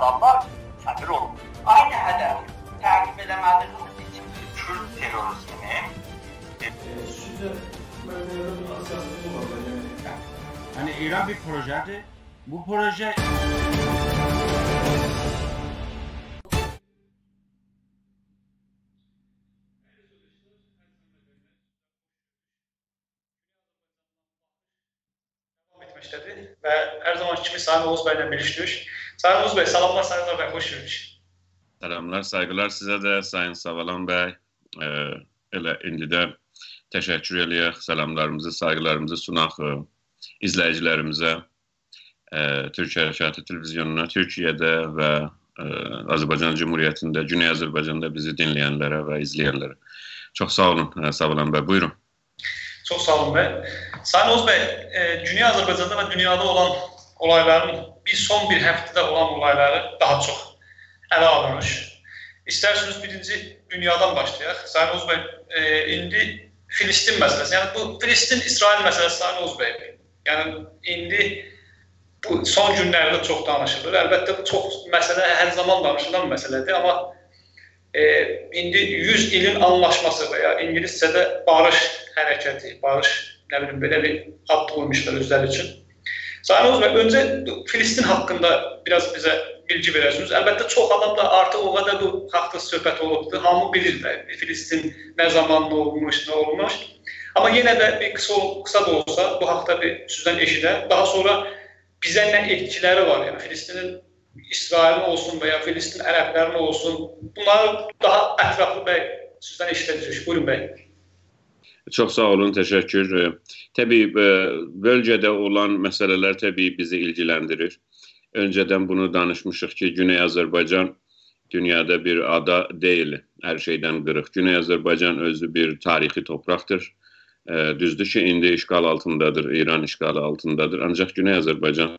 adamlar səfir olub. Aynı hədəfi təqib eləmədiyimiz için Kürt terrorizminin hani İran bir projedir. Bu proje etmişdir və hər zaman kimi Sayın Oğuz bəylə birləşdik. Sayın Oğuz bəy, salamlar, saygılar bəy, xoş gördük. Selamlar, saygılar sizə də, Sayın Savalan bəy. Elə indi də təşəkkür eləyək, salamlarımızı, saygılarımızı sunaq izləyicilərimizə, Türkiyə Hərəkatı Televizyonuna, Türkiyədə və Azərbaycan Cumhuriyyətində, Güney Azərbaycanda bizi dinləyənlərə və izləyənlərə. Çox sağ olun, Savalan bəy, buyurun. Çox sağ olun bəy. Sayın Oğuz bəy, Güney Azərbaycanda və dünyada olan olayların, son bir həftədə olan olayları daha çox ələ alınır. İstərsiniz birinci dünyadan başlayaq. Sayın Oğuz bəy, indi Filistin məsələsi, yəni bu Filistin-İsrail məsələsi Sayın Oğuz bəy, yəni indi bu son günlərdə çox danışılır. Əlbəttə bu çox məsələ, hər zaman danışılan məsələdir, amma indi 100 ilin anlaşması və ya İngiliscədə barış hərəkəti, barış, nə bilim, belə bir ad qoymuşlar özləri üçün. Sayın Oğuz bəy, öncə Filistin haqqında biraz bizə bilgi verərsiniz. Əlbəttə çox adam da artıq o qədər bu haqda söhbət olubdur. Hamı bilir də Filistin nə zaman olmuş, nə olmuş. Amma yenə də bir qısa da olsa bu haqda bir sizdən eşidək. Daha sonra bizə nə etkiləri var? Yəni Filistinin İsrailin olsun və ya Filistin ərəblərinin olsun. Bunları daha ətraflı bəy sizdən eşidəcəyik. Buyurun bəy. Çox sağ olun, təşəkkür. Təbii bölgədə olan məsələlər təbii bizi ilgiləndirir. Öncədən bunu danışmışıq ki, Güney Azərbaycan dünyada bir ada deyil, hər şeydən qırıq. Güney Azərbaycan özü bir tarixi topraqdır. Düzdür ki, indi işğal altındadır, İran işğalı altındadır. Ancaq Güney Azərbaycan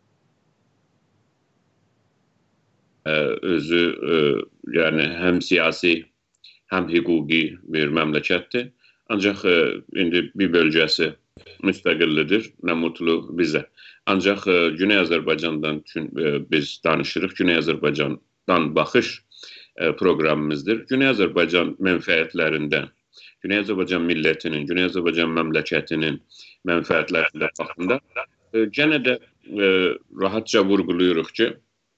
özü yəni həm siyasi, həm hüquqi bir məmləkətdir. Ancaq indi bir bölgəsi müstəqillidir, nə mutlu bizə. Ancaq Güney Azərbaycandan biz danışırıq. Güney Azərbaycandan baxış proqramımızdır. Güney Azərbaycan mənfəətlərindən, Güney Azərbaycan millətinin, Güney Azərbaycan məmləkətinin mənfəətlərindən baxında yenə də rahatca vurğuluyuruq ki,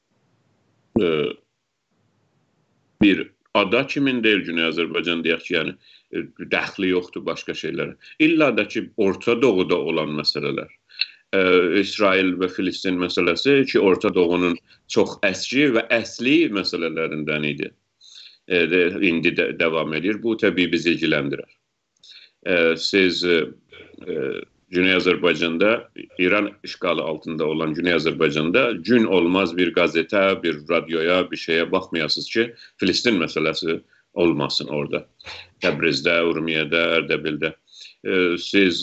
bir ada kimin deyil Güney Azərbaycan deyək ki, yəni dəxli yoxdur başqa şeylərə. İlla da ki, Orta Doğuda olan məsələlər. İsrail və Filistin məsələsi ki, Orta Doğunun çox əski və əsli məsələlərindən idi. İndi də devam edir. Bu, təbii bizi ilgiləndirir. Siz Güney Azərbaycanda, İran işğalı altında olan Güney Azərbaycanda gün olmaz bir qazetə, bir radioya, bir şeyə baxmayasınız ki, Filistin məsələsi olmasın orada. Təbrizdə, Urmiyədə, Ərdəbildə. Siz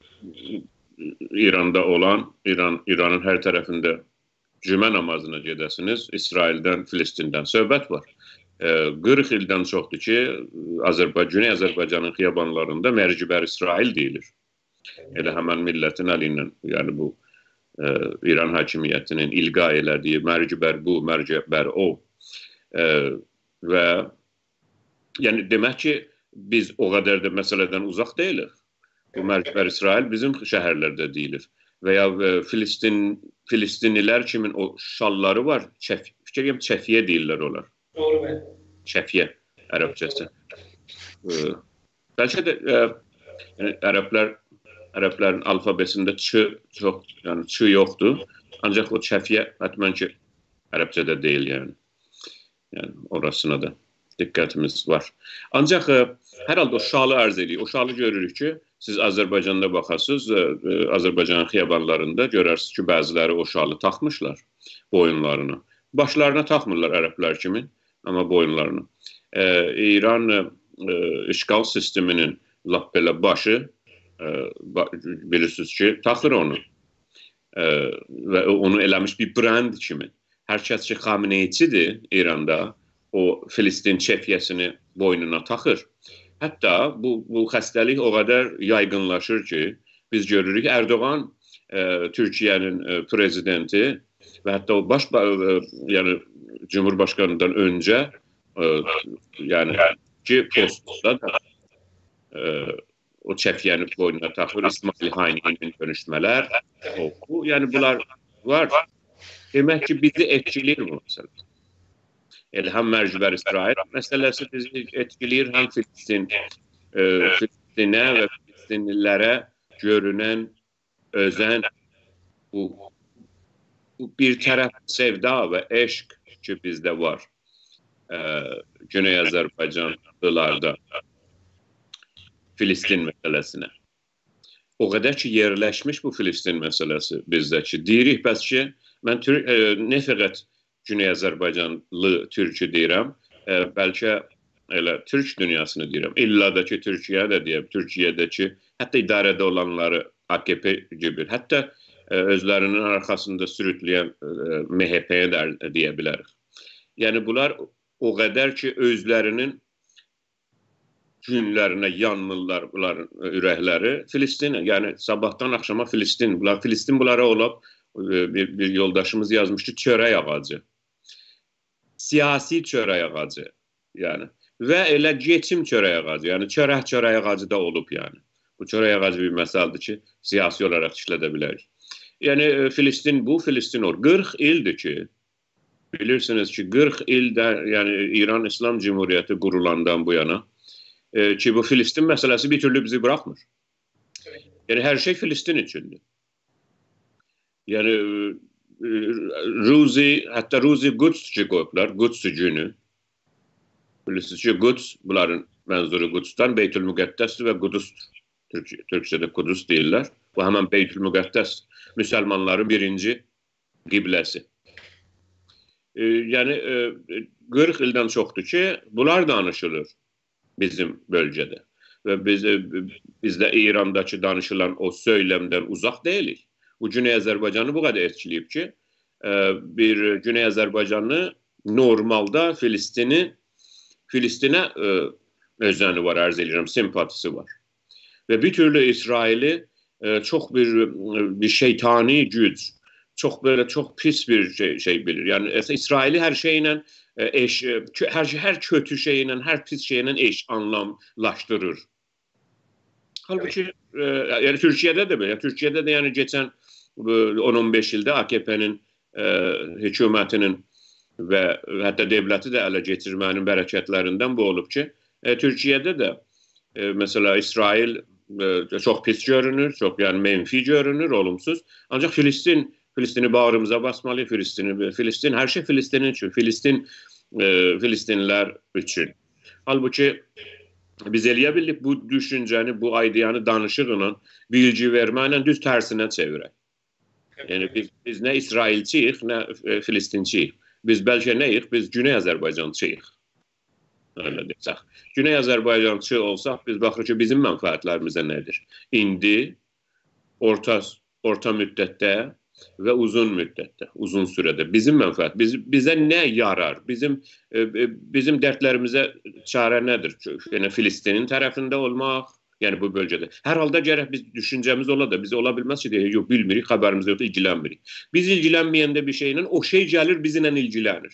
İranda olan, İranın hər tərəfində cümə namazına gedəsiniz, İsraildən, Filistindən söhbət var. 40 ildən çoxdur ki, Güney Azərbaycanın xiyabanlarında mərcibər İsrail deyilir. Elə həmən millətin əlindən, yəni bu İran hakimiyyətinin ilqa elədiyi mərcibər bu, mərcibər o. Və yəni demək ki, biz o qədər də məsələdən uzaq deyilik. Bu mərcibər İsrail bizim şəhərlərdə deyilir. Və ya Filistinlilər kimin o şalları var, fikirləyəm çəfiyə deyirlər onlar. Doğru bəy. Çəfiyə, ərəbcəsi. Bəlkə də ərəblərin alfabesində çı yoxdur. Ancaq o çəfiyə hətmən ki, ərəbcədə deyil yəni. Yəni, orasına da diqqətimiz var. Ancaq hər halda o şalı ərz edir. O şalı görürük ki, siz Azərbaycanda baxasınız, Azərbaycanın xiyabanlarında görərsiniz ki, bəziləri o şalı taxmışlar boyunlarına. Başlarına taxmırlar ərəblər kimi, amma boyunlarına. İran işğal sisteminin lap belə başı, bilirsiniz ki, taxır onu. Və onu eləmiş bir brand kimi. Hər kəs ki, Xameneyiçidir İranda, o Filistin çəfiyyəsini boynuna taxır. Hətta bu xəstəlik o qədər yaygınlaşır ki, biz görürük Erdoğan, Türkiyənin prezidenti və hətta o Cumhurbaşkanından öncə yəni ki postda da o çəpiyəni boynuna taxır, İsmail Haniyinin dönüşmələr, yəni bunlar var. Demək ki, bizi etkiləyir bu məsələ. Yəni, həm mərcibər İsrail məsələsi bizi etkiləyir, həm Filistinə və Filistinlilərə görünən, özən bu bir tərəf sevda və eşq ki bizdə var Güney Azərbaycanlılarda Filistin məsələsinə. O qədər ki yerləşmiş bu Filistin məsələsi bizdə ki, deyirik bəs ki, mən nə fəqət Güney Azərbaycanlı türkü deyirəm, bəlkə elə türk dünyasını deyirəm. İlla da ki, Türkiyədə deyəm, Türkiyədəki, hətta idarədə olanları AKP gibi, hətta özlərinin arxasında sürütləyən MHP-yə də deyə bilərik. Yəni, bunlar o qədər ki, özlərinin günlərinə yanmırlar bunların ürəkləri Filistinə. Yəni, sabahdan axşama Filistin bunlara olub, bir yoldaşımız yazmışdı, çörək ağacı. Siyasi çörək ağacı. Yəni, və elə geçim çörək ağacı. Yəni, çörək ağacı da olub, yəni. Bu çörək ağacı bir məsəldir ki, siyasi olaraq işlədə bilərik. Yəni, Filistin bu, Filistin o. 40 ildir ki, bilirsiniz ki, 40 ildə, yəni İran İslam Cumhuriyyəti qurulandan bu yana, ki, bu Filistin məsələsi bir türlü bizi bırakmır. Yəni, hər şey Filistin üçündür. Yəni, hətta Ruzi Qudsçı qoyublar, Qudsçı günü. Bilirsiniz ki, Quds, bunların mənzuru Qudsdan, Beytül-Müqəddəsdir və Qudusdur. Türkçədə Qudus deyirlər. Bu, həmən Beytül-Müqəddəs müsəlmanların birinci qibləsi. Yəni, 40 ildən çoxdur ki, bunlar danışılır bizim bölgədə. Və bizdə İrandakı danışılan o söyləmdən uzaq deyilik. Bu, Güney Azərbaycanı bu qədər etkiləyib ki, bir Güney Azərbaycanı normalda Filistinə özəni var, arz edirəm, simpatisi var. Və bir türlü İsraili çox bir şeytani güc, çox pis bir şey bilir. Yəni, İsraili hər şeylə, hər kötü şeylə, hər pis şeylə anlamlaşdırır. Halbuki, yəni Türkiyədə də belə. Türkiyədə də yəni geçən 10-15 ildə AKP-nin hökumətinin və hətta devləti də ələ keçirmənin bərəkətlərindən bu olub ki, Türkiyədə də mesela İsrail çox pis görünür, çox yəni menfi görünür, olumsuz. Ancaq Filistini bağrımıza basmalı, Filistin, hər şey Filistinin üçün, Filistinlər üçün. Halbuki biz eləyə bildik bu düşüncəni, bu ideyanı danışıqla, bilgi verməklə düz tərsinə çevirək. Yəni biz nə İsrailçiyik, nə Filistinçiyik. Biz bəlkə nəyik? Biz Güney Azərbaycançıyıq. Öyle desək. Güney Azərbaycançı olsaq, biz baxırıq ki, bizim mənfəətlərimizə nədir? İndi, orta müddətdə və uzun müddətdə, uzun sürədə bizim mənfəət, bizə nə yarar? Bizim dərdlərimizə çarə nədir? Yəni, Filistinin tərəfində olmaq, yəni bu bölgədə. Hər halda gərək biz düşüncəmiz ola da, biz ola bilməz ki, yox, bilmirik, xəbərimiz yoxdur, ilgilənmirik. Biz ilgilənməyəndə bir şeylə, o şey gəlir, bizimlə ilgilənir.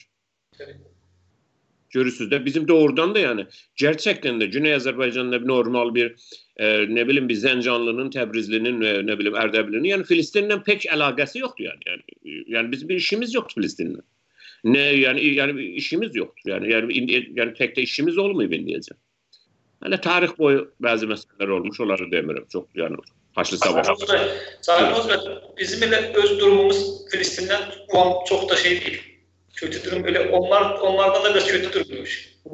Görürsünüz də, bizim doğrudan da yəni, gerçəkdən də Güney Azərbaycan'da normal bir, nə bilim, bir Zəncanlının, Təbrizlinin, nə bilim, Ərdəblinin, yəni Filistinlə pek əlaqəsi yoxdur yəni. Yəni bizim bir işimiz yoxdur Filistinlə. Yəni işimiz yoxdur. Yəni pek də işimiz olmayıb indiyəcəm. Hələ tarix boyu bəzi məsələlər olmuş, onları demirəm. Çox, yəni, haşlı sabah. Sahib Özbək, bizim elə öz durumumuz Filistin'dən çox da şey deyil. Kötü durum öyle, onlardan da biraz kötü durmuş.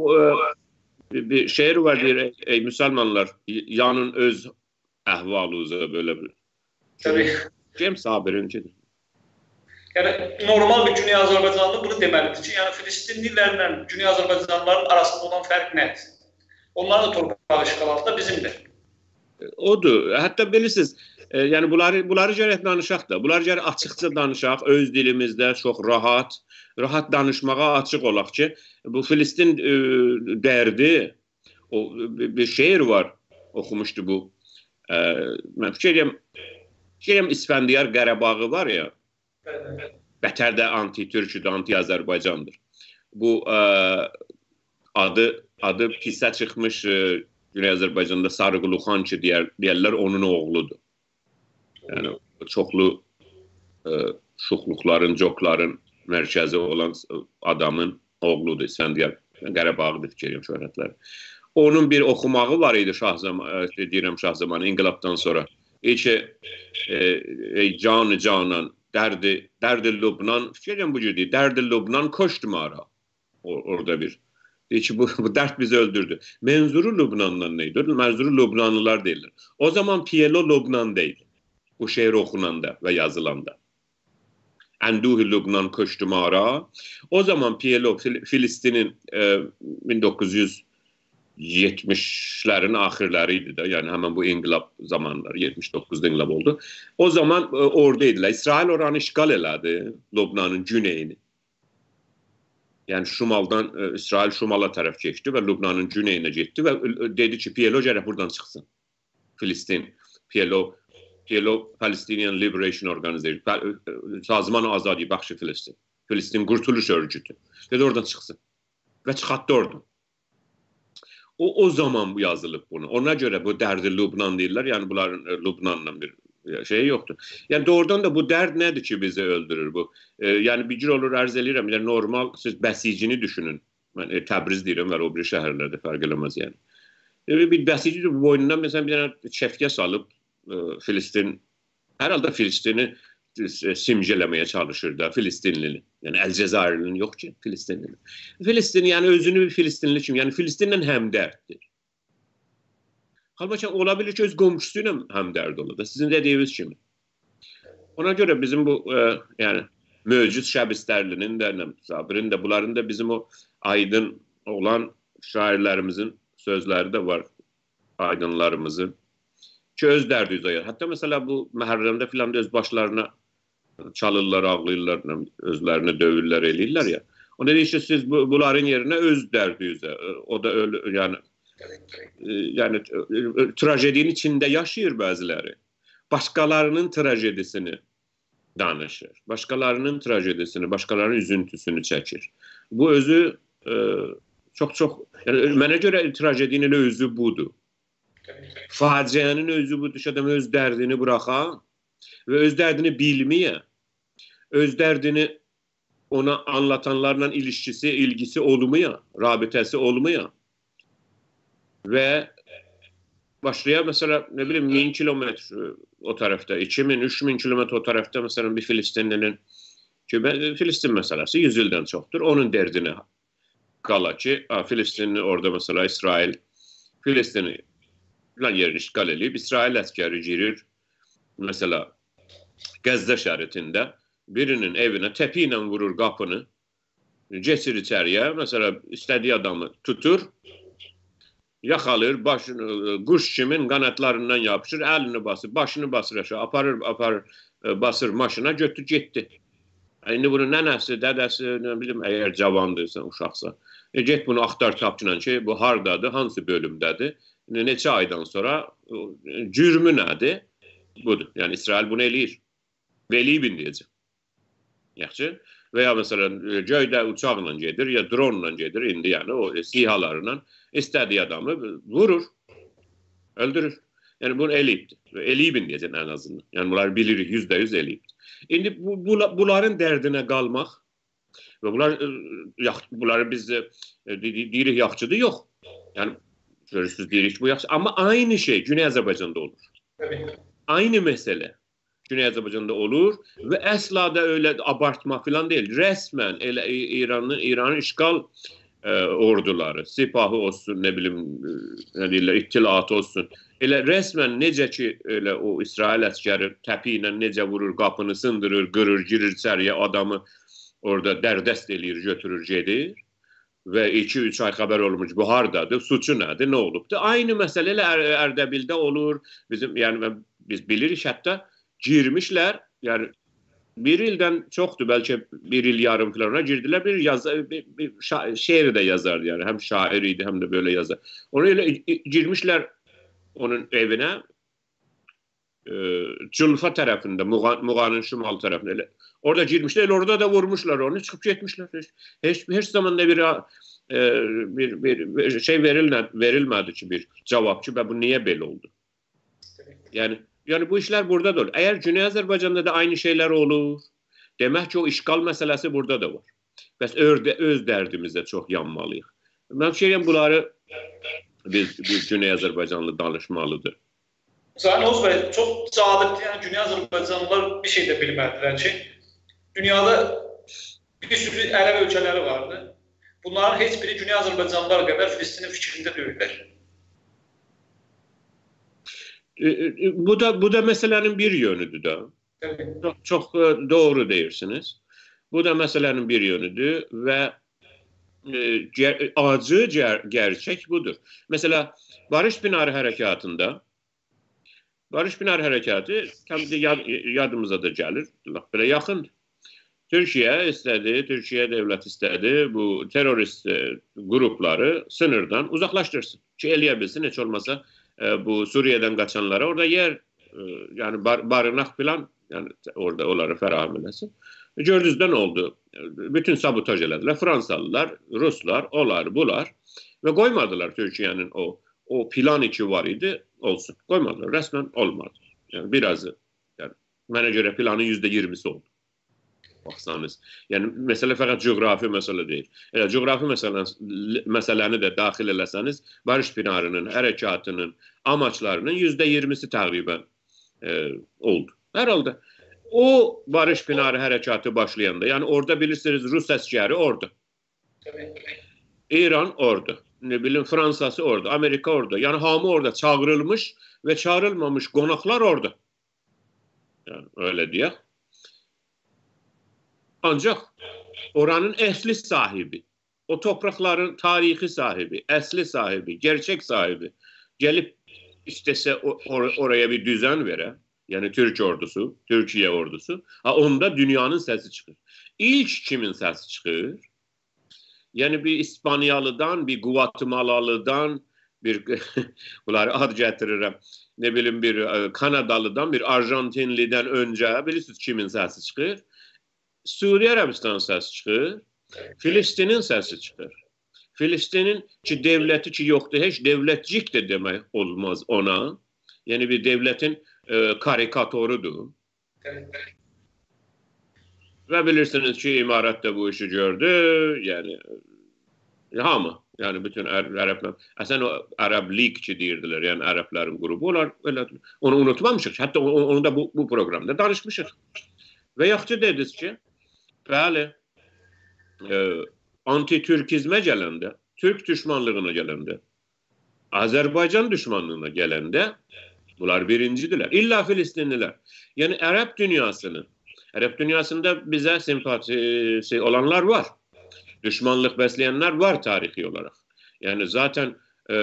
Bir şehir var diyor, ey Müslümanlar, yanın öz əhvaluza böyle bir. Tabii. Cem Sabir'inkidir. Yani normal bir Güney Azərbaycanlı bunu deməlidir ki, yani Filistinlilərlə Güney Azərbaycanlıların arasında olan fərq nədir? Onların da torpağı işğalatında bizimdir. Odur. Hətta bilirsiniz, yani bunları gərək danışaq da, bunları gərək açıqca danışaq, öz dilimizdə çox rahat danışmağa açıq olaq ki, bu Filistin dərdi, bir şeir var, oxumuşdu bu. Mən fikir edirəm, İsfəndiyar Qərabağı var ya, Bətər də anti-Türküdür, anti-Azərbaycandır. Bu adı pisə çıxmış Güney Azərbaycanda Sarıqulu xan ki deyərlər, onun oğludur. Yəni çoxlu şuxluqların, cokların mərkəzi olan adamın oğludur. Sən deyər, Qarabağdı fikirəm şöhrətləri. Onun bir oxumağı var idi Şahzamanı, inqilabdan sonra. Ey canı canan, derdi Lübnan, fikirəm bu cür deyir, derdi Lübnan koştu mara. Orada bir. Deyir ki, bu dert bizi öldürdü. Menzuru Lübnan'dan neydi? Menzuru Lübnanlılar değiller. O zaman PLO Lübnan'daydı. Bu şehir okunanda ve yazılanda. Enduhi Lübnan koştu mara. O zaman PLO Filistin'in 1970'lerin ahirleriydi de. Yani hemen bu inqilab zamanları. 79'da inqilab oldu. O zaman oradaydılar. İsrail oranı işgal elədi. Lübnan'ın güneyini. Yani Şumal'dan, İsrail Şumal'a tərəf keçdi ve Lübnan'ın güneyine getdi ve dedi ki PLO gərək buradan çıxsın. Filistin, PLO Palestinian Liberation Organization, Sazman Azadi Bəxşi Filistin. Filistin Qurtuluş Örgütü. Dedi oradan çıxsın. Və çıxartdı oradan. O zaman yazılıb bunu. Ona göre bu derdi Lübnan deyirlər. Yani bunların Lübnan'la bir şey yoktur. Yani doğrudan da bu dert nedir ki bizi öldürür bu? Yani bir cür olur arz eləyirəm. Yani normal siz bəsicini düşünün. Ben Təbriz deyirəm və o bir şəhərlərdə fərq eləməz yani. Bir bəsici bu boynundan mesela bir dənə çəfkə salıb Filistin, herhalde Filistin'i simgelemeye çalışır da Filistinlini. Yani Elcezayirlinin yok ki Filistinlini. Filistin yani özünü bir Filistinli kim? Yani Filistin'le hemderttir. Halbuki olabilir ki öz komşusuyla hemderd olur da. Sizin dediğiniz kimi. Ona göre bizim bu yani mövcud Şəbistərlinin de Sabirin de bunların da bizim o aydın olan şairlerimizin sözleri de var. Aydınlarımızın. Ki öz dərdi üzəyir. Hatta mesela bu Məhərrəmdə filan da öz başlarına çalırlar, ağlayırlar, özlərini dövürlər, eləyirlər ya. O dedi ki siz bunların yerine öz dərdi üzə. O da öyle yani trajedinin içinde yaşayır bazıları. Başkalarının trajedisini danışır. Başkalarının trajedisini, başkalarının üzüntüsünü çəkir. Bu özü çok yani mənə görə trajedinin özü budur. Faciənin özü budur. Adam öz dərdini bıraxa ve öz dərdini bilməyə, öz dərdini ona anlatanlarla ilgisi olmaya, rabitəsi olmaya ve başlaya mesela ne bileyim 1000 kilometre o tarafta, 2000, 3000 kilometre o tarafta mesela bir Filistinlinin Filistin meselesi 100 yıldan çoktur. Onun derdine qala ki, Filistinli orada mesela İsrail Filistin'i yerini işgal edib, İsrail əskəri girir. Mesela Qəzdə şəritində birinin evinə təpi ilə vurur qapını, geçir içəriyə, mesela istədiyi adamı tutur, yaxalır, quş kimin qanatlarından yapışır, əlini basır, başını basır aşağı, aparır, basır maşına, götür, getdi. İndi bunun nənəsi, dədəsi, nə bilim, əgər cavandırsan, uşaqsa, get bunu axtar tapçınan ki, bu hardadır, hansı bölümdədir, neçə aydan sonra cürmü nədir? Budur. Yəni İsrail bunu eləyir. Və eləyibin deyəcək. Yaxşı. Və ya məsələn göydə uçaqla gedir, ya dronla gedir, indi yəni o sihalarla istədiyi adamı vurur, öldürür. Yəni bunu eləyibdir. Eləyibin deyəcək ən azından. Yəni bunları bilirik, %100 eləyibdir. İndi bunların dərdinə qalmaq və bunları biz deyirik yaxçıdır, yox. Yəni görürsünüz deyirik bu yaxşı. Amma aynı şey Güney Azərbaycanda olur. Aynı mesele Güney Azərbaycanda olur ve əsla da öyle abartma falan değil. Resmen İran'ın işgal orduları, sipahı olsun, ne bileyim ne deyirlər, ittilaatı olsun. Elə resmen necə ki öyle o İsrail əskəri təpi ilə necə vurur, qapını sındırır, qırır, girir içəriyə, adamı orada dərdəst eləyir, götürür, gedir. Və 2-3 ay xəbər olmuş, bu hardadır, suçu nədir, nə olubdur? Aynı məsələ elə Ərdəbildə olur. Bizim, yəni biz bilirik, hətta girmişlər, yəni bir ildən çoxdur, bəlkə bir il yarım filan girdilər, bir şeir də yazardı, yəni həm şair idi, həm də böyle yazar. Onu elə girmişlər onun evinə, Culfa tərəfində, Muğanın şimal tərəfində. Orada girmişlər, orada da vurmuşlar onu, çıxıb getmişlər. Heç zaman da bir şey verilmədi ki, bir cavab ki, bu niyə belə oldu? Yəni bu işlər burada da olur. Əgər Güney Azərbaycanda da aynı şeylər olur, demək ki, o işgal məsələsi burada da var. Bəs öz dərdimizdə çox yanmalıyıq. Mən fikirləyirəm, bunları biz Güney Azərbaycanlı danışmalıdır. Zaten Oğuz Bey, çox cazibdir. Yəni Güney Azərbaycanlılar bir şey də bilmədilər ki, dünyada bir sürü ərəb ölkələri vardı. Bunların heç biri Güney Azərbaycanlılar qədər Filistinin fikrində deyirlər. Bu da məsələnin bir yönüdür da. Çox doğru deyirsiniz. Bu da məsələnin bir yönüdür və acı gerçək budur. Mesela Barış Pınarı Hərəkatında Barış Pınarı Hərəkatı yadımıza da gəlir, belə yaxındır. Türkiye devlet istedi bu terörist grupları sınırdan uzaklaştırsın. Ki eləyə bilsin, heç olmasa bu Suriye'den kaçanlara orada yer, yani barınak falan, yani orada onları fərahim eləsin. Gördünüz də nə oldu? Bütün sabotaj elədilər. Fransalılar, Ruslar, onlar, bular ve koymadılar Türkiye'nin o plan içi var idi, olsun. Koymadılar, resmen olmadı. Yani birazı, yani mənə görə planın %20'si oldu. Baxsanız. Yəni, məsələ fəqət coğrafi məsələ deyil. Elə coğrafi məsələni də daxil eləsəniz, Barış Pınarının, hərəkatının, amaçlarının %20'si təqribən oldu. Hər halda, o Barış Pınarı hərəkatı başlayanda, yəni orada bilirsiniz, Rus əskəri orada. İran orada. Ne bileyim, Fransası orada, Amerika orada. Yani hamı orada çağırılmış ve çağrılmamış qonaqlar orada. Yani öyle diye. Ancaq oranın əsli sahibi, o toprakların tarixi sahibi, əsli sahibi, gerçek sahibi gelip istese oraya bir düzen vere, yani Türk ordusu, Türkiye ordusu, onda dünyanın sesi çıkır. İlk kimin sesi çıkır? Yani bir İspanyalıdan, bir Guatemalalıdan, bir bunları ad getirirəm, ne bileyim bir Kanadalıdan, bir Arjantinliden önce bilirsiniz kimin sesi çıkır? Suriye Arabistanın səsi çıxır, Filistinin səsi çıxır. Filistinin ki devleti ki yoxdur, heç devletcik de demək olmaz ona. Yəni bir devletin karikatorudur. Və bilirsiniz ki İmarat da bu işi gördü. Yəni hamı, yəni bütün ərəblər, əslən o Ərəb Lig ki deyirdilər, yəni ərəblərin qrubu, onlar onu unutmamışıq. Hətta onu da bu proqramda danışmışıq. Və yaxşı dediniz ki, bəli, anti-Türkizmə gələndə, Türk düşmanlığına gələndə, Azərbaycan düşmanlığına gələndə, bunlar birincidirlər. İlla Filistinlilər. Yəni Ərəb dünyasında bizə simpatisi olanlar var. Düşmanlıq bəsləyənlər var tarixi olaraq. Yəni zaten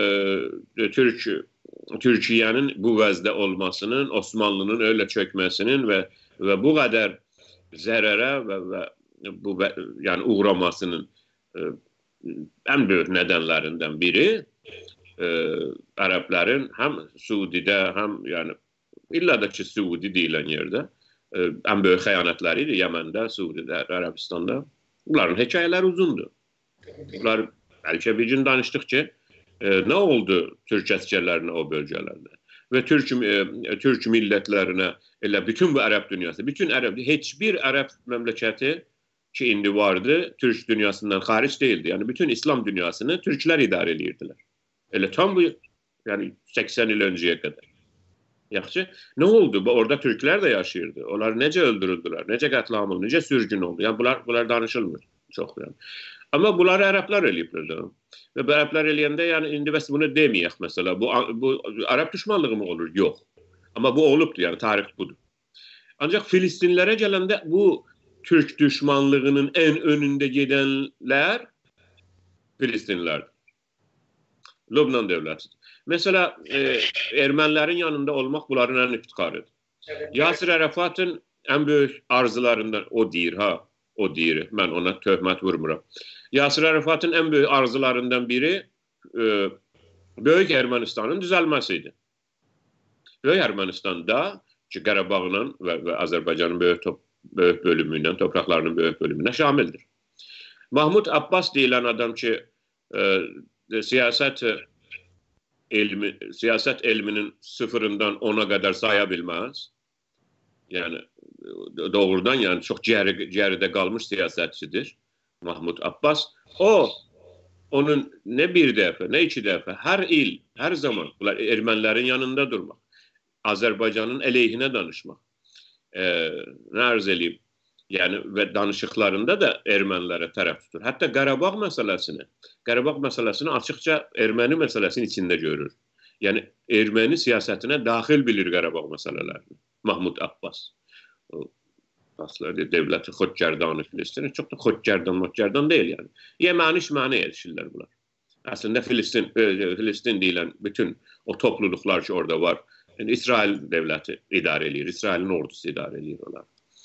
Türkiye'nin bu vəzdə olmasının, Osmanlı'nın öyle çökməsinin və bu qədər zərərə və bu yəni uğramasının ən böyük nədənlərindən biri ərəblərin həm Suudidə, həm yəni illa da ki Suudi deyilən yerdə ən böyük xəyanətləri idi Yəməndə, Suudidə, Ərəbistanda. Bunların hekayələri uzundur. Bunlar bəlkə bir gün danışdıq ki, nə oldu Türk əskərlərinə o bölgələrdə və Türk millətlərinə, elə bütün bu Ərəb dünyası, bütün Ərəb, heç bir Ərəb məmləkəti ki indi vardı, Türk dünyasından xaric değildi. Yəni bütün İslam dünyasını Türklər idarə edirdilər. Elə tam bu, yəni 80 il öncəyə qədər. Yaxşı, nə oldu? Orada Türklər də yaşayırdı. Onlar necə öldürüldülər, necə qətl oldu, necə sürgün oldu? Yəni bunlar danışılmır çox yəni. Amma bunları ərəblər eləyiblər. Və bu ərəblər eləyəndə, yəni indi bəs bunu deməyək məsələ. Bu Ərəb düşmanlığı mı olur? Yox. Amma bu olubdur, yəni tarix budur. Ancaq Filistinlərə gələndə bu Türk düşmanlığının ən önündə gedənlər Filistinlərdir. Lübnan dövlətidir. Məsələ, ermənilərin yanında olmaq bunların ən iftikarıdır. Yasir Ərafatın ən böyük arzularından, o deyir, mən ona töhmət vurmuram. Yasir Ərafatın ən böyük arzularından biri Böyük Ermənistanın düzəlməsidir. Böyük Ermənistanda ki Qarabağla və Azərbaycanın böyük bölümündən, torpaqlarının böyük bölümünə şamildir. Mahmud Abbas deyilən adam ki, siyasət elminin sıfırından 10'a qədər saya bilməz. Yəni doğrudan yəni çox cəridə qalmış siyasətçidir Mahmud Abbas. Onun nə bir dəfə, nə iki dəfə, hər il, hər zaman bunlar ermənilərin yanında durmaq, Azərbaycanın əleyhinə danışmaq, nə arz eləyim, yəni və danışıqlarında da ermənilərə tərəf tutur. Hətta Qarabağ məsələsini açıqca erməni məsələsinin içində görür. Yəni erməni siyasətinə daxil bilir Qarabağ məsələlərini Mahmud Abbas. Devləti xodgərdanı Filistin, çox da xodgərdan deyil yəni. Yeməni erişirlər bunlar. Əslində Filistin deyilən bütün o topluluqlar ki orada var, yəni İsrail devləti idarə edir, İsrailin ordusu idarə edir onlar.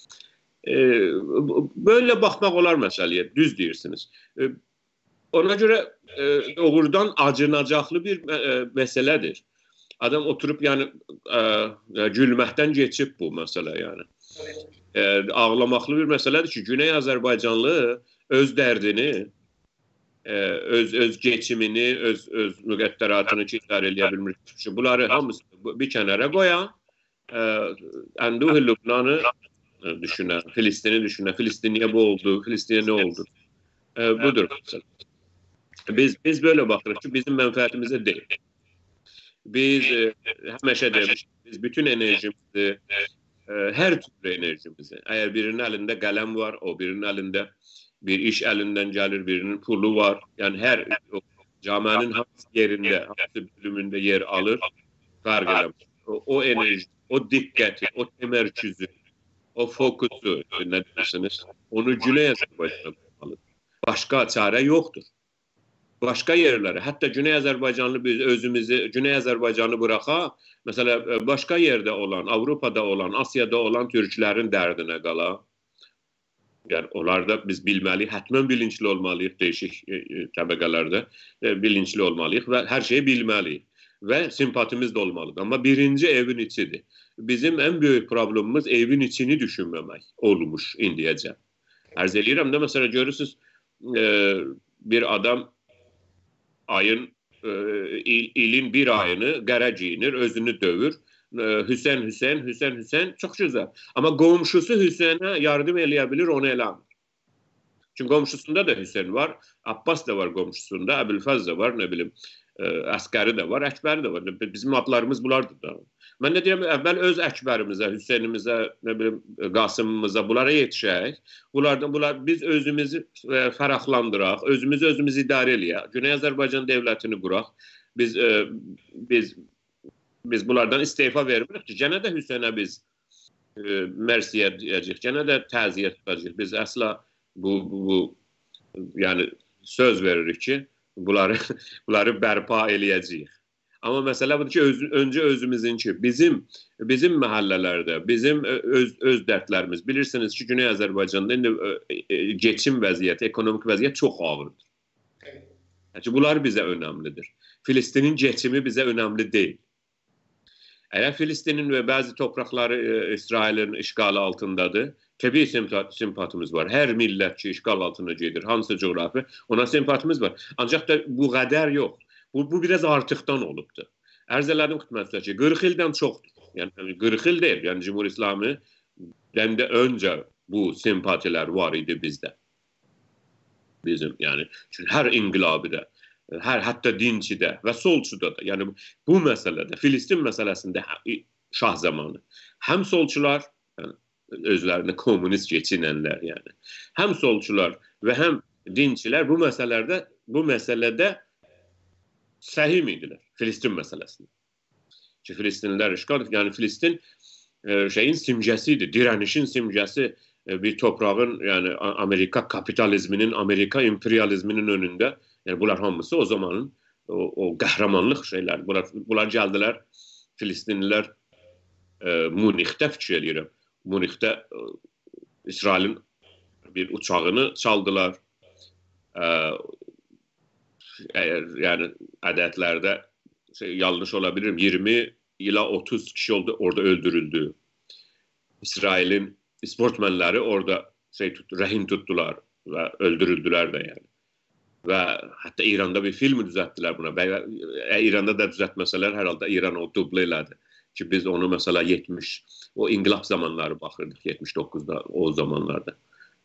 Böyle baxmaq olar məsələyə, düz deyirsiniz. Ona görə doğrudan acınacaqlı bir məsələdir. Adam oturup yəni gülməkdən geçib bu məsələ yəni. Ağlamaqlı bir məsələdir ki, Güney Azərbaycanlı öz dərdini, öz geçimini, öz müqəddəratını ki, idarə eləyə bilmir. Bunları hamısı bir kənara qoya, Ənduh Lübnanı düşünə, Filistini düşünə, Filistin niyə bu oldu, Filistinə nə oldu? Budur məsələ. Biz böyle baxırıq ki, bizim mənfəətimizə deyil. Biz həmişə demişik, biz bütün enerjimizi, hər türlü enerjimizi, əgər birinin əlində qələm var, o birinin əlində bir iş əlindən gəlir, birinin pulu var, yəni hər camianın hansı yerində, hansı bölümündə yer alır, fərq eləmir. O enerji, o diqqəti, o təmərküzü, o fokusu, nə deyirsiniz, onu Güney Azərbaycan'a alır. Başqa çarə yoxdur. Başqa yerlərə, hətta Güney Azərbaycanlı biz özümüzü, Güney Azərbaycanı bıraxa, məsələ başqa yerdə olan, Avropada olan, Asiyada olan türklərin dərdinə qala. Yəni, onlar da biz bilməliyik, hətmən bilinçli olmalıyıq değişik təbəqələrdə, bilinçli olmalıyıq və hər şeyi bilməliyik və simpatimiz də olmalıdır. Amma birinci evin içidir. Bizim ən böyük problemimiz evin içini düşünməmək olmuş indiyəcə. Ərz eləyirəm də, məsələ görürsünüz, bir adam ilin bir ayını qara giyinir, özünü dövür. Hüseyn, çox gözəl. Amma qonşusu Hüseynə yardım eləyə bilir, onu eləmir. Çünki qonşusunda da Hüseyn var, Abbas da var qonşusunda, Əbülfəz də var, nə bilim, Əskəri də var, Əkbəri də var. Bizim adlarımız bunlardır da. Mən nə deyirəm, əvvəl öz Əkbərimizə, Hüseynimizə, nə bilim, Qasımımıza, bunlara yetişək. Biz özümüzü fəraqlandıraq, özümüz idarə eləyək. Güney Azərbaycan devlətini quraq. Biz bunlardan istefa vermirik ki, gənə də Hüseynə biz mərsiyə deyəcək, gənə də təziyyət edəcək. Biz əsla yəni söz veririk ki, bunları bərpa eləyəcəyik. Amma məsələ budur ki, öncə özümüzünki, bizim məhəllələrdə, bizim öz dərdlərimiz, bilirsiniz ki, Güney Azərbaycanda indi geçim vəziyyəti, ekonomik vəziyyət çox ağırdır. Yəni, bunlar bizə önəmlidir. Filistinin geçimi bizə önəmli deyil. Əgər Filistinin və bəzi torpaqları İsrailin işğalı altındadır, təbii simpatimiz var. Hər millət ki, işğal altına gedir, hansı coğrafi, ona simpatimiz var. Ancaq da bu qədər yox. Bu biraz artıqdan olubdur. Ərz elədim xidmətdə ki, 40 ildən çoxdur. Yəni 40 il deyil. Yəni Cumhur İslamıdan da öncə bu simpatilər var idi bizdə. Bizim, yəni hər inqilabidə, hətta dinçidə və solçuda da. Yəni bu məsələdə, Filistin məsələsində şah zamanı həm solçular, yəni özlərini kommunist keçinənlər, yəni həm solçular və həm dinçilər bu məsələdə səhim idilər Filistin məsələsində. Ki, Filistinlər işğal, yəni Filistin şeyin simgəsidir, dirənişin simgəsi bir toprağın, yəni Amerika kapitalizminin, Amerika imperializminin önündə, yəni bunlar hamısı o zamanın o qəhrəmanlıq şeylər. Bunlar gəldilər, Filistinlilər Munixdə fikir eləyirəm. Munixdə İsrailin bir uçağını çaldılar. Yəni ədədlərdə yanlış ola bilirim, 20 ila 30 kişi orada öldürüldü. İsrail'in sportmenleri orada rehin tuttular ve öldürüldüler de yani. Ve hatta İran'da bir film düzelttiler buna. İran'da da düzeltmeseler herhalde İran o dubleylədi. Ki biz onu mesela 70, o inqilab zamanları bakırdık 79'da o zamanlarda.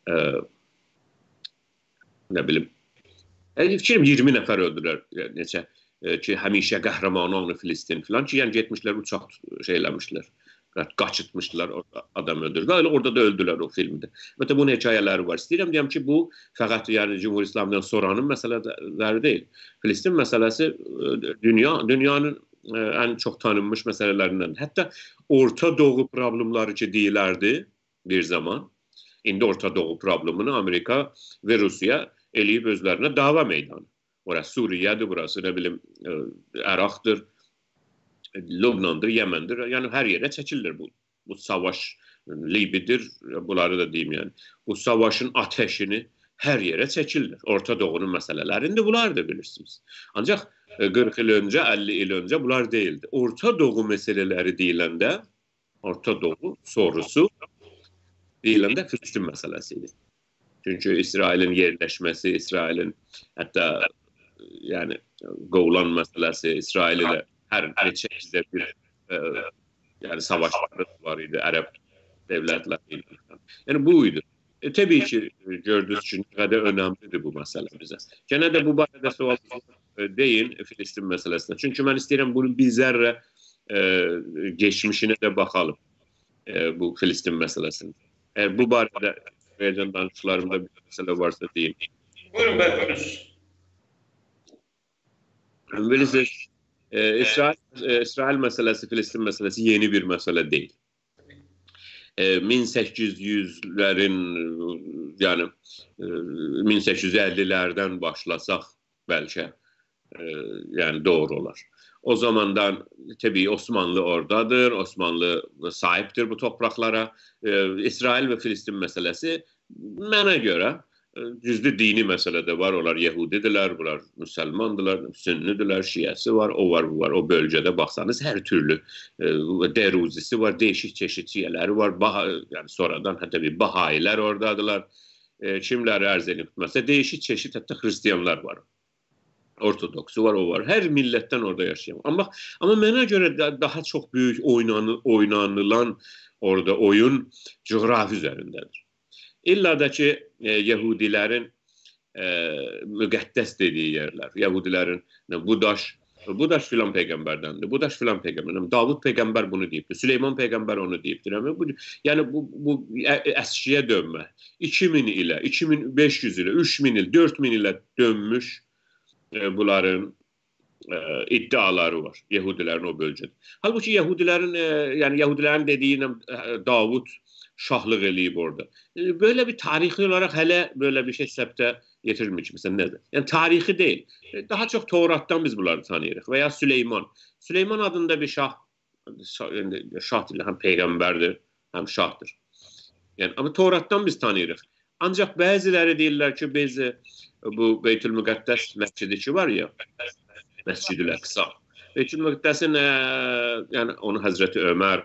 Ne bileyim. Fikrim 20 nəfər öldülər. Neçə ki həmişə qəhrəmanı onu Filistin filan ki yəni getmişlər uçaq şeyləmişlər. Qaçıtmışdılar, adam öldürdülər. Orada da öldülər o filmdə. Mesela bunun hekayələri var. İstəyirəm deyəm ki, bu fəqət yəni Cumhur İslam'dan sonranın məsələləri deyil. Filistin məsələsi dünyanın ən çox tanınmış məsələlərindən. Hətta Orta Doğu problemləri ki deyilərdi bir zaman. İndi Orta Doğu problemini Amerika və Rusiya eləyib özlərinə dava meydanı. Orası Suriye'dir, burası ne bileyim Irak'tır, Lübnan'dır, Yemen'dir. Yani her yere çekilir bu savaş. Libya'dır, bunları da diyeyim yani. Bu savaşın ateşini her yere çekilir. Orta Doğu'nun meselelerinde bunlar da bilirsiniz. Ancak 40 yıl önce, 50 yıl önce bunlar değildi. Orta Doğu meseleleri deyilende, Orta Doğu sorusu deyilende Filistin meselesiydi. Çünkü İsrail'in yerleşmesi, İsrail'in hatta yani Golan meselesi, İsrail ile her neçə bir yani savaşları var idi Ərəb devletleri. Yani buydu. Tabii ki gördüğünüz için ne kadar önemlidir bu mesele bize. Gene de bu barədə sual deyin Filistin meselesine. Çünkü ben isterim bunu bir zerre geçmişine de bakalım bu Filistin meselesine. Eğer bu barədə vereceğim danışıklarımda bir mesele varsa deyin. Buyurun ben buyurunuz. Bilirsiniz İsrail meselesi, Filistin meselesi yeni bir mesele değil. 1800'lerin yani 1850'lerden başlasak belki yani doğru olar. O zamandan tabii Osmanlı oradadır, Osmanlı sahiptir bu topraklara. İsrail ve Filistin meselesi bana göre cüzdü dini meselede var. Onlar Yahudidiler, bunlar Müslümandılar, Sünnidiler, Şiası var, o var, bu var. O bölgede baksanız her türlü Deruzisi var, değişik çeşit Şiaları var. Yani sonradan hatta bir Bahayiler oradadılar. Kimleri erzeni tutmazsa değişik çeşit hatta Hristiyanlar var. Ortodoksu var, o var. Her milletten orada yaşayan. Ama bana göre daha çok büyük oynanılan orada oyun coğrafi üzerindedir. İlla da ki Yahudilerin müqəddəs dediği yerler. Yahudilerin bu daş filan peygamberdendir. Bu daş filan peygamberden. Davud peygamber bunu deyibdir. Süleyman peygamber onu deyibdir. Yani bu eskiye dönme. 2000 ile, 2500 ile, 3000 ile, 4000 ile dönmüş bunların iddiaları var. Yahudilerin o bölgede. Halbuki Yahudilerin dediğine Davud şahlıq eləyib orada. Böyle bir tarihi olarak hele böyle bir şey səbtə getirilmiş. Mesela nedir? Yani tarihi değil. Daha çok Tevrat'tan biz bunları tanıyırıq. Veya Süleyman. Süleyman adında bir şah değil, hem peygamberdir, hem şahdır. Yani ama Tevrat'tan biz tanıyırıq. Ancak bəziləri deyirlər ki, biz bu Beytül-Müqəddəs məscidi ki var ya, Məscid-ül Əqsa. Beytül-Müqəddəsin yani onu Hazreti Ömer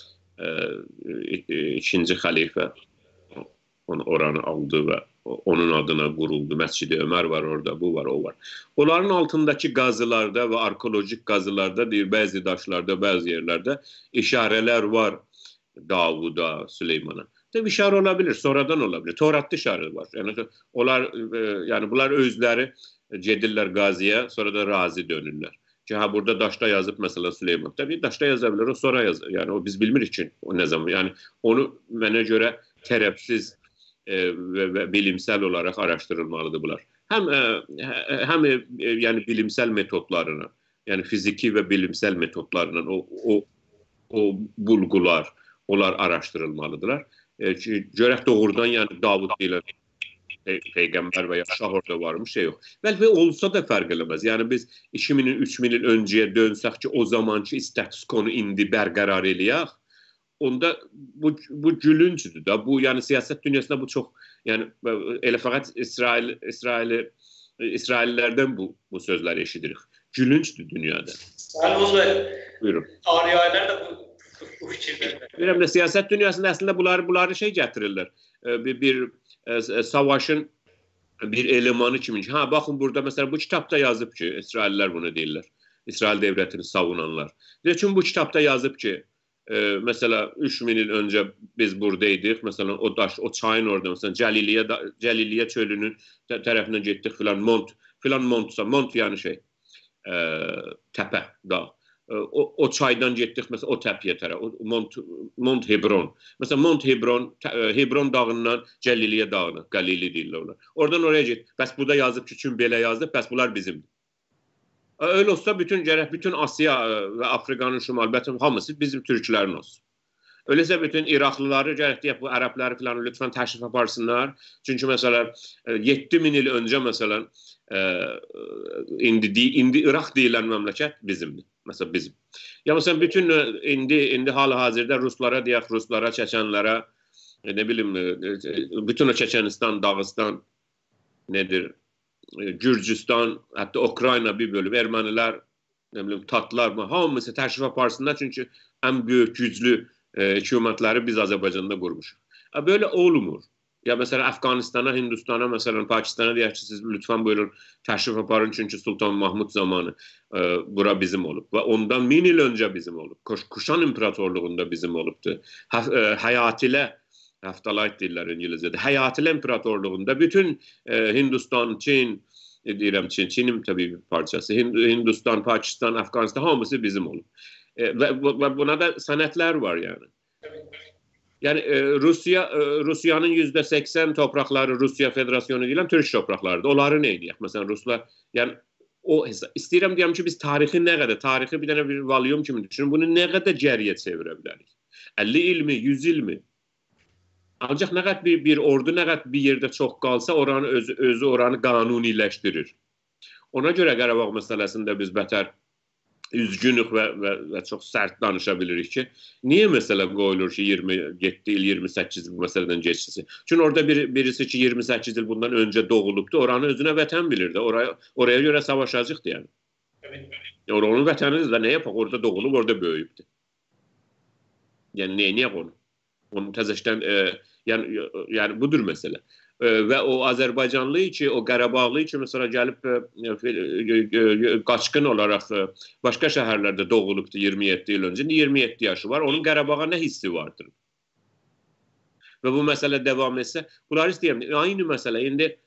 ikinci xəlifə oranı aldı və onun adına quruldu. Məscid-i Ömer var orada, bu var, o var. Onların altındaki qazılarda və arkeolojik qazılarda deyir, bəzi daşlarda, bəzi yerlərdə işarələr var Davuda, Süleymana. Tabii işarə olabilir, sonradan olabilir. Tevrat'ta işarə var. Yani bunlar özləri gedirlər qaziyə, sonra da razi dönürlər. Ki burada daşta yazıp mesela Süleyman. Tabii daşta yazabilir, o sonra yazır. Yani o biz bilmirik için o ne zaman. Yani onu bana göre tərəfsiz ve bilimsel olarak araştırılmalıdır bunlar. Hem yani bilimsel metotlarına, yani fiziki ve bilimsel metotlarına o bulgular, onlar araştırılmalıdırlar. Görək doğrudan yani Davud deyilən peygamber veya şah orada varmış şey yok. Belki olsa da fark edemez. Yani biz 2000 3000 yıl önceye dönsək ki o zamanki status quo indi bərqərar eləyək. Onda bu gülüncdür da. Bu yani siyaset dünyasında bu çok yani elə fəqət İsraillerden bu sözləri eşidirik. Gülüncdür dünyada. Sayın Oğuz Bey, buyurun. tarihiler de bu bu fikirdə. Bilirəm də siyasət dünyasında əslində bunları şey gətirirlər. Bir savaşın bir elemanı kimi. Ha, baxın burada mesela bu kitabda yazıb ki, İsraillər bunu deyirlər. İsrail devletini savunanlar. Çünkü bu kitabda yazıb ki, mesela 3000 il önce biz buradaydık. Mesela o çayın orada mesela Cəliliyə çölünün tərəfindən getdik filan mont yani şey təpə dağ. O çaydan getdik mesela o təpiyə tərəf. Mont Hebron. Mesela Mont Hebron dağından Cəliliyə dağına, Qalili deyirlər ona. Oradan oraya get. Bəs burada yazıb ki, kim belə yazıb, bəs bunlar bizimdir. Öyle olsa bütün Asya ve Afrika'nın şimal hamısı bizim Türklerin olsun. Öyleyse bütün Iraklıları gərək bu Ərəbləri falan lütfen təşrif aparsınlar. Çünkü mesela 7000 il önce mesela indi Irak deyilən məmləkət bizimdir. Mesela bizim. Ya mesela bütün indi hal-hazırda Ruslara deyək, Ruslara, Çeçenlere, ne bileyim bütün o Çeçenistan, Dağıstan nedir? Gürcistan, hatta Ukrayna bir bölüm, Ermənilər, ne bileyim Tatlar, hamısı təşrif aparsınlar çünkü en büyük güclü hükümetleri biz Azerbaycan'da kurmuşuz. Böyle olmur. Ya mesela Afganistan'a, Hindistan'a, mesela Pakistan'a deyək ki, siz lütfen buyurun təşrif aparın çünkü Sultan Mahmud zamanı bura bizim olub. Ve ondan 1000 il önce bizim olub. Kuşan İmparatorluğunda bizim olubdu. Hayatilə Haftalayt deyirlər İngilizce'de. Hayatilə İmparatorluğunda bütün Hindistan, Çin, deyirəm Çin'in tabii bir parçası. Hindistan, Pakistan, Afganistan hamısı bizim olub. Ve buna da senetler var yani. Yani Rusya'nın %80 toprakları Rusya Federasyonu deyilən Türk topraklarıdır. Onları ne ediyək? Mesela Ruslar, yani o istəyirəm deyəm ki, biz tarixi nə qədər, tarixi bir dənə bir valyum kimi düşünün, bunu nə qədər geriye çevirə bilərik? 50 il mi, 100 il mi? Ancaq nə qədər bir ordu nə qədər bir yerdə çox qalsa, oranı özü oranı qanuniləşdirir. Ona görə Qarabağ məsələsində biz bətər üzgünük və çox sərt danışa bilirik ki, niye mesela qoyulur ki 27 il, 28 il məsələdən geçsisi? Çünkü orada birisi ki 28 il bundan önce doğulubdu, oranı özünə vətən bilirdi, oraya göre savaşacaqdı yani. Onun vətənidir də, ne yapaq? Orada doğulub, orada böyüyübdü. Yani niye onu? Onun təzəşdən, yani budur mesele. Ve o Azerbaycanlı ki, o Qarabağlı ki mesela gelip qaçqın olarak başka şehirlerde doğulubdu 27 yıl önce. 27 yaşı var. Onun Qarabağa ne hissi vardır? Ve bu mesele devam etse, bunları istəyəm. Aynı mesele. Şimdi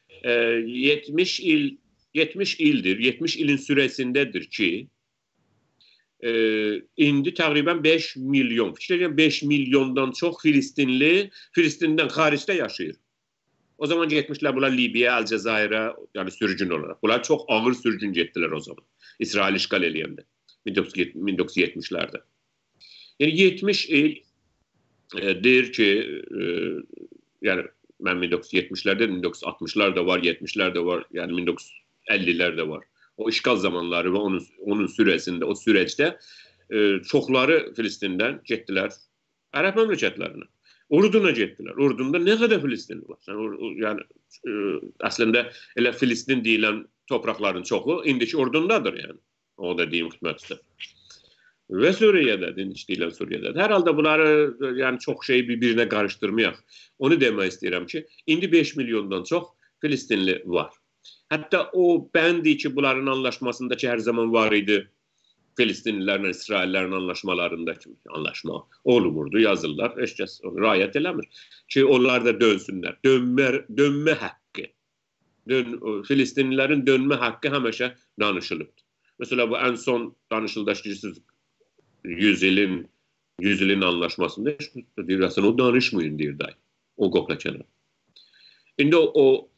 70 ildir, 70 ilin süresindedir ki, indi təqribən 5 milyon, fikirləşən 5 milyondan çox Filistin'dən xaricdə yaşayır. O zaman getmişler bunlar Libya'ya, Alcezayir'e yani sürgün olarak. Bunlar çok ağır sürgün gettiler o zaman. İsrail işgal eləyəndə 1970'lerde. Yani 70 il deyir ki yani ben 1970'lerde 1960'larda var, 70'lerde var, yani 1950'lerde var. O işgal zamanları ve onun süresinde, o süreçte çoxları Filistin'den gettiler Ərəb məmləkətlərinə. Urduna getdiler. Urdunda ne kadar Filistinli var? Yani aslında elə Filistin deyilən toprakların çoxu indiki Urdundadır yani. O da deyim xidmətdə. Ve Suriye'de, dinç deyilən Suriye'de. Herhalde bunları yani çok şeyi birbirine karıştırmayaq. Onu demək istəyirəm ki, indi 5 milyondan çox Filistinli var. Hatta o bəndi ki, bunların anlaşmasındaki her zaman var idi. Filistinlilərlə İsraillərin anlaşmalarındaki anlaşma olmurdu, yazırlar, heç kəs rayət eləmir. Ki onlar da dönsünlər. Dönmə haqqı. Filistinlilərin dönmə haqqı həmişə danışılıbdır. Mesela bu en son danışıldakı 100 ilin anlaşmasında deyirsən, o danışmayın deyir day. O qopla kənar. İndi o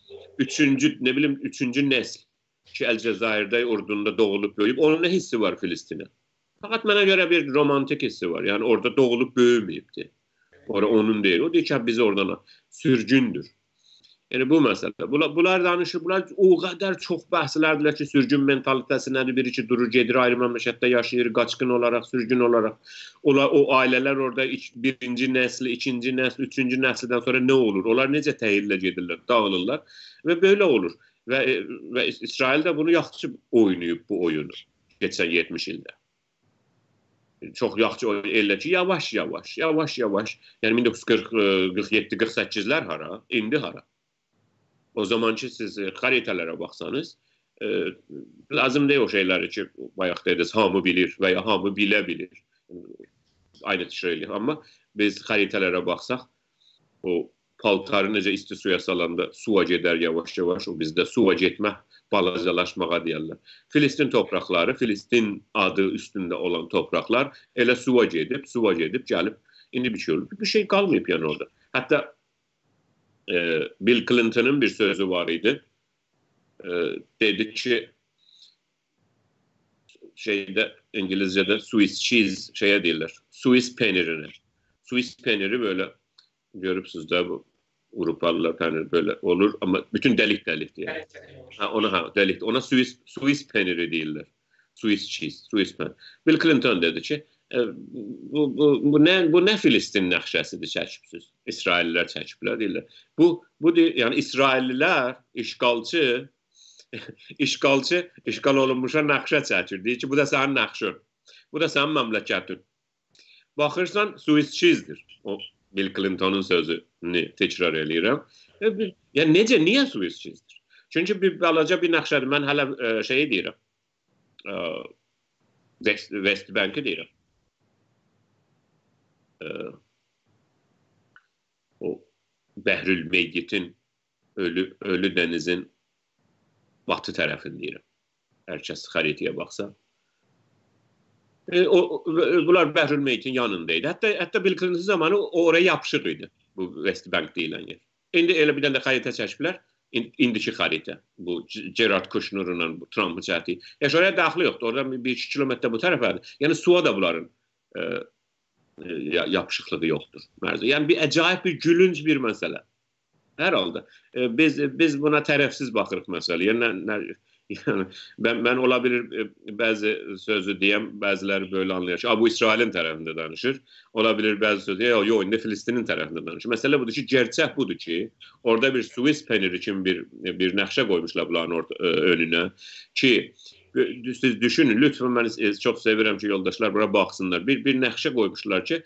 üçüncü nesil ki Əlcəzairdə ordunda doğulub böyüyüb, onun ne hissi var Filistin'e? Fakat bana göre bir romantik hissi var. Yani orada doğulub böyüməyibdi. Onun değil. O deyir ki bizi oradan sürgündür. Yani bu mesele. Bunlar danışır. Bunlar o kadar çok bəhslərdirlər ki, sürgün mentalitəsi nədir? Biri ki durur, gedir ayrı məmləkətdə yaşayır, qaçqın olarak, sürgün olarak. O aileler orada birinci nəsli, ikinci nəsli, üçüncü nəsildən sonra ne olur? Onlar necə təyirlə gedirlər, dağılırlar ve böyle olur. Ve İsrail de bunu yaxşı oynayıb bu oyunu geçen 70 ildə. çox yaxşı elə ki, yavaş-yavaş, yəni 1947-48-lər hara, indi hara. O zaman ki, siz xəritələrə baxsanız, lazım deyil o şeyləri ki, bayaq dediniz, hamı bilir və ya hamı bilə bilir. Aynı tişrəyli. Amma biz xəritələrə baxsaq, o paltarı necə isti suya salanda suya gedər yavaş-yavaş, o bizdə suya getmə, balacalaşmağa deyərlər. Filistin torpaqları, Filistin adı üstündə olan torpaqlar elə suya gedib, gəlib, indi bir şey olur. Bir şey qalmayıb yəni orada. Hətta Bill Clinton'ın bir sözü var idi. Dedi ki, İngilizce'de Swiss cheese deyirlər, Swiss peynirini. Swiss peyniri böyle görürsünüz de bu Avrupalılar peyniri böyle olur ama bütün delik diye. Delik. Ona Swiss peyniri deyirlər. Swiss cheese, Swiss peyniri. Bill Clinton dedi ki, bu ne Filistin nəxşəsidir çəkibsiz. İsraillilər çəkiblər deyirlər. Bu yani İsraillilər işgal olunmuşa nəxşə çəkir. Deyir ki, bu da sənin nəxşün. Bu da sənin məmləkətin. Baxırsan, Swiss cheese'dir. O Bill Clinton'un sözünü təkrar eləyirəm. Yəni, niyə Swiss cheese'dir? Çünki balaca bir nəxşədir. Mən hələ deyirəm. West Bank'ı deyirəm. O Bəhrül Meyyitin, ölü dənizin batı tərəfini deyirəm. Hər kəs xəritəyə baxsa. Bunlar Bəhrül Meyyitin yanındaydı. Hətta Bill Clinton zamanı oraya yapışıq idi. Bu West Bank deyilən yer. İndi elə bir dənə də xəritə çəkiblər. İndiki xəritə. Bu Gerard Kushner'la Trump'ı çəkdi. Oraya daxili yoxdur. Oradan 1-2 kilometre bu tərəfədir. Yəni suya da bunların yapışıqlığı yoxdur. Yəni bir əcayib bir gülünc bir məsələ. Hər halda. Biz buna tərəfsiz baxırıq məsələ. Yəni mən ola bilir bəzi sözü deyəm, bəziləri böyle anlayır. Bu İsrailin tərəfində danışır. Ola bilir bəzi sözü yox, indi Filistinin tərəfində danışır. Məsələ budur ki, gerçək budur ki, orada bir Swiss peyniri kimi bir nəxşə qoymuşlar bunların önünə ki, siz düşünün, lütfen mən çox sevirəm ki, yoldaşlar bura baxsınlar. Bir nəxşə qoymuşlar ki,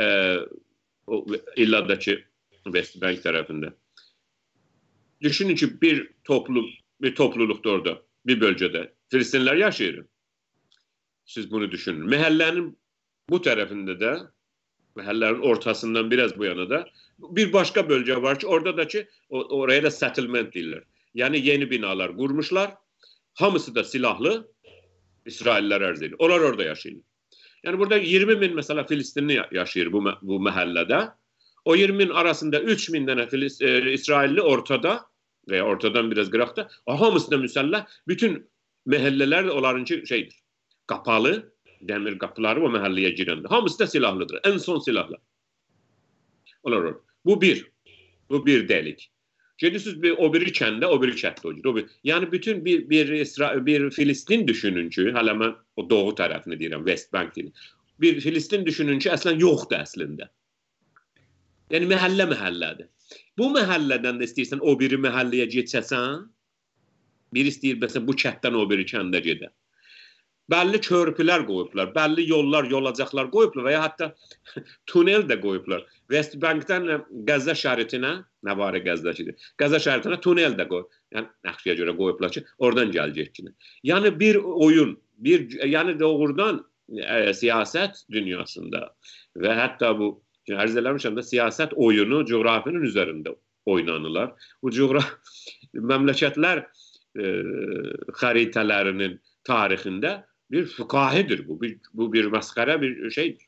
illa da ki, West Bank tərəfində. Düşünün ki, bir toplulukda orada, bir bölgede Filistinler yaşayır. Siz bunu düşünün. Məhəllənin bu tərəfində də, məhəllənin ortasından biraz bu yana da bir başka bölge var ki, orada da ki, oraya da settlement deyirlər. Yani yeni binalar kurmuşlar. Hamısı da silahlı. İsraillər ərz edir. Onlar orada yaşayır. Yani burada 20 bin mesela Filistinli yaşayır bu məhəllədə. O 20 bin arasında 3 bin dənə İsrailli ortada veya ortadan biraz qıraqda. Hamısı da müsəlləh. Bütün məhəllələr onlarınki şeydir. Qapalı, dəmir qapıları o məhəlləyə girəndə. Hamısı da silahlıdır. En son silahlar. Onlar orada. Bu bir delik. Gedirsiniz o biri kəndə, o biri kətdə o cür. Yəni bütün bir Filistin düşünün ki, hələ mən o doğu tərəfini deyirəm, West Bank deyirəm. Bir Filistin düşünün ki, əslən yoxdur əslində. Yəni məhəllədir. Bu məhəllədən də istəyirsən o biri məhəlləyə geçəsən, bir istəyir məsələn bu kətdən o biri kəndə gedə. Bəlli körpülər qoyublar, bəlli yollar, yolacaqlar qoyublar və ya hətta tunel də qoyublar. West Bank'dan Qəzza şəritinə, nə var Qəzzaçıdır, Qəzza şəritinə tunel də qoyub. Yəni, nəxşiyə görə qoyublar ki, oradan gələcək ki. Yəni, bir oyun, yəni doğrudan siyasət dünyasında və hətta bu, ərz eləmişəm də, siyasət oyunu coğrafinin üzərində oynanırlar. Bu məmləkətlər xəritələrinin tarixində bir fukahidir bu. Bu bir məskərə bir şeydir.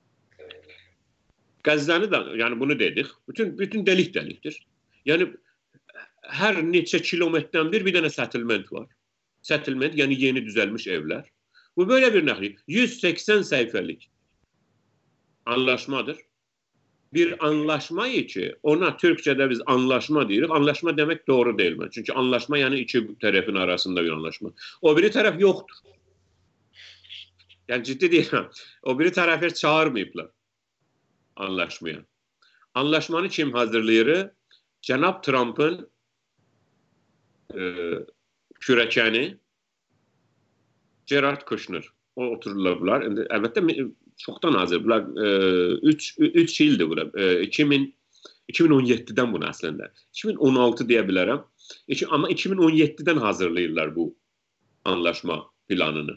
Qəzzəni da, yəni bunu dedik. Bütün delikdir. Yəni hər neçə kilometrdən bir dənə settlement var. Settlement, yəni yeni düzəlmiş evlər. Bu böyle bir nəxli. 180 səhifəlik anlaşmadır. Bir anlaşma ki, ona Türkçədə biz anlaşma deyirik. Anlaşma demek doğru değil mi? Çünkü anlaşma yani iki tərəfin arasında bir anlaşma. O biri tərəf yoxdur. Yani ciddi deyirəm. O biri tərəflər çağırmayıblar anlaşmaya. Anlaşmanı kim hazırlayır? Cənab Trump'ın kürəkəni Gerard Kushner. O otururlar. Əlbəttə çoxdan hazır. Bunlar 3 ildir bura. 2017-dən bunu əslində. 2016 deyə bilərəm. Amma 2017-dən hazırlayırlar bu anlaşma planını.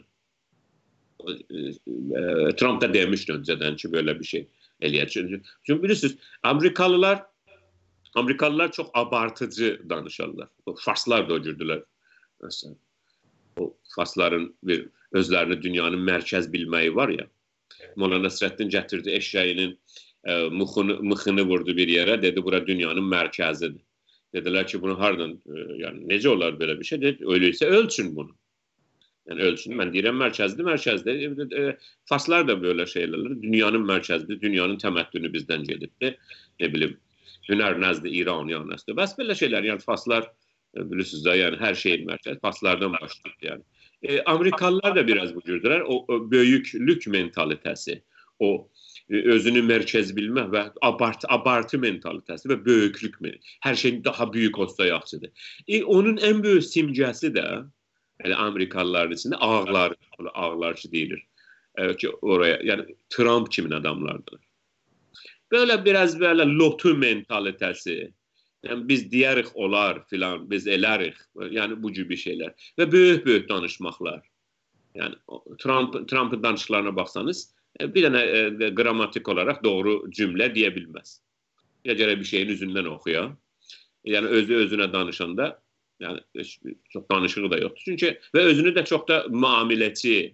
Trump da demişdi önceden ki böyle bir şey eləyəcək. Çünkü bilirsiniz, Amerikalılar çok abartıcı danışarlar. O Farslar da o cürdülər. Mesela, o Farsların bir özlərini dünyanın mərkəz bilməyi var ya. Molla Nəsrəddin gətirdi eşyayının mıxını vurdu bir yerə, dedi bura dünyanın mərkəzidir. Dediler ki bunu hardan, yani necə olar böyle bir şey? Dedi, öyleyse ölçün bunu. Yani ölçün. Ben deyirəm mərkəzdə. Farslar da böyle şeyler. Dünyanın mərkəzidir, dünyanın təməddünü bizdən gedibdir. Ne bileyim, hünər nəzdi, İran yanəzdi. Bəs belə şeyler, yani Farslar bilirsiniz da, yani her şeyin mərkəzi Farslardan başlayıb yani. Amerikalılar da biraz bu cürdülər. O böyüklük mentalitəsi, o özünü mərkəz bilmə və abartı mentalitəsi və böyüklük, hər şeyin daha büyük olsa yaxşıdır. Onun en büyük simgəsi də yani Amerikalıların içinde ağlarçı deyilir. Ki oraya, yani Trump kimin adamlardır. Böyle biraz böyle lotu mentalitesi. Yani biz diyerik olar filan, biz elerik. Yani bu gibi şeyler. Ve büyük danışmaklar. Yani Trump'ın danışıklarına baksanız bir tane gramatik olarak doğru cümle diyebilmez. Ya bir şeyin üzünden okuyor. Yani özüne danışanda yani çok danışığı da yoktur. Çünkü ve özünü de çok da muameleci,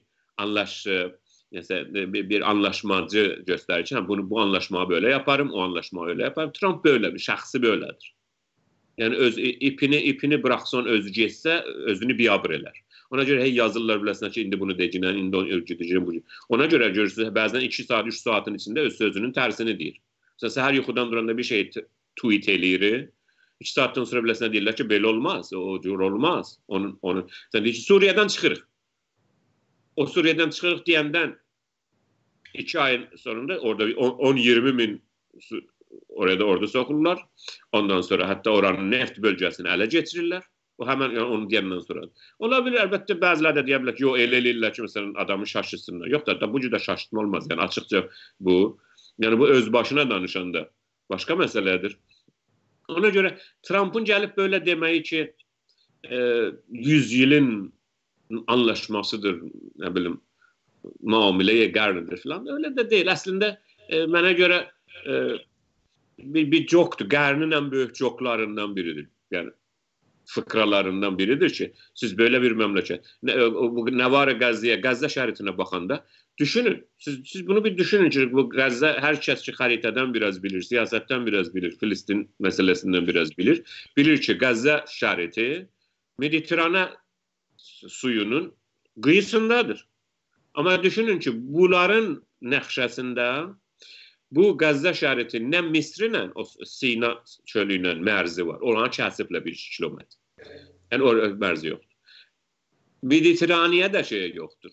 bir anlaşmacı gösterir için bu anlaşmayı böyle yaparım, o anlaşmayı öyle yaparım. Trump böyle bir, şahsı böyledir. Yani ipini bıraksın özü geçse özünü biabır eler. Ona göre yazırlar biləsinə ki, indi bunu deyəcəm, indi onu öyrədəcəm. Ona göre görürsünüz, bəzən 2 saat, 3 saatin içinde öz sözünün tersini deyir. Mesela səhər yuxudan duranda bir şey tweet eləyir. 2 saatten sonra biləsinə deyirlər ki, belə olmaz, o cür olmaz. Sen deyir ki, Suriye'den çıxırıq. O Suriye'den çıxırıq deyəndən 2 ayın sonunda orada 10-20 min orada sokulurlar. Ondan sonra hatta oranın neft bölgesini ele geçirirler. O hemen yani onu diyenden sonra. Olabilir elbette bazıları da diyebilir ki, elə eləyirlər ki, mesela adamı şaşırsınlar. Yok da bu cür də şaşırtma olmaz. Yani açıkça bu. Yani bu öz başına danışanda başka meseledir. Ona göre Trump'ın gelip böyle demeyi ki 100 yılın anlaşmasıdır, ne bileyim, muameleye qarnidir falan. Öyle de değil. Aslında bana göre bir joktur. Qarnın en büyük joklarından biridir. Yani fıkralarından biridir ki siz böyle bir memleket. Ne var Gazze'ye, Gazze şeridine bakanda düşünün. Siz bunu bir düşünün ki bu Gazze herkes ki haritadan biraz bilir, siyasetten biraz bilir, Filistin meselesinden biraz bilir. Bilir ki Gazze şeridi Mediterane suyunun kıyısındadır. Ama düşünün ki bunların nəqşəsində bu Gazze şeridinin ne Misri'yle o Sina çölüyle merzi var. Oranı kəsiblə 1 kilometre. Yani o merzi yoktur. Mediteraniye de şey yoktur.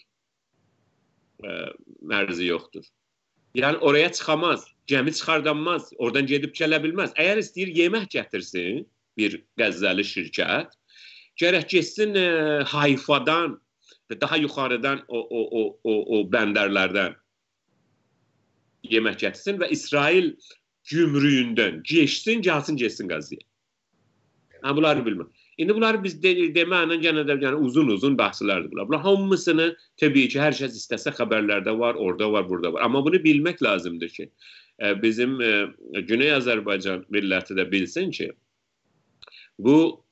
Merzi yoktur. Yani oraya çıkamaz. Gəmi çıxardanmaz. Oradan gedib gələ bilməz. Eğer istəyir yemək gətirsin bir Qəzzəli şirkət, gərək getsin Hayfadan ve daha yukarıdan o bənderlərdən yemək gətirsin ve İsrail gümrüyündən geçsin, gelsin Qəzzəyə. Bunları bilmem. İndi bunları biz deməklə gene de yani uzun bahslərdir bunlar. Bunlar hamısını tabii ki her şey istəsə xəbərlərdə var, orada var, burada var. Ama bunu bilmek lazımdır ki bizim Güney Azərbaycan milləti de bilsin ki bu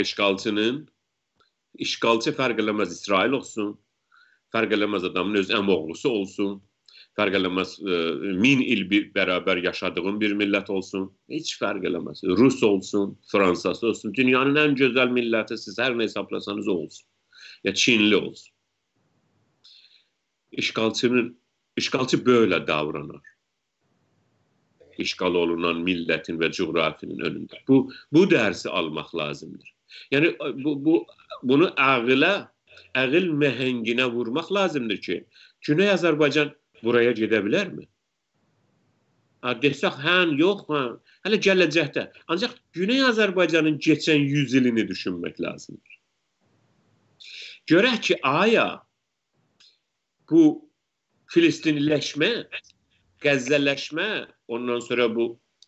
işgalçı fərq eləməz İsrail olsun, fərq eləməz adamın öz əmoğlusu olsun, fərq eləməz 1000 il beraber yaşadığın bir millət olsun, hiç fərq eləməz. Rus olsun, Fransız olsun, dünyanın en güzel milləti siz her ne hesaplasanız olsun. Ya Çinli olsun. İşgalçı böyle davranır. İşgal olunan milletin ve coğrafinin önünde. Bu dersi almak lazımdır. Yani bunu ağıl mehengine vurmak lazımdır ki Güney Azərbaycan buraya gidebilir mi? Desək, yox, hələ gələcəkdə. Ancaq Güney Azərbaycanın geçen 100 ilini düşünmək lazımdır. Görək ki, aya bu Filistinləşmə, Qəzzələşmə, ondan sonra bu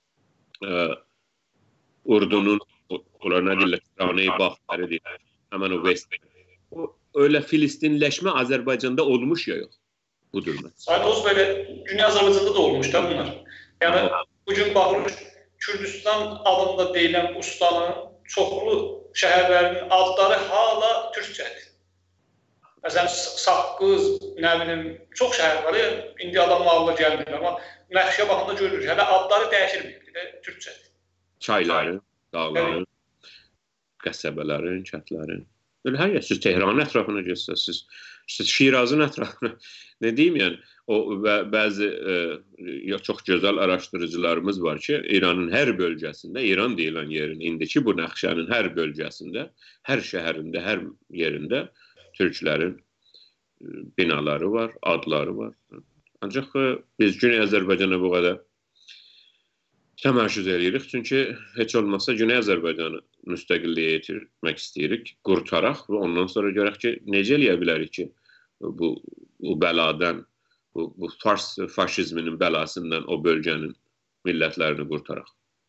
Urdunun ne deyirlər, Rane-i Baxtları deyirlər, hemen o West. Öyle Filistinləşmə Azərbaycanda olmuş ya yok. Budur mu? Sayın Oğuz böyle Güney Azərbaycanda da olmuş da bunlar. Yani bugün bakılmış Kürdistan adında deyilən ustanın çoxlu şəhərlərinin adları hala Türkçədir. Məsələn, Saqqız, nə bilim, çox şəhər var ya, indi adam ağlı gəlmir, amma nəqşə baxımda görülür. Hələ adları dəyişilmir, Türkçədir. Çayların, dağların, qəsəbələrin, kəndlərin. Böyle her yer. Siz Tehran'ın etrafına geçseniz, siz Şiraz'ın etrafına, ne diyeyim yani, o bazı çok güzel araştırıcılarımız var ki, İran'ın her bölgesinde, İran deyilen yerin, indiki bu Nəxşənin her bölgesinde, her şehirinde, her yerinde Türklerin binaları var, adları var. Ancak biz Güney Azərbaycana bu kadar təməşüz edirik. Çünki heç olmazsa Güney Azərbaycanı müstəqilliyə yetirmək istəyirik, qurtaraq və ondan sonra görək ki, necə eləyə bilərik ki, bu bəladan, bu Fars faşizminin bəlasından o bölgənin millətlərini qurtaraq.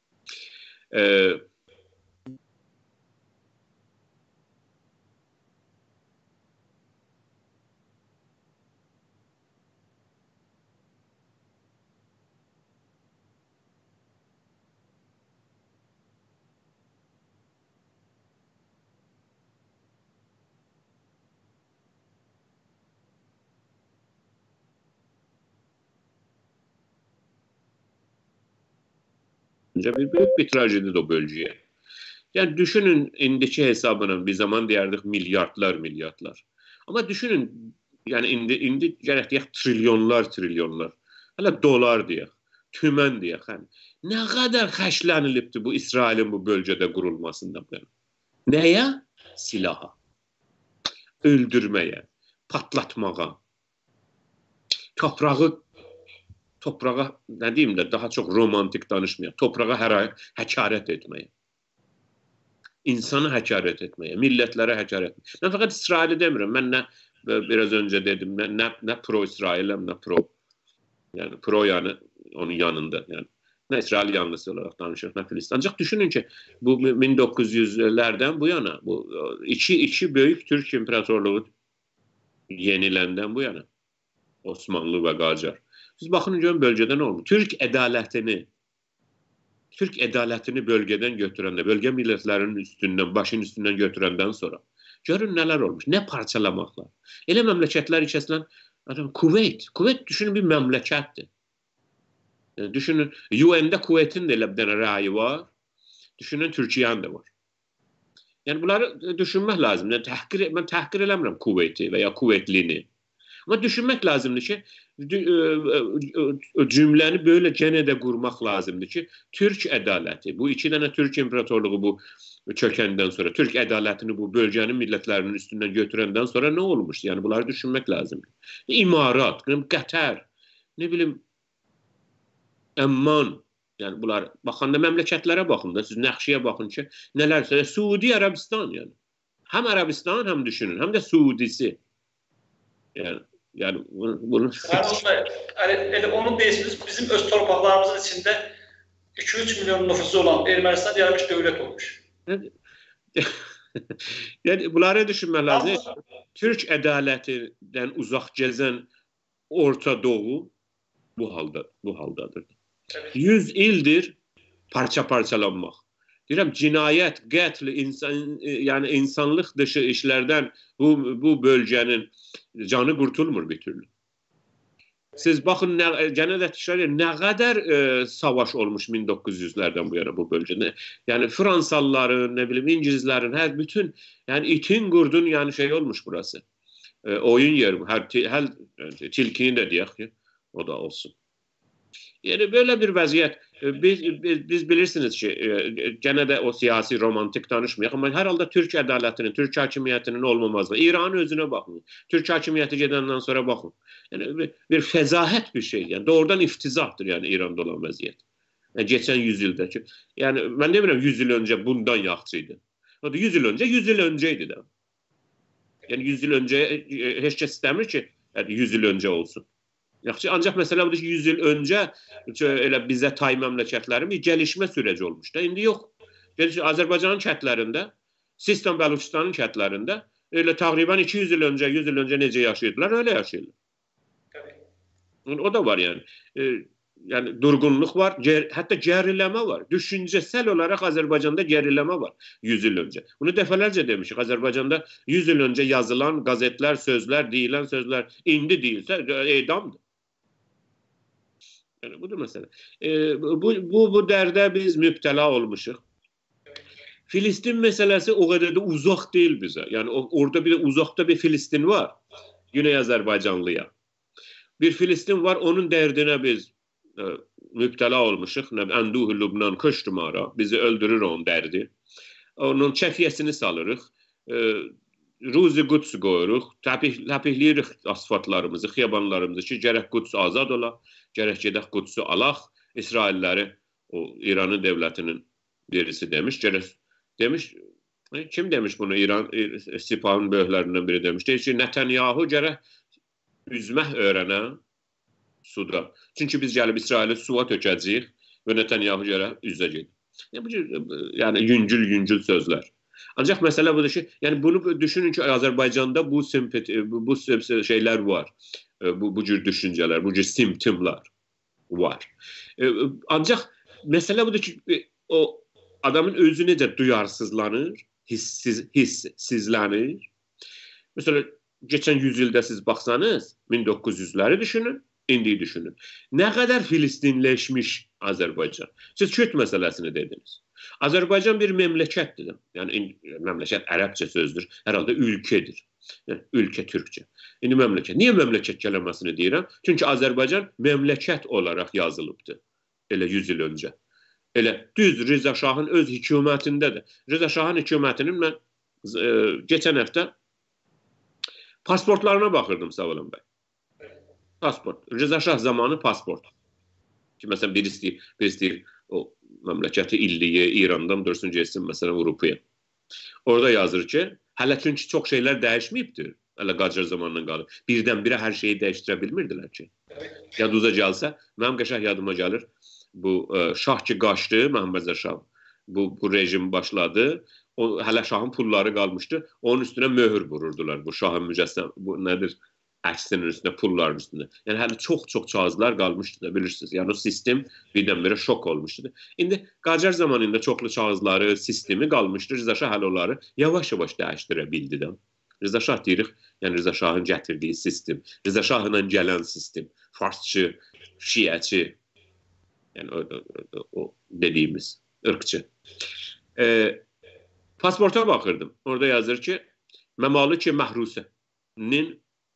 Büyük bir trajedi o bölgeye. Yani düşünün indiki hesabına bir zaman deyərdik milyardlar. Ama düşünün yani indi gərək deyək trilyonlar. Hala dolar deyək, tümən deyək. Yani, ne kadar xərclənilibdir bu İsrail'in bu bölgede kurulmasından beri. Neye? Silaha. Öldürmeye, patlatmağa. Toprağa, ne diyeyim de daha çok romantik danışmaya, toprağa hakaret etmeye, insanı hakaret etmeye, milletlere hakaret etmeye. Ben fakat İsrail'i demiyorum. Ben biraz önce dedim, ne pro-İsrail'im, ne pro. Yani pro yani onun yanında. Yani ne İsrail yanlısı olarak danışır, ne Filistin. Ancak düşünün ki bu 1900'lerden bu yana, bu iki büyük Türk İmparatorluğu yenilenden bu yana, Osmanlı ve Qacar. Siz bakın görün bölgede ne olmuş? Türk ədalətini bölgeden götürəndə, bölge milletlərinin üstündən, başın üstündən götürəndən sonra görün neler olmuş, ne parçalamaklar. Elə məmləkətlər içəsilən, Kuveyt düşünün bir məmləkətdir. Yani düşünün, UN'da Kuveyt'in de elə bir dənə rəyi var, düşünün Türkiye'nin de var. Yani bunları düşünmək lazım. Ben təhqir eləmirəm Kuveyt'i veya Kuveytlini. Ama düşünmek lazımdır ki cümleni böyle gene de kurmak lazımdır ki Türk ədaleti, bu iki tane Türk İmparatorluğu bu çökenden sonra Türk ədalətini bu bölgenin milletlerinin üstünden götürenden sonra ne olmuş? Yani bunları düşünmek lazım. İmarat, Qatar, ne bileyim Amman, yani bunlar baxanda məmləkətlərə baxın da, siz Nəxşiyə baxın ki, nelerse Suudi Arabistan yani. Hem Arabistan hem düşünün, hem de Suudisi. Yani bunu... Yani onun değişimiz bizim öz torpaqlarımızın içinde 2-3 milyon nüfusu olan Ermənistan yaratmış devlet olmuş. Yani bunları düşünmək lazım. Türk ədaletinden uzaq gəzən Orta Doğu bu haldadır. Evet. 100 ildir parçalanmaq. Deyirəm, cinayət, qətl, yani insanlıq dışı işlerden bu bölgenin canı kurtulmur bir türlü. Siz bakın gene de ne kadar savaş olmuş 1900'lerden bu yana bu bölgede. Yani Fransalıların, ne bileyim İngilizlerin, her bütün yani itin kurdun yani şey olmuş burası. Oyun yeri. Her tilkini de diyək ki, o da olsun. Yani böyle bir vəziyyət. Biz bilirsiniz ki, gene de o siyasi romantik danışmayaq, ama herhalde Türk ədalətinin, Türk hakimiyyətinin olmamazlığı. İranın özüne bakın. Türk hakimiyyəti gedəndən sonra bakın. Yani bir fezahət bir şey. Yani doğrudan iftizahdır yani İran'da olan vəziyyət. Yani geçen yüzyıldaki. Yani ben demirəm 100 yıl önce bundan yaxşıydı. O da 100 yıl önceydi de. Yani 100 yıl önce heç kəs istəmir ki, yani 100 yıl önce olsun. Yaxşı, ancaq məsələ budur ki, 100 il öncə elə bizə tay məmləkətlərin bir gəlişmə sürəci olmuş da, indi yox. Azərbaycanın kəndlərində, Sistan Bəluçistanın kəndlərində elə təqribən 200 il öncə, 100 il öncə necə yaşayırdılar, öyle yaşayırlar. O da var yani. Yani durgunluq var, hətta geriləmə var. Düşüncəsel olaraq Azərbaycanda geriləmə var 100 il öncə. Bunu dəfələrcə demişik. Azərbaycanda 100 il öncə yazılan qazetlər, sözlər, deyilən sözlər indi deyilsə edamdır. Yəni budur məsələ. Bu dərdə biz mübtəla olmuşuq. Filistin məsələsi o qədər də uzaq deyil bizə. Yəni orada bir uzaqda bir Filistin var. Güney Azərbaycanlıya. Bir Filistin var, onun dərdinə biz mübtəla olmuşuq. Ənduh-u Lübnan köştümara. Bizi öldürür onun dərdi. Onun çəfiyyəsini salırıq. Ruzi Quds qoyuruq. Təpihləyirik asfaltlarımızı, xiyabanlarımızı ki, gərək Quds azad ola, gərək gedək Qudsu alaq. İsrailləri, o İranın devlətinin birisi demiş. Demiş, kim demiş bunu? İran Sipahın böyüklərindən biri demiş. Deyir ki, Netanyahu gərək üzmək öyrənə suda. Çünki biz gəlib İsraili suya tökəcəyik və Netanyahu gərək üzə gedir. Yəni yüngül sözlər. Ancaq məsələ budur ki, yəni bunu düşünün ki, Azərbaycanda bu şeylər var. Bu cür düşüncələr, bu cür simptomlar var. Ancaq məsələ budur ki, o adamın özü necə duyarsızlanır, hissizlənir. Məsələn, geçən 100 ildə siz baxsanız, 1900'ləri düşünün, indi düşünün. Nə qədər filistinləşmiş Azərbaycan. Siz Kürt məsələsini dediniz. Azərbaycan bir memləkətdir. Yəni, memləkət ərəbcə sözdür, hər halda ülkədir. Yəni, ülkə türkçə. İndi memləkət. Niyə memləkət kəlməsini deyirəm? Çünki Azərbaycan memləkət olaraq yazılıbdır. Elə 100 il öncə. Elə düz Rıza Şahın öz hökumətindədir. Rıza Şahın hökumətinin mən geçən həftə pasportlarına baxırdım Sağolun bəy. Pasport. Rıza Şah zamanı pasport. Ki, məsələn, bir istəyir o məmləkəti illiyi İrandan dursun geçsin, məsələn, Avropaya. Orada yazır ki, hələ çünki çox şeylər dəyişməyibdir. Hələ Qacar zamanından qalıb. Birdən-birə hər şeyi dəyişdirə bilmirdilər ki. Yaduza gəlsə, mənim qəşəng yadıma gəlir. Bu şah ki qaçdı, Məhəmməd Şah, bu rejim başladı. Hələ şahın pulları qalmışdı. Onun üstünə möhür vururdular. Bu şahın mücəssəm, bu nədir? Əksinin üstünə, pulların üstünə. Yəni hələ çox kağızlar qalmışdı da, bilirsiniz. Yəni o sistem birdən-birə şok olmuşdu. İndi Qacar zamanında çoxlu kağızları, sistemi qalmışdı. Rıza Şah hələ onları yavaş-yavaş dəyişdirə bildi də. Rıza Şah deyirik, yəni Rıza Şahın gətirdiyi sistem, Rıza Şahla gələn sistem, farsçı, şiəçi, yəni o dediyimiz ırkçı. Pasporta baxırdım. Orada yazır ki, Məmalı-ki Məhrusənin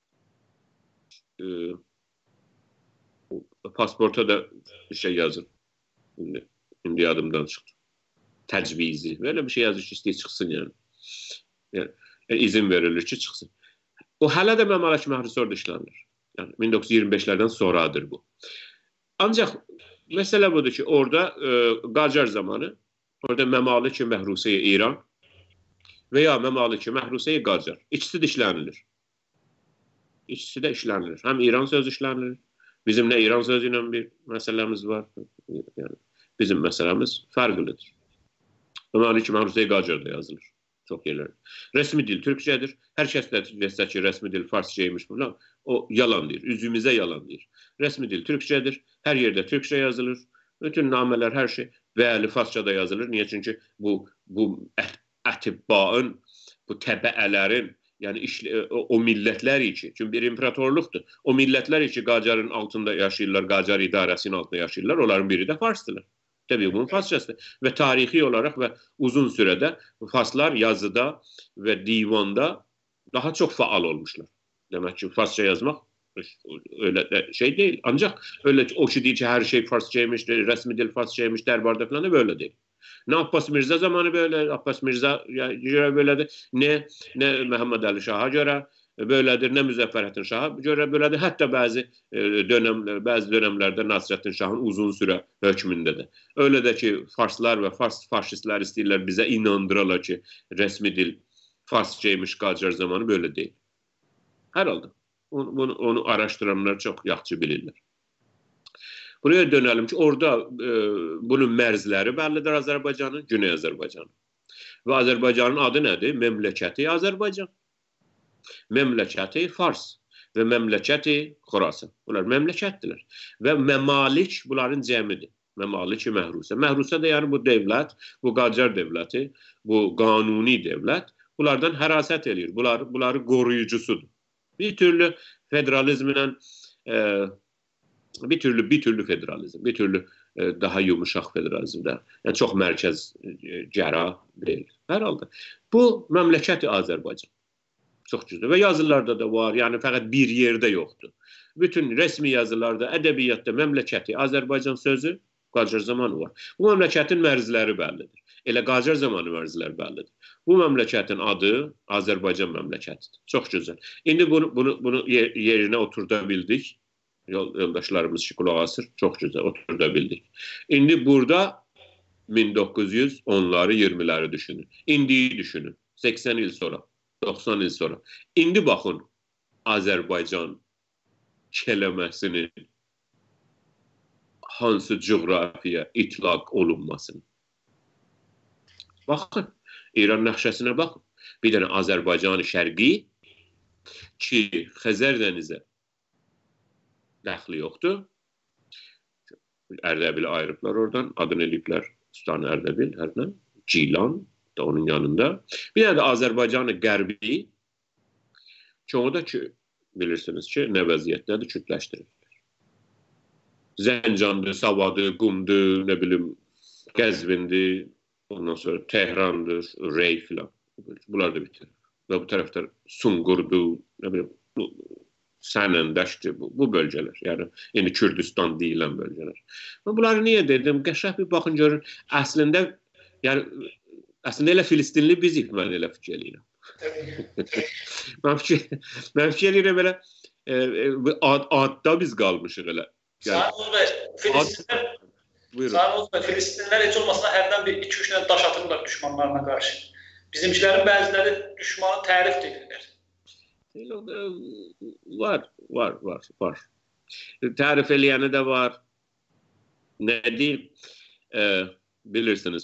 pasporta da bir şey yazır. İndi yadımdan çıxdı. Təcvizi. Böyle bir şey yazır ki, istəyir çıxsın yəni. Yəni izin verilir ki, çıxsın. O hələ də Məmalı-ki Məhrusə orada işlənir. Yəni 1925'lərdən sonradır bu. Ancaq məsələ budur ki, orada Qacar zamanı, orada Məmalı-ki Məhrusəyə İran və ya Məmalı-ki Məhrusəyə Qacar. İkisi də işlənilir. İkisi də işlənilir. Həm İran sözü işlənilir. Bizim nə İran sözü ilə bir məsələmiz var. Yəni, bizim məsələmiz fərqlidir. Məmalı-ki Məhrusəyə Qacar da yazılır. Çox yerlər. Rəsmi dil türkçədir. Hər kəs də desə ki, rəsmi dil farsçaymış falan. O yalan deyir. Üzümüzə yalan deyir. Rəsmi dil türkçədir. Hər yerdə türkçə yazılır. Bütün namələr, hər şey bəli farsça da yazılır. Niyə? Çünki bu ətibbaın, bu təbəələrin, yəni o millətlər ki, çünki bir imperatorluqdur. O millətlər ki, Qacarın altında yaşayırlar, Qacar idarəsinin altında yaşayırlar. Onların biri də farsdırlar. Təbii bunun farsçasıdır. Və tarixi olaraq və uzun sürədə farslar yazıda və divanda daha çox faal olmuşlar. Demək ki, farsça yazmaq öyle şey değil. Ancak öyle o ki deyir ki, hər şey farsçaymış, rəsmi dil farsçaymış, dərbarda falan da böyle değil. Ne Abbas Mirza zamanı böyle, Abbas Mirza göre böyledir, ne Məhəmməd Əli Şaha göre böyledir, ne Müzəffərəddin Şaha göre böyledir. Hətta bəzi dönemlerde Nasrəddin Şahın uzun süre hökmündədir. Öyle de ki, farslar ve faşistler istəyirlər bizə inandırırlar ki, rəsmi dil farsçaymış Qacar zamanı böyle değil. Hər halda. Onu araştıranlar çox yaxşı bilirlər. Buraya dönəlim ki, orada bunun mərzləri bəllidir Azərbaycanın, Güney Azərbaycanın. Və Azərbaycanın adı nədir? Məmləkəti Azərbaycan. Məmləkəti Fars və məmləkəti Xorasan. Bunlar məmləkətdirlər. Və məmalik bunların cəmidir. Məmalik-i Məhrusə. Məhrusə də yəni bu dövlət, bu Qacar dövləti, bu qanuni dövlət bunlardan hərasət edir. Bunları qoruyucusudur. Bir türlü federalizmlə bir türlü federalizm, bir türlü daha yumuşaq federalizmdə. Yəni çox mərkəz cərah deyil. Hər halda bu məmləkəti Azərbaycan. Çox güclü və yazılarda da var. Yəni fəqət bir yerdə yoxdur. Bütün rəsmi yazılarda, ədəbiyyatda məmləkəti Azərbaycan sözü Qacar zamanı var. Bu məmləkətin mərzləri bəllidir. Elə Qacar zamanı mərzləri bəllidir. Bu məmləkətin adı Azərbaycan məmləkətidir. Çox gözəl. İndi bunu yerinə oturda bildik. Yoldaşlarımız ki, qulaq asır. Çox gözəl oturda bildik. İndi burada 1910'ları 20'ləri düşünün. İndiyi düşünün. 80 il sonra, 90 il sonra. İndi baxın Azərbaycan kəlməsinin hansı coğrafiya itlaq olunmasını. Baxın, İran nəxşəsinə baxın. Bir dənə Azərbaycan-ı Şərqi ki, Xəzər dənizə dəxli yoxdur. Ərdəbili ayırıblar oradan, adını eləyiblər Sultan Ərdəbil, hərdən, Cilan da onun yanında. Bir dənə də Azərbaycan-ı Qərbi ki, o da ki, bilirsiniz ki, nə vəziyyətdədir, kütləşdirirlər. Zəncandır, Savadır, Qumdur, nə bilim, Qəzvindir, ondan sonra Tehrandır, Rey filan. Bunlar da bitirir. Və bu tərəfdə Sungurdur, nə bilim, Sənəndəşdir, bu bölgələr. Yəni, indi Kürdistan deyilən bölgələr. Bunları niyə dedim? Qəşəng bir baxın, görün. Əslində elə Filistinli bizik, mən elə fikir eləyirəm. Mən fikir eləyirəm elə adda biz qalmışıq elə. Sarımız və Filistinlər heç olmasına hərdən bir 2-3 dənə daş atırlar düşmanlarına qarşı. Bizimkilərin bəziləri düşmanı tərif edirlər. Var. Tərif eləyəni də var. Nə deyim? Bilirsiniz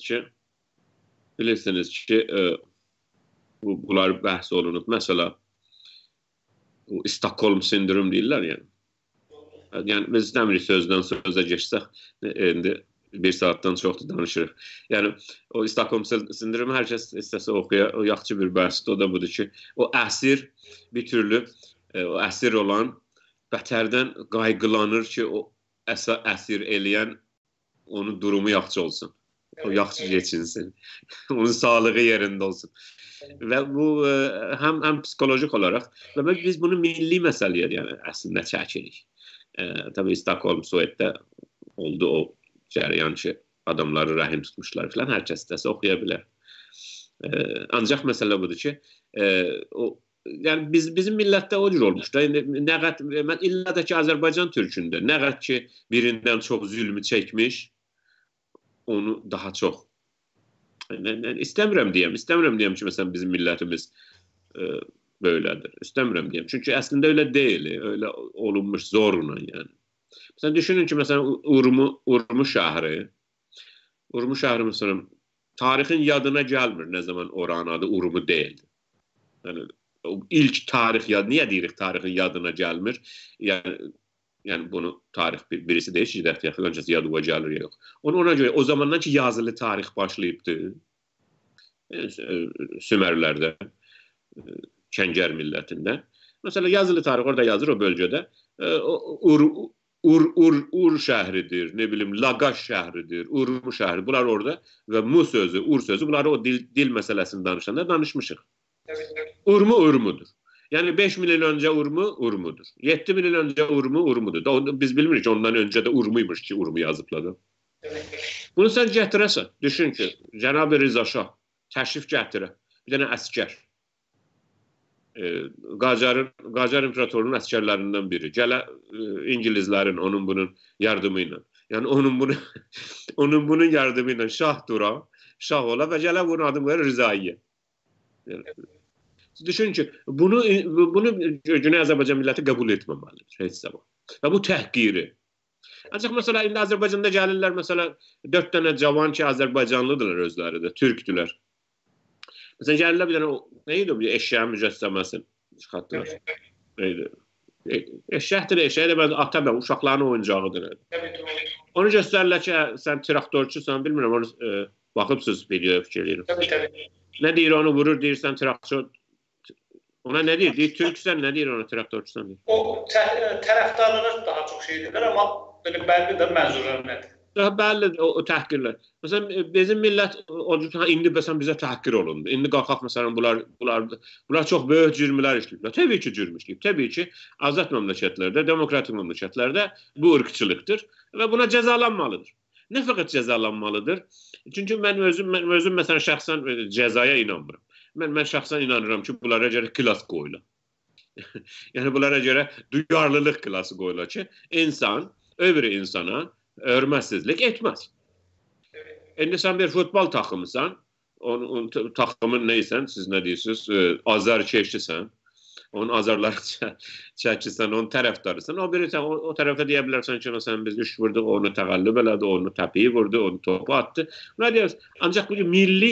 ki, bunlar bəhs olunub. Məsələ, Stockholm sindrom deyirlər yəni. Yəni, biz istəmirik sözdən sözə geçsək, indi bir saatdan çoxdur danışırıq. Yəni, o Stockholm sindromu hər kəs istəsə oxuya, o yaxçı bir bəhsdir, o da budur ki, o əsir bir türlü, o əsir olan bətərdən qayğılanır ki, o əsir eləyən onun durumu yaxçı olsun. O yaxçı geçinsin. Onun sağlığı yerində olsun. Və bu, həm psikolojik olaraq, və biz bunu milli məsələyə yəni, əslində çəkirik. Tabii Stockholm Sovetdə oldu o cərəyan ki, adamları rəhim tutmuşlar filan, hər kəs istəsə oxuya bilər. Ancaq məsələ budur ki, yəni bizim millətdə o cür olmuşdur. İlla da ki, Azərbaycan türkündə, nə qədər ki, birindən çox zülmü çəkmiş, onu daha çox İstəmirəm deyəm ki, məsələn, bizim millətimiz böylədir. İstəmirəm deyəm. Çünki əslində elə deyil, elə olunmuş zorla, yəni. Məsələn, düşünün ki, məsələn, Urmu şəhri, məsələn, tarixin yadına gəlmir nə zaman oranın adı Urmu deyildi. Yəni, ilk tarix yadı, niyə deyirik tarixin yadına gəlmir? Yəni, bunu tarix birisi deyir ki, dəxtiyyə filan kəs yadıva gəlir, yox. Ona görə, o zamandan ki, yazılı tarix başlayıbdır, Sümerlərdə, Kəngər millətində. Məsələn, yazılı tarix orada yazır o bölgədə. Ur şəhridir, nə bilim, Laqaş şəhridir, Urmu şəhri, bunlar orada və Mu sözü, Ur sözü, bunları o dil məsələsini danışanda danışmışıq. Urmu Urmudur. Yəni 5000 il öncə Urmudur. 7000 il öncə Urmudur. Biz bilmirik ki, ondan öncə də Urmuymuş ki, Urmu yazıbladı. Bunu sən gətirəsən. Düşün ki, Cənab-ı Rıza Şah təşrif gətirə. Bir dənə əskər. Qacar İmparatorunun əskərlərindən biri. Gələ İngilizlərin onun bunun yardımı ilə. Yəni onun bunun yardımı ilə şah dura, şah ola və gələ bunun adını verir Rızaiyə. Düşün ki, bunu Güney Azərbaycan milləti qəbul etməməlidir heç zaman. Və bu təhqiri. Ancaq məsələ, indi Azərbaycanda gəlirlər, məsələ, 4 dənə cavan ki, Azərbaycanlıdırlar özləri də, türkdülər. Məsələn, gəlirlər bir dənə, neydi o, bir eşyənin mücəssəməsi, çıxartdılar. Neydi? Eşyəkdir, eşyək də ata ben, uşaqların oyuncağıdır. Onu göstərirlər ki, sən traktorçusan, bilmirəm, onu baxıbsınız videoya fikir edirəm. Nə deyir, onu vurur, deyir, sən traktor. Ona nə deyir? Deyir, türksən, nə deyir ona, traktorçusan deyir. O tərəfdarları daha çox şey edirlər, amma belə bəlli də mənzurlar nədir? Daha bəlli o təhqirlər. Məsələn, bizim millət indi məsələn bizə təhqir olundu. İndi qalxaq məsələn bunlar çox böyük cürmlər işləyiblər. Təbii ki, cürm işləyib. Təbii ki, azad məmləkətlərdə, demokratik məmləkətlərdə bu ırqçılıqdır və buna cəzalanmalıdır. Nə fəqət cəzalanmalıdır? Çünki mən özüm məsələn şəxsən cəzaya inanmıram. Mən şəxsən inanıram ki, bunlara görə klass qoyular. Yəni bunlara görə duyarlılıq klası qoyular ki, insan öbür insana hörmətsizlik etməz. İndi sən bir futbol takımısan, takımın neysən, siz nə deyirsiniz, azarkeşlisən, onun azarları çəkirsən, onun tərəfdarısan, o tərəfə deyə bilərsən ki, sən biz 3 vurduq, onu təqəllüb elədi, onu təpiyi vurdu, onu topu attı. Buna deyərsiniz, ancaq bu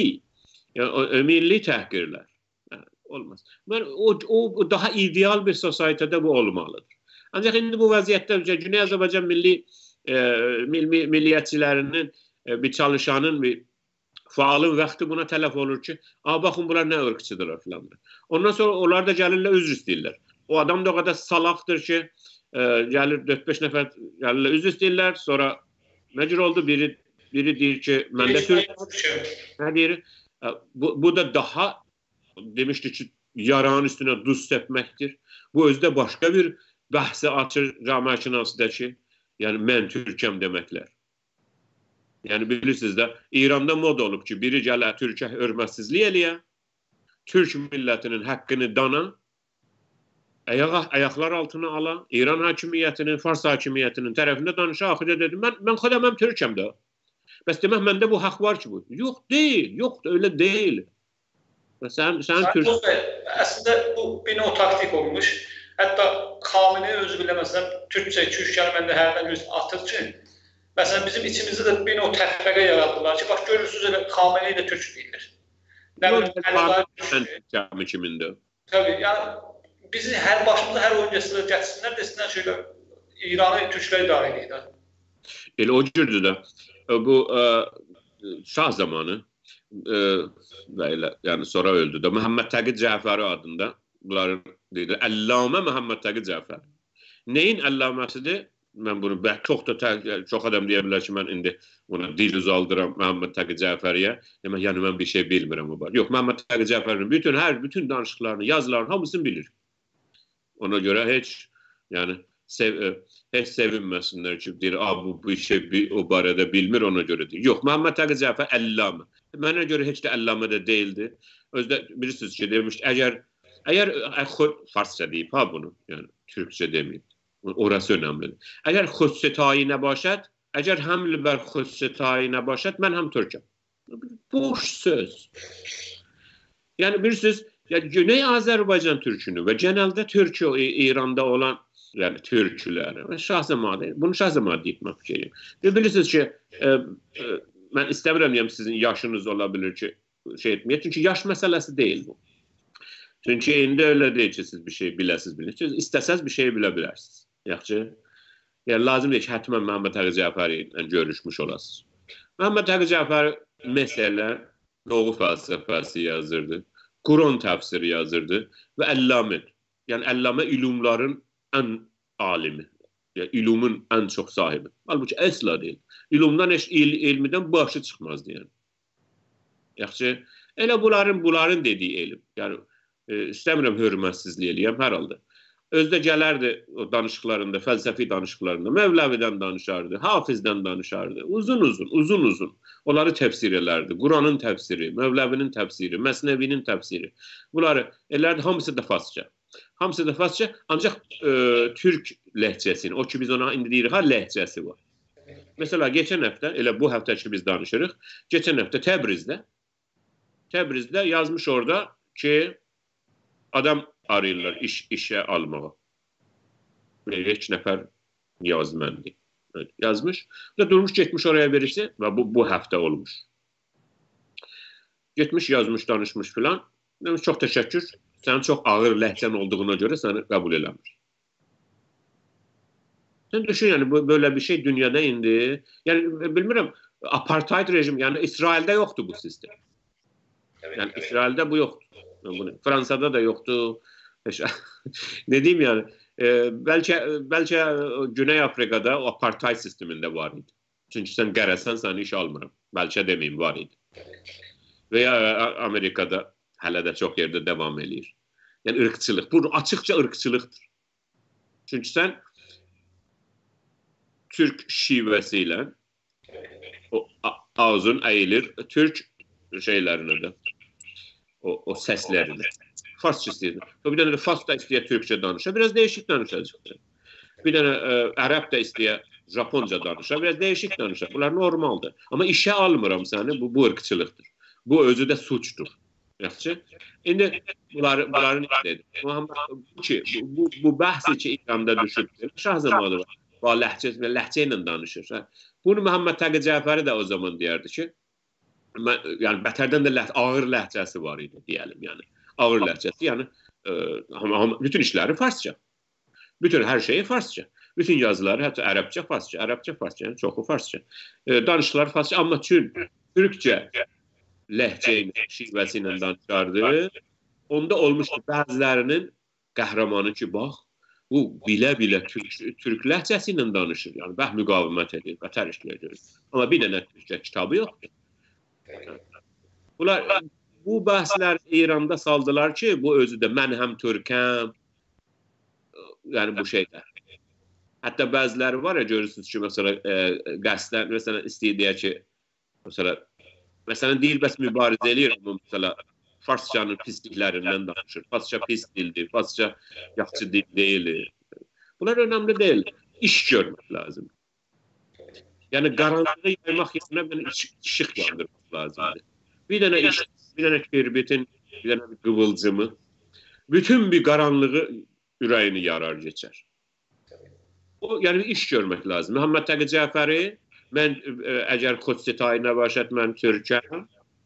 milli təhqirlər olmaz. O daha ideal bir sosietədə bu olmalıdır. Ancaq indi bu vəziyyətdə Güney Azərbaycan milliyyətçilərinin bir çalışanın, bir faalın vaxtı buna tələf olur ki, baxın bunlar nə ırqçıdırlar filan. Ondan sonra onlar da gəlirlər, üzr istəyirlər. O adam da o qədər salaqdır ki, gəlir 4-5 nəfər gəlirlər, üzr istəyirlər, sonra nə cür oldu? Biri deyir ki, məndə nə deyir? Bu da daha demişdi ki, yaranın üstünə duz səpməkdir. Bu özdə başqa bir bəhsə açır cəmiyyətşünasıdakı, yəni mən Türkəm deməklər. Yəni bilirsiniz də, İranda mod olub ki, biri gələ Türkə hörmətsizlik eləyə, Türk millətinin haqqını dana, ayaqlar altına ala, İran hakimiyyətinin, Fars hakimiyyətinin tərəfində danışa, axıda dedim, mən xodaməm Türkəm də. Bəs demək, məndə bu haqq var ki bu. Yox, deyil, yoxdur, öyle deyil. Sən Türk... Əslində bu bir növ taktik olmuş. Hətta Xamini özü bilə, məsələn, Türkçə 2-3 kəlməndə hərdən atır ki, məsələn, bizim içimizdə də bir növ təfrəqə yaratdılar ki, bax, görürsünüz, elə Xamini də Türk deyilir. Kəmi kimində? Təbii, yəni, bizi hər başımıza, hər oyuncasında gətirsinlər, desinlər şöyle, İranı Türklər idarə edir. Elə o cürdür də, bu şah zamanı, yəni sonra öldü də, Məhəmməd Təqi Cəfəri adında, bunların deyilir, Əllamə Məhəmməd Təqi Cəfəri. Neyin əllaməsidir? Mən bunu çox adam deyə bilər ki, mən indi ona dil uzaldıram Məhəmməd Təqi Cəfəriyə. Demək, yəni mən bir şey bilmirəm o var. Yox, Məhəmməd Təqi Cəfərinin bütün danışıqlarını, yazılarını, hamısını bilir. Ona görə heç sevinməsinlər ki, deyir, bu şey o barədə bilmir, ona görə deyir. Yox, Məhəmməd Təqi Cəfər Əllamə. Mənə görə heç də Əllamə də deyildi. Özdə bilirsiniz ki, demişdi, əgər farsça deyib, bunu, yəni türkçə deməyib. Orası önemlidir. Eğer xüsusiyyəti nəbaşət, eğer həml bər xüsusiyyəti nəbaşət, mən həm Türkəm. Boş söz. Yəni bilirsiniz, Güney Azərbaycan türkünü və genelde Türkiye, İranda olan yani türküləri və Şahzəmadə, bunu Şahzəmadə etmək fikirliyim. Bilirsiniz ki, mən istəmirəm deyəm sizin yaşınız olabilir ki, şey etməyək. Çünki yaş məsələsi deyil bu. Çünki indi öyle deyil ki, siz bir şey bilirsiniz. İstəsəz bir şey bilə bilərsiniz. Yaxşı. Yəni, lazım deyil ki, hətmən Məhəmməd Təqi Cəfəri ilə görüşmüş olasınız. Məhəmməd Təqi Cəfəri məsələ Doğu fəlsəfəsi yazırdı, Quran təfsiri yazırdı və Əllamə. Yəni, Əllamə ilumların ən alimi, yəni ilumun ən çox sahibi. Halbuki əsla deyil. İlumdan, elmidən başı çıxmaz deyən. Yaxşı. Elə bunların dediyi elm. Yəni, istəmirəm hörmətsizlik eləyəm, hər halda. Özdə gələrdi o danışıqlarında, fəlsəfi danışıqlarında, Mevləvidən danışardı, Hafizdən danışardı, uzun. Onları təfsir elərdi. Quranın təfsiri, Mevləvinin təfsiri, Məsnəvinin təfsiri. Bunları elərdi, hamısı da farsça. Hamısı da farsça, ancaq türk ləhcəsini, o ki biz ona indi deyirik, ləhcəsi var. Mesela geçen həftə, elə bu həftə ki biz danışırıq, geçen həftə Təbrizdə yazmış orada ki, adam arayırlar işe almağa. Heç nəfər yazməndi. Yazmış və durmuş getmiş oraya verirsə və bu həftə olmuş. Getmiş yazmış, danışmış filan. Demiş çox təşəkkür. Sənin çox ağır ləhcən olduğuna görə səni qəbul eləmir. Sen düşün yani böyle bir şey dünyada indi. Yani bilmiyorum apartheid rejim yani İsrail'de yoktu bu sistem. Yani İsrail'de bu yoktu. Fransa'da da yoktu. Ne diyeyim yani belki Güney Afrika'da apartheid sisteminde var idi. Çünkü sen gərəsən səni iş almıram. Belki demeyeyim var idi. Veya Amerika'da hələ də çox yerdə devam edir. Yani ırkçılık. Bu açıkça ırkçılıktır. Çünkü sen Türk şivesiyle ağzın eğilir, Türk şeylerini de, o seslerini. Farsça istəyir. Bir dənə də Fars da istəyir Türkçe danışa, biraz değişik danışacaq. Bir dənə Ərəb də istəyir Japonca danışa, biraz değişik danışa. Bunlar normaldır. Ama işe almıram səni, bu ırkçılıktır. Bu özü de suçtur. Yaxşı. İndi bunların dedim. Bu bəhs ki İran'da düşübdür. Şahzamanı var. Ləhcə ilə danışır. Bunu Muhammed Taqi Cəfəri də o zaman deyərdi ki, yəni bətərdən də ağır ləhcəsi var idi deyəlim yəni. Ağır ləhcəsi yəni bütün işləri farsça. Bütün hər şeyi farsça. Bütün yazıları hətta ərəbcə, farsça, yəni çoxu farsça. Danışıqlar farsça, amma türkcə ləhcə ilə, şivəsi ilə danışardı. Onda olmuşdu bəzilərinin qəhrəmanı ki, bax, bu bilə-bilə türk ləhcəsi ilə danışır. Yəni, bəh müqavimət edir, vətər işləyə görür. Amma bir dənə türkcə kitabı yoxdur. Bu bəhslər İranda saldılar ki, bu özü də mən həm türkəm, yəni bu şeylər. Hətta bəziləri var ya, görürsünüz ki, qəsdən, məsələn, istəyir ki, məsələn, deyil, bəs mübarizə eləyir, amma məsələn, Farsçanın pisliklərindən danışır. Farsça pis dildir, Farsça yaxşı dil deyil. Bunlar önemli değil. İş görmək lazım. Yəni, qaranlığı yaymaq yerine işıq yandırmaq lazımdır. Bir dənə iş, bir dənə kirbitin, bir dənə qıvılcımı, bütün bir qaranlığı ürəyini yarar geçər. Yəni, iş görmək lazım. Muhammed Taqi Cəfəri, mən əgər Qudsi tayinə başət, mən Türkəm,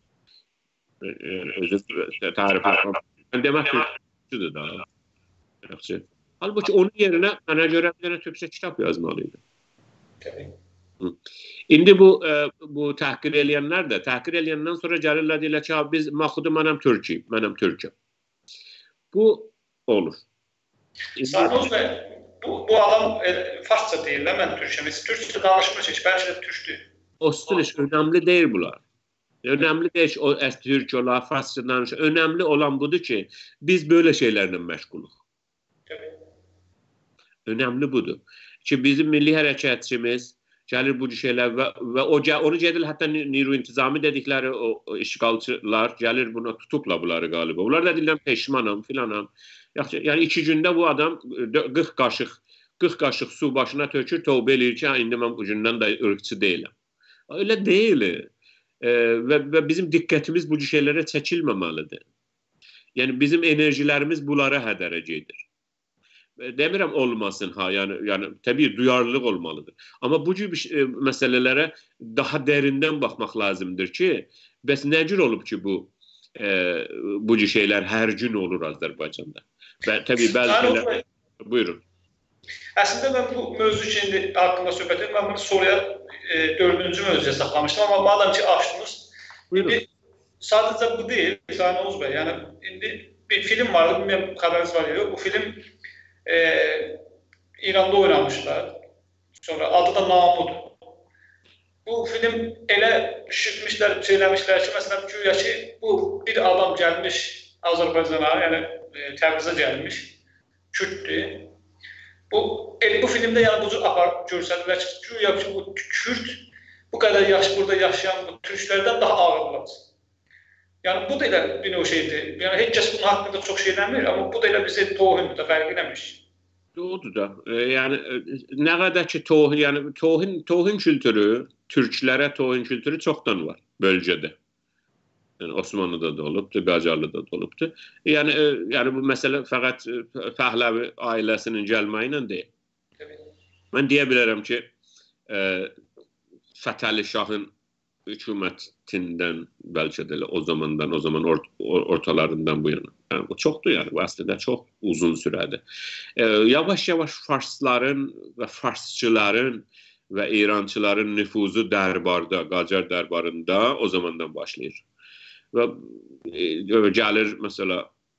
özü tarif etməm. Mən demək Türkçüdür da. Halbuki onun yerine mənə görə bir dənə Türkçə kitab yazmalıydı. İndi bu təhqir eləyənlər də, təhqir eləyəndən sonra gəlirlər deyirlər ki, biz maxudu mənəm Türkəm. Bu olur. Sarnoz bəy, bu adam Farsça deyirlər, mən Türkəm. Türkçə danışmır ki, bəlkə də Türkdür. O stil önemli değil bunlar. Önemli değil o Türk olar, Farsça danışır. Önemli olan budur ki, biz böyle şeylerle meşguluz. Önemli budur. Ki bizim milli hərəkətçimiz gəlir bu şeylər və onu gedir, hətta Niru İntizami dedikləri o işğalçılar gəlir buna tutubla bunları qaliba. Bunlar da deyirlər peşmanam filanam. Yəni 2 gündə bu adam 40 qaşıq su başına tökür, tövbə eləyir ki, indi mən ucundan da ırqçı deyiləm. Öyle değil. Ve bizim dikkatimiz bu şeylere çəkilməməlidir. Yani bizim enerjilerimiz bunlara hədərəcəkdir. Demirəm olmasın ha, yani tabii duyarlılık olmalıdır. Ama bu gibi meselelere daha derinden bakmak lazımdır ki, bəs nə cür olub ki bu şeyler her gün olur Azərbaycanda. Tabii bəziləri... Buyurun. Əslində mən bu mövzu şimdi haqqında söhbət edim, mən bunu soruya 4-cü mövzuya saxlamışdım, amma madem ki açdınız, sadəcə bu deyil, Sarnoz bəy, yəni indi bir film vardı, bilməyəm xəbəriniz var ya yox, bu film İranda oynamışlar, sonra adı da Namud. Bu film elə şişirtmişlər, söyləmişlər ki, məsələn, güya ki, bu bir adam gəlmiş Azərbaycana, yəni Təbrizə gəlmiş, Kürtdür. Bu filmdə yəni bu cür görsədilər ki, güya ki, bu Kürt bu qədər burada yaşayan bu türklərdən daha ağırlar. Yəni bu da elə bir o şeydir. Yəni heç kəs bunun haqqında çox şey eləmir, amma bu da elə bizi tohumdur da fərq eləmiş. Doğrudur da. Yəni nə qədər ki tohum kültürü, türklərə tohum kültürü çoxdan var bölgədə. Yəni Osmanlıda da olubdu, Qacarlıda da olubdu. Yəni bu məsələ fəqət Pəhləvi ailəsinin gəlməyi ilə deyil. Mən deyə bilərəm ki, Fətəli Şahın hökumətindən bəlkə də o zaman ortalarından bu yana. Yəni, bu çoxdur yəni, bu əslində çox uzun sürədir. Yavaş-yavaş farsların və farsçıların və İrançıların nüfuzu dərbarda, Qacar dərbarında o zamandan başlayır. Və gəlir, məsələ,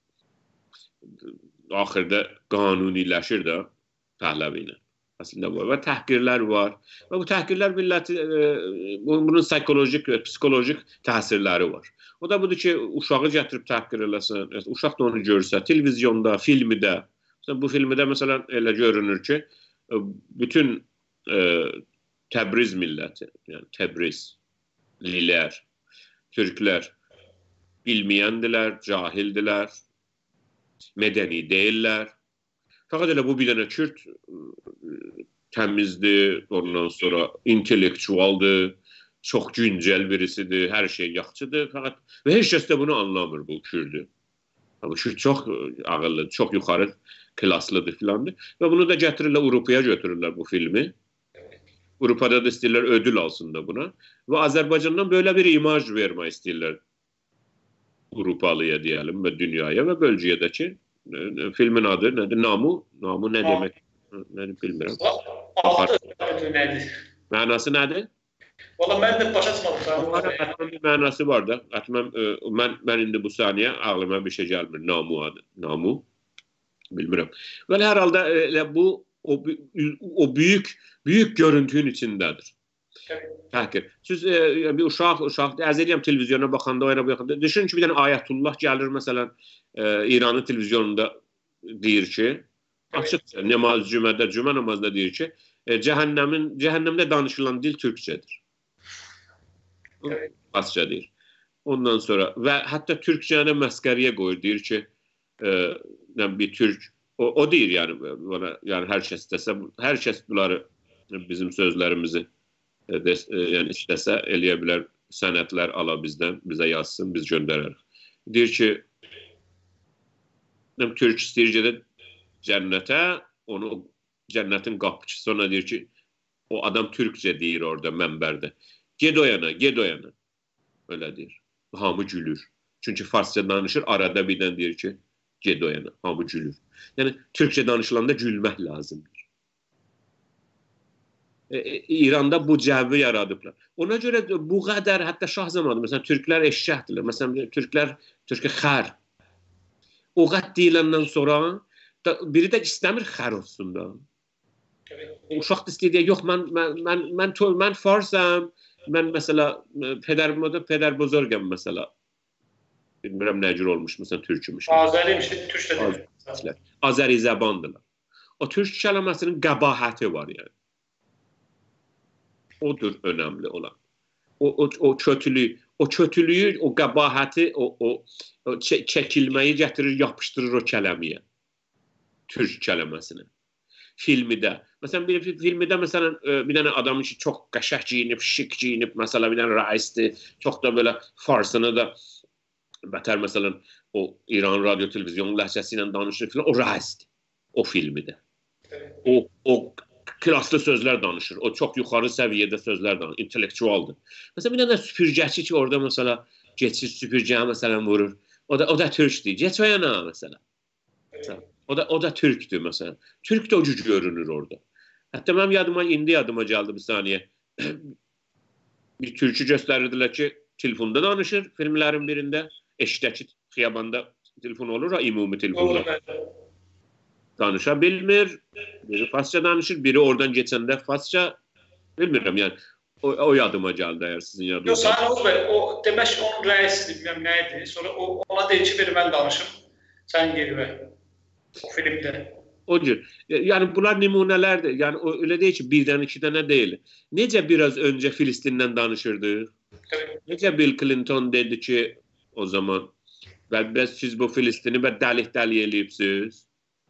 axırda qanuniləşir də Pəhləvi ilə. Əslində var. Və təhqirlər var. Və bu təhqirlər milləti, bunun psixolojik təsirləri var. O da budur ki, uşağı gətirib təhqir eləsin, uşaq da onu görsə, televizyonda, filmidə, bu filmidə məsələn elə görünür ki, bütün Təbriz milləti, yəni Təbrizlilər, türklər bilməyəndilər, cahildilər, mədəni deyirlər. Fəqət elə bu bir dənə Kürt təmizdir, ondan sonra intellektualdır, çox güncəl birisidir, hər şey yaxçıdır. Fəqət və heç kəs də bunu anlamır bu Kürdü. Bu Kürt çox ağıllıdır, çox yuxarı klaslıdır filandır. Və bunu da gətirirlər, Avropaya götürürlər bu filmi. Avropada da istəyirlər ödül alsın da buna. Və Azərbaycandan belə bir imaj vermək istəyirlər Avropalıya deyəlim və dünyaya və bölgədəki filmin adı nədir? Namu? Namu nə demək? Nədir bilmirəm. Nədir? Mənası nədir? Valla mən də başa çıxmadım. Ətmən bir mənası var da. Mən indi bu saniyə ağlıma bir şey gəlmir. Namu adı. Namu? Bilmirəm. Və hər halda bu o büyük görüntünün içindədir. Təhqir. Siz bir uşaq əz edirəm televizyona baxanda, oyuna baxanda. Düşünün ki, bir dənə Ayətullah gəlir, məsələn, İranın televizyonunda deyir ki, açıq cümə namazında deyir ki, cəhənnəmdə danışılan dil türkçədir. Farsça deyir. Ondan sonra və hətta türkçəni məskəriyə qoyur, deyir ki, bir türk, o deyir yəni hər kəs istəsə, hər kəs bunları bizim sözlərimizi yəni istəsə eləyə bilər, sənədlər ala bizdən, bizə yazsın, biz göndərərik. Deyir ki, türk istəyir gedə cənnətə, onu cənnətin qapıçısı ona deyir ki, o adam türkcə deyir orada mənbərdə. Ged o yana, ged o yana. Öyle deyir. Hamı gülür. Çünki farsça danışır, arada birdən deyir ki, ged o yana, hamı gülür. Yəni, türkçə danışılanda gülmək lazımdır. İranda bu cəvvi yaradıblar. Ona görə bu qədər, hətta şah zamanı, məsələn, türklər eşşəkdirlər. Məsələn, türkə xər. O qət deyiləndən sonra biri də istəmir xər olsun da. Uşaq da istəyir, yox, mən farsam, mən məsələ, pedərbozorgam məsələ. Bilmirəm nə cür olmuş, məsələn, türkümüş. Azəriymiş, türkçə deyil. Azəri zəbandılar. O türk kəlməsinin qəbahəti var, yəni. Odur önemli olan. O kötülüyü, o qəbahəti, o çəkilməyi gətirir, yapışdırır o kələmiyə. Türk kələməsini. Filmidə. Məsələn, filmidə məsələn, bir dənə adam ki, çox qəşək giyinib, şik giyinib, məsələn, bir dənə rəisdir, çox da belə farsını da bətər, məsələn, o İran radyo televizyon ləhcəsi ilə danışır filan, o rəisdir. O filmidə. O klaslı sözlər danışır. O çox yuxarı səviyyədə sözlər danışır. İntellektualdır. Məsələn, bir dənə süpürgəçi ki, orada məsələ geçir, süpürgəyə məsələn vurur. O da türkdür. Geç o yana məsələn. O da türkdür məsələn. Türk də o cür görünür orada. Hətta mənim indi yadıma gəldi bir saniyə. Bir türkü göstərirdilər ki, telefonda danışır filmlərin birində. Eşdəki xiyabanda telefon olur, ümumi telefonlar. Danışa bilmir, biri farsça danışır, biri oradan geçəndə farsça bilmirəm, yəni o yadıma gəldi əgər sizin yadınızda. Yox, Sanaoz bəy, o demək ki, onun rəisidir, bilməm nə idi, sonra ona deyir ki, mən danışım, sən gelmə o filmdə. O cür, yəni bunlar nümunələrdir, yəni öyle deyil ki, birdən iki dənə deyil. Necə biraz öncə Filistin'dən danışırdı? Necə Bill Clinton dedi ki, o zaman, siz bu Filistin'i dəlik-dəli eləyibsiz.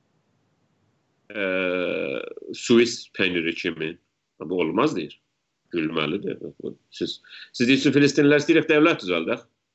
Suis peyniri kimi. Bu olmaz deyir. Gülməlidir. Siz deyirsiniz, Filistinlər istəyirək dövlət düzəldək.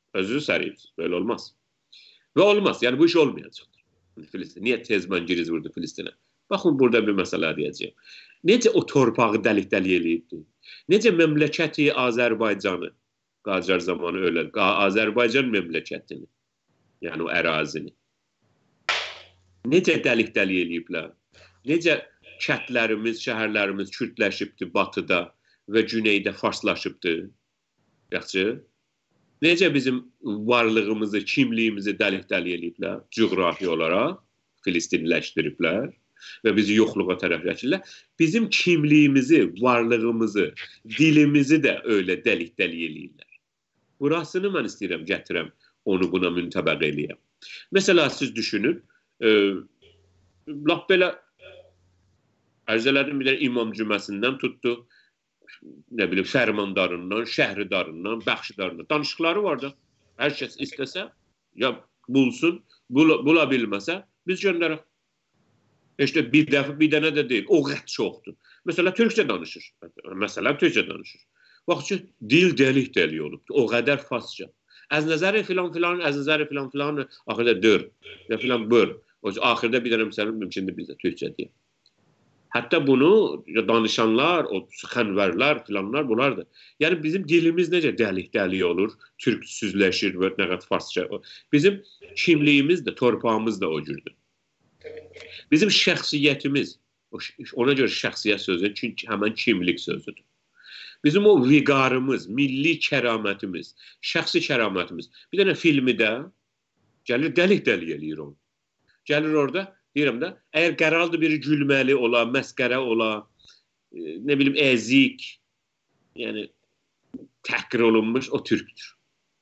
Özünü səriyibsiniz. Böyle olmaz. Ve olmaz. Yani bu iş olmayacaktır. Filistin. Niye tezman giriz vurdu Filistin'e? Bakın burada bir mesele diyeceğim. Necə o torpağı dəlik-dəlik eləyibdi? Necə məmləkəti Azərbaycanı, Qacar zamanı öyle, Azərbaycan məmləkətini, yəni o ərazini. Necə dəlik-dəlik eləyiblər? Necə kətlərimiz, şəhərlərimiz kürdləşibdi batıda və güneydə farslaşıbdı? Yaxşı. Necə bizim varlığımızı, kimliyimizi dəlik-dəlik eləyiblər? Coğrafi olaraq Filistinləşdiriblər. Və bizi yoxluğa tərəf gətirirlər. Bizim kimliyimizi, varlığımızı, dilimizi də öyle dəlik-dəlik eləyirlər. Burasını mən istəyirəm, gətirəm, onu buna müntəbəq eləyəm. Mesela siz düşünün, laf belə ərz elədim, bir imam cüməsindən tutdu, nə bilim, fərmandarından, şəhridarından, bəxşidarından, danışıqları var da. Hər kəs istəsə, ya bulsun, bula bilməsə, biz göndərək. İşte bir dənə də deyil, o qət çoxdur. Mesela Türkçe danışır. Mesela Türkçe danışır. Bax ki, dil dəlik-dəlik olubdur. O qədər Farsça. Az nəzəri filan, az nəzəri filan, axırda dör, nə filan bör. Axırda bir dənə məsələn, mümkündür bizdə Türkçe deyil. Hətta bunu danışanlar, o xənvərlər filanlar bunlardır. Yəni bizim dilimiz necə dəlik-dəlik olur, türksüzləşir və nə qədər Farsça. Bizim kimliyimiz də, torpağımız da o cürdür. Bizim şəxsiyyətimiz, ona görə şəxsiyyət sözü, çünki həmən kimlik sözüdür. Bizim o viqarımız, milli kəramətimiz, şəxsi kəramətimiz. Bir dənə filmi də gəlir dəlik-dəlik eləyir onu. Gəlir orada, deyirəm də, əgər qəraldı biri gülməli ola, məskərə ola, nə bilim, əzik, yəni təhqir olunmuş, o türkdür.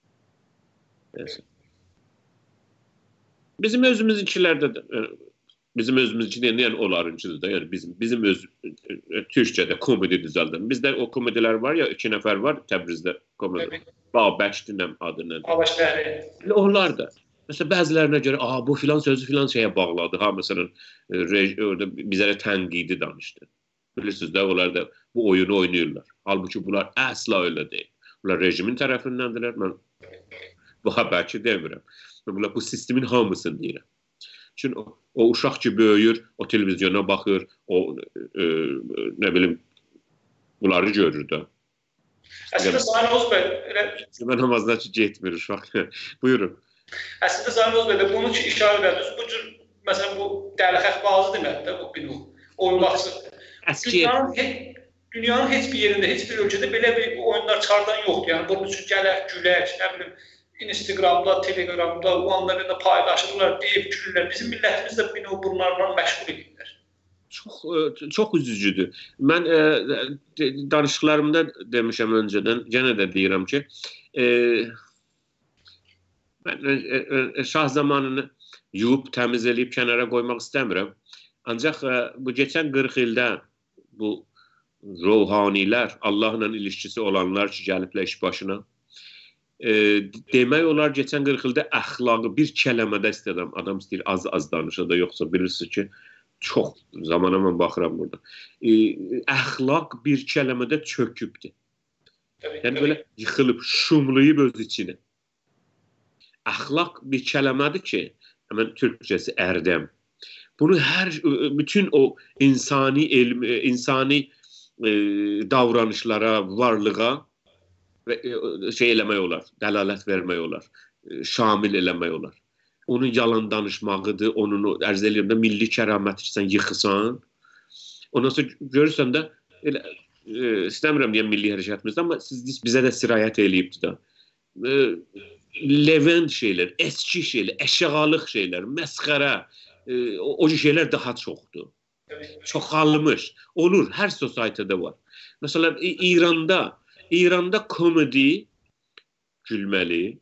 Bizim özümüzünkilərdə də, bizim özümüzünki deyən, yəni onlarınkıdır da, yəni bizim öz Türkçədə komedi düzəldən. Bizdə o komedilər var ya, 2 nəfər var Təbrizdə komedi. Babəşdinəm adı nədir? Babəşdinəm. Onlar da. Mesela bəzilərinə görə, bu filan sözü filan şeyə bağladı. Ha, məsələn, bizə tənqidi danışdı. Bilirsiniz də, onlar da bu oyunu oynayırlar. Halbuki bunlar əsla öyle deyil. Bunlar rejimin tərəfindəndirlər. Mən bu bəlkə demirəm. Bunlar bu sistemin hamısını deyirəm. Çünki o uşaq ki böyüyür, o televizyona baxır, o nə bilim, bunları görür də. Əslində Sayın Oğuz bəy, mən namazdan ki getmir uşaq. Buyurun. Əslində Sayın Oğuz bəy də bunu ki işarə edərdiniz. Bu cür, məsələn, bu dəlixəxbazı deməkdir, bu binu, oyunbaqsı. Dünyanın heç bir yerində, heç bir ölkədə belə bir oyunlar çıxardan yoxdur. Yəni, bunun üçün gələk, gülək, nə bilim, Instagramda, Telegramda, o anlarında paylaşırlar, deyib gülürlər. Bizim millətimiz də bunlarla məşğul edirlər. Çox üzücüdür. Mən danışıqlarımda demişəm öncədən, yenə də deyirəm ki, mən şah zamanını yuyub, təmiz eləyib, kənara qoymaq istəmirəm. Ancaq bu geçən 40 ildə bu ruhanilər, Allahla ilişkisi olanlar ki, gəliblər iş başına, demək olar geçən 40 ildə əxlaqı bir kələmədə istəyirəm. Adam istəyir az danışa da, yoxsa bilirsiniz ki, çox zamana mən baxıram burada. Əxlaq bir kələmədə çökübdür. Yəni böyle yıxılıb, şumlayıb öz içini. Əxlaq bir kələmədir ki, həmən türkçəsi ərdəm. Bunu bütün o insani davranışlara, varlığa şey eləmək olar, dəlalət vermək olar, şamil eləmək olar. Onun yalan danışmağıdır, onun ərz eləyəndə milli kəraməti ki, sən yıxısan. Ondan sonra görürsən də, istəmirəm deyəm milli hərəkətimizdə, amma bizə də sirayət eləyibdir da. Levent şeylər, eski şeylər, əşyağalıq şeylər, məsxərə, o şeylər daha çoxdur. Çoxalmış. Olur, hər sosiayetədə var. Məsələn, İranda komedi, gülməli,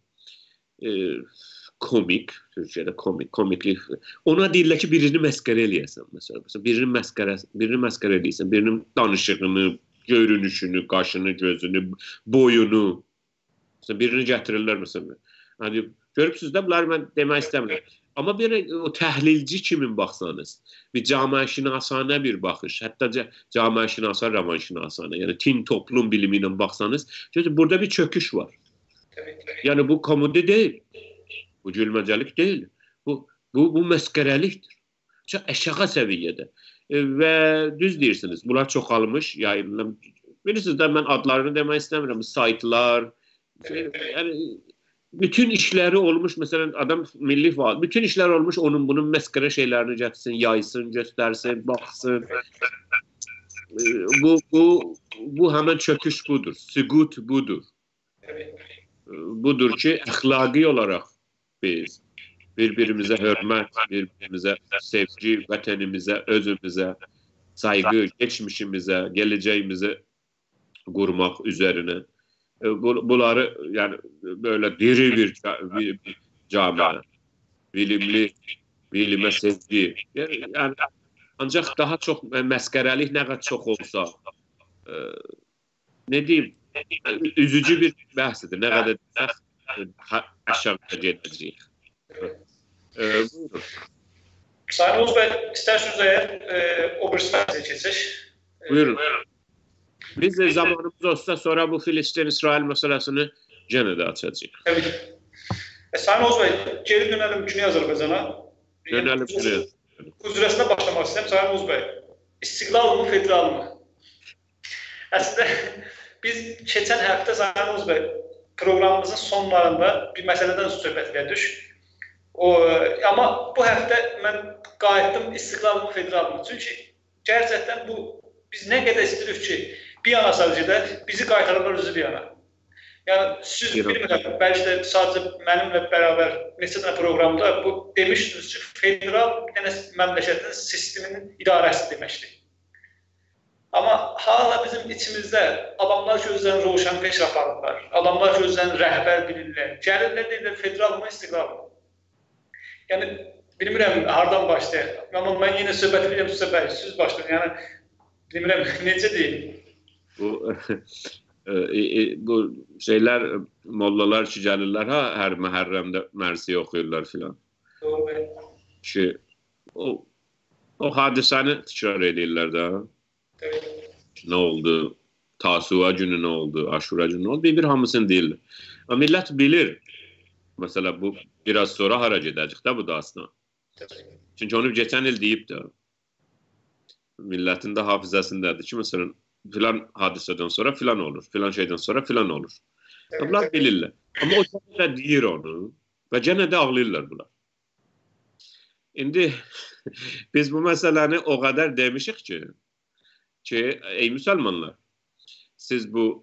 komik, Türkçədə komiklik, ona deyirlər ki, birini məskərə eləyəsən, məsələn. Birini məskərə eləyəsən, birinin danışığını, görünüşünü, qaşını, gözünü, boyunu, birini gətirirlər, məsələn. Görübsünüz də, bunları mən demək istəmirəm. Amma bir o təhlilci kimin baxsanız, bir cəmiyyətşünasanə bir baxış, hətta cəmiyyətşünasa, romanşünasana, yəni tin toplum bilimi ilə baxsanız, burada bir çöküş var. Yani bu komedi değil. Bu gülmecelik değil. Bu məskərəlikdir. Çox aşağı səviyyədə. Və düz deyirsiniz. Bunlar çoxalmış, yayınlanmış. Bilirsiniz də mən adlarını demək istəmirəm. Saytlar, yəni bütün işləri olmuş, məsələn adam milli faal, bütün işlər olmuş onun bunun məskərə şeylərini gətirsin, yaysın, göstərsin, baxsın. Bu həmən çöküş budur, süqut budur. Budur ki, əxlaqi olaraq biz bir-birimizə hörmət, bir-birimizə sevgi, vətənimizə, özümüzə, saygı, geçmişimizə, gələcəyimizi qurmaq üzərinə. Bunları yəni böyle diri bir camiə, bilimə sevgi. Yəni ancaq daha çox məskərəlik nə qədər çox olsa, ne deyim, üzücü bir bəhsdir. Nə qədər aşağıya gedəcəyik. Buyurun. Sayın Oğuz bəy, istərsiniz əgər o bir sifətə keçək. Buyurun. Biz de zamanımız olsa sonra bu Filistin-İsrail meselesini gene de açacağız. Evet. Sayın Oğuz Bey, geri dönelim Güney Azərbaycana. Dönelim Güney. Üzrəsində başlamaq istəyirəm Sayın Oğuz Bey. İstiqlal mı, federal mı? Əslində biz keçən həftə Sayın Oğuz Bey proqramımızın sonlarında bir məsələdən söhbət etdik. Amma bu həftə mən qayıtdım istiqlal mı, federal mı? Çünki gerçəkdən biz nə qədər istəyirik ki, bir yana sadəcə bizi qaytarırlar özü bir yana. Yəni siz bilmirəm, bəlkə də sadəcə mənimlə bərabər neçə dənə proqramda bu demişdiniz ki, federal məmləkətin sisteminin idarəsi deməkdir. Amma hala bizim içimizdə adamlar ki, özlərini roşanpeş aparırlar, adamlar ki, özlərini rəhbər bilirlər. Gəlirlər deyirlər, federal mı, istiqlal mı? Yəni bilmirəm, hardan başlayaq. Amma mən yenə söhbət edirəm sizə bəy, siz başlayın. Yəni bilmirəm, necə deyim? Bu şeyler, mollalar ki gəlirlər, hər məhərrəmdə mərsiyə oxuyurlar filan. Doğru bəy. Ki, o hadisəni təkrar edirlər də. Evet. Nə oldu? Tasua günü nə oldu? Aşura günü nə oldu? Bir hamısını deyirlər. Amma millət bilir. Mesela bu biraz sonra hara gedəcək də bu dastan. Çünki onu geçən il deyib də. Milletin de hafızasındadır ki, mesela filan hadiseden sonra filan olur, filan şeyden sonra filan olur. Bunlar bilirlər. Amma o da deyir onu və gene de ağlayırlar bunlar. İndi biz bu meseləni o kadar demişik ki, ey Müslümanlar, siz bu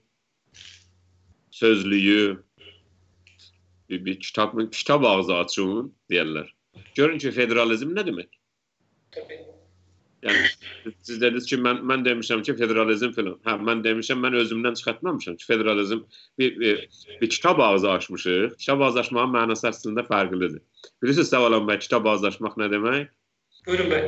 sözlüyü bir kitap ağzı açın deyirlər. Görün ki, federalizm ne demek? Yani siz dediniz ki, mən demişəm ki, federalizm filan. Mən demişəm, mən özümdən çıxartmamışam ki, federalizm bir kitab ağzı açmışıq. Kitab ağzı açmağın mənası əslində fərqlidir. Bilirsiniz, Səvalan bəy, kitab ağzı açmaq nə demək? Buyurun bəy.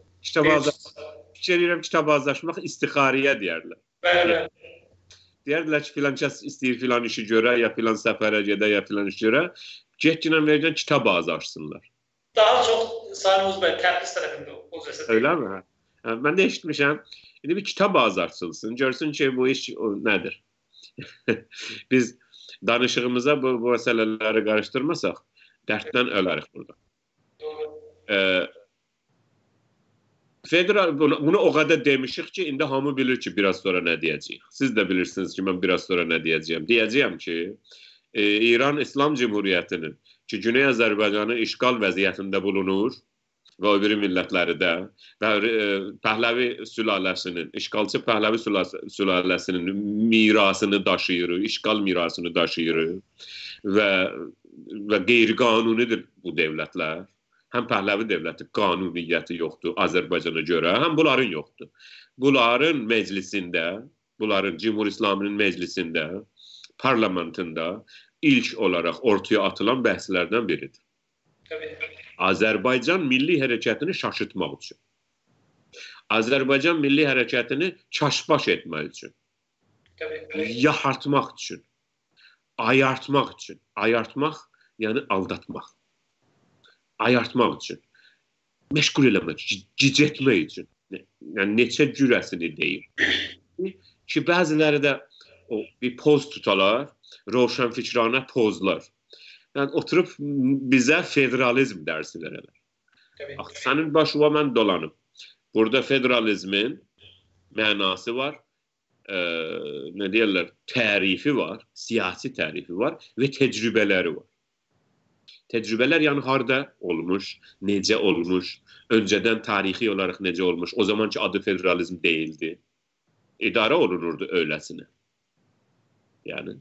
Kitab ağzı açmaq istixariyə deyərlər. Bəli. Deyərlər ki, filan kəs istəyir filan işi görə, ya filan səfərə gedə, ya filan iş görə. Getginən verəcən kitab ağzı açsınlar. Daha çox Sayın Oğuz bəy təbliğ tərəfində o cəsəd. Öyle mi? Ben de eşitmişəm. İndi bir kitab ağzı açılsın, görsün ki bu iş nədir? Biz danışığımıza bu məsələləri qarışdırmasaq, dərddən ölərik burada. Federal bunu o kadar demişik ki, indi hamı bilir ki, biraz sonra nə deyəcəyik. Siz də bilirsiniz ki, mən biraz sonra nə deyəcəyim. Deyəcəyim ki, İran İslam Cumhuriyyətinin ki, Güney Azərbaycanı işgal vəziyyətində bulunur və o biri millətləri də və Pəhləvi sülaləsinin, işgalçı Pəhləvi sülaləsinin mirasını daşıyır, işgal mirasını daşıyır və qeyri-qanunidir bu devlətlər. Həm Pəhləvi devləti qanuniyyəti yoxdur Azərbaycana görə, həm bunların yoxdur. Bunların meclisində, bunların Cumhur İslamının meclisində, parlamentində ilk olaraq ortaya atılan bəhslərdən biridir. Azərbaycan milli hərəkətini şaşırtmaq üçün. Azərbaycan milli hərəkətini çaşbaş etmək üçün. Yahartmaq üçün. Ayartmaq üçün. Ayartmaq, yəni aldatmaq. Ayartmaq üçün. Məşğul eləmək, gicətmək üçün. Yəni, neçə cürəsini deyim. Ki, bəziləri də bir poz tutalar, roşanfikranə pozlar. Yəni oturub bizə federalizm dərsi verərlər. Sənin başına mən dolanım. Burada federalizmin mənası var, nə deyirlər, tərifi var, siyasi tərifi var və təcrübələri var. Təcrübələr yəni harda olmuş, necə olmuş, öncədən tarixi olaraq necə olmuş, o zaman ki adı federalizm deyildi. İdarə olunurdu öyləsinə. Yəni,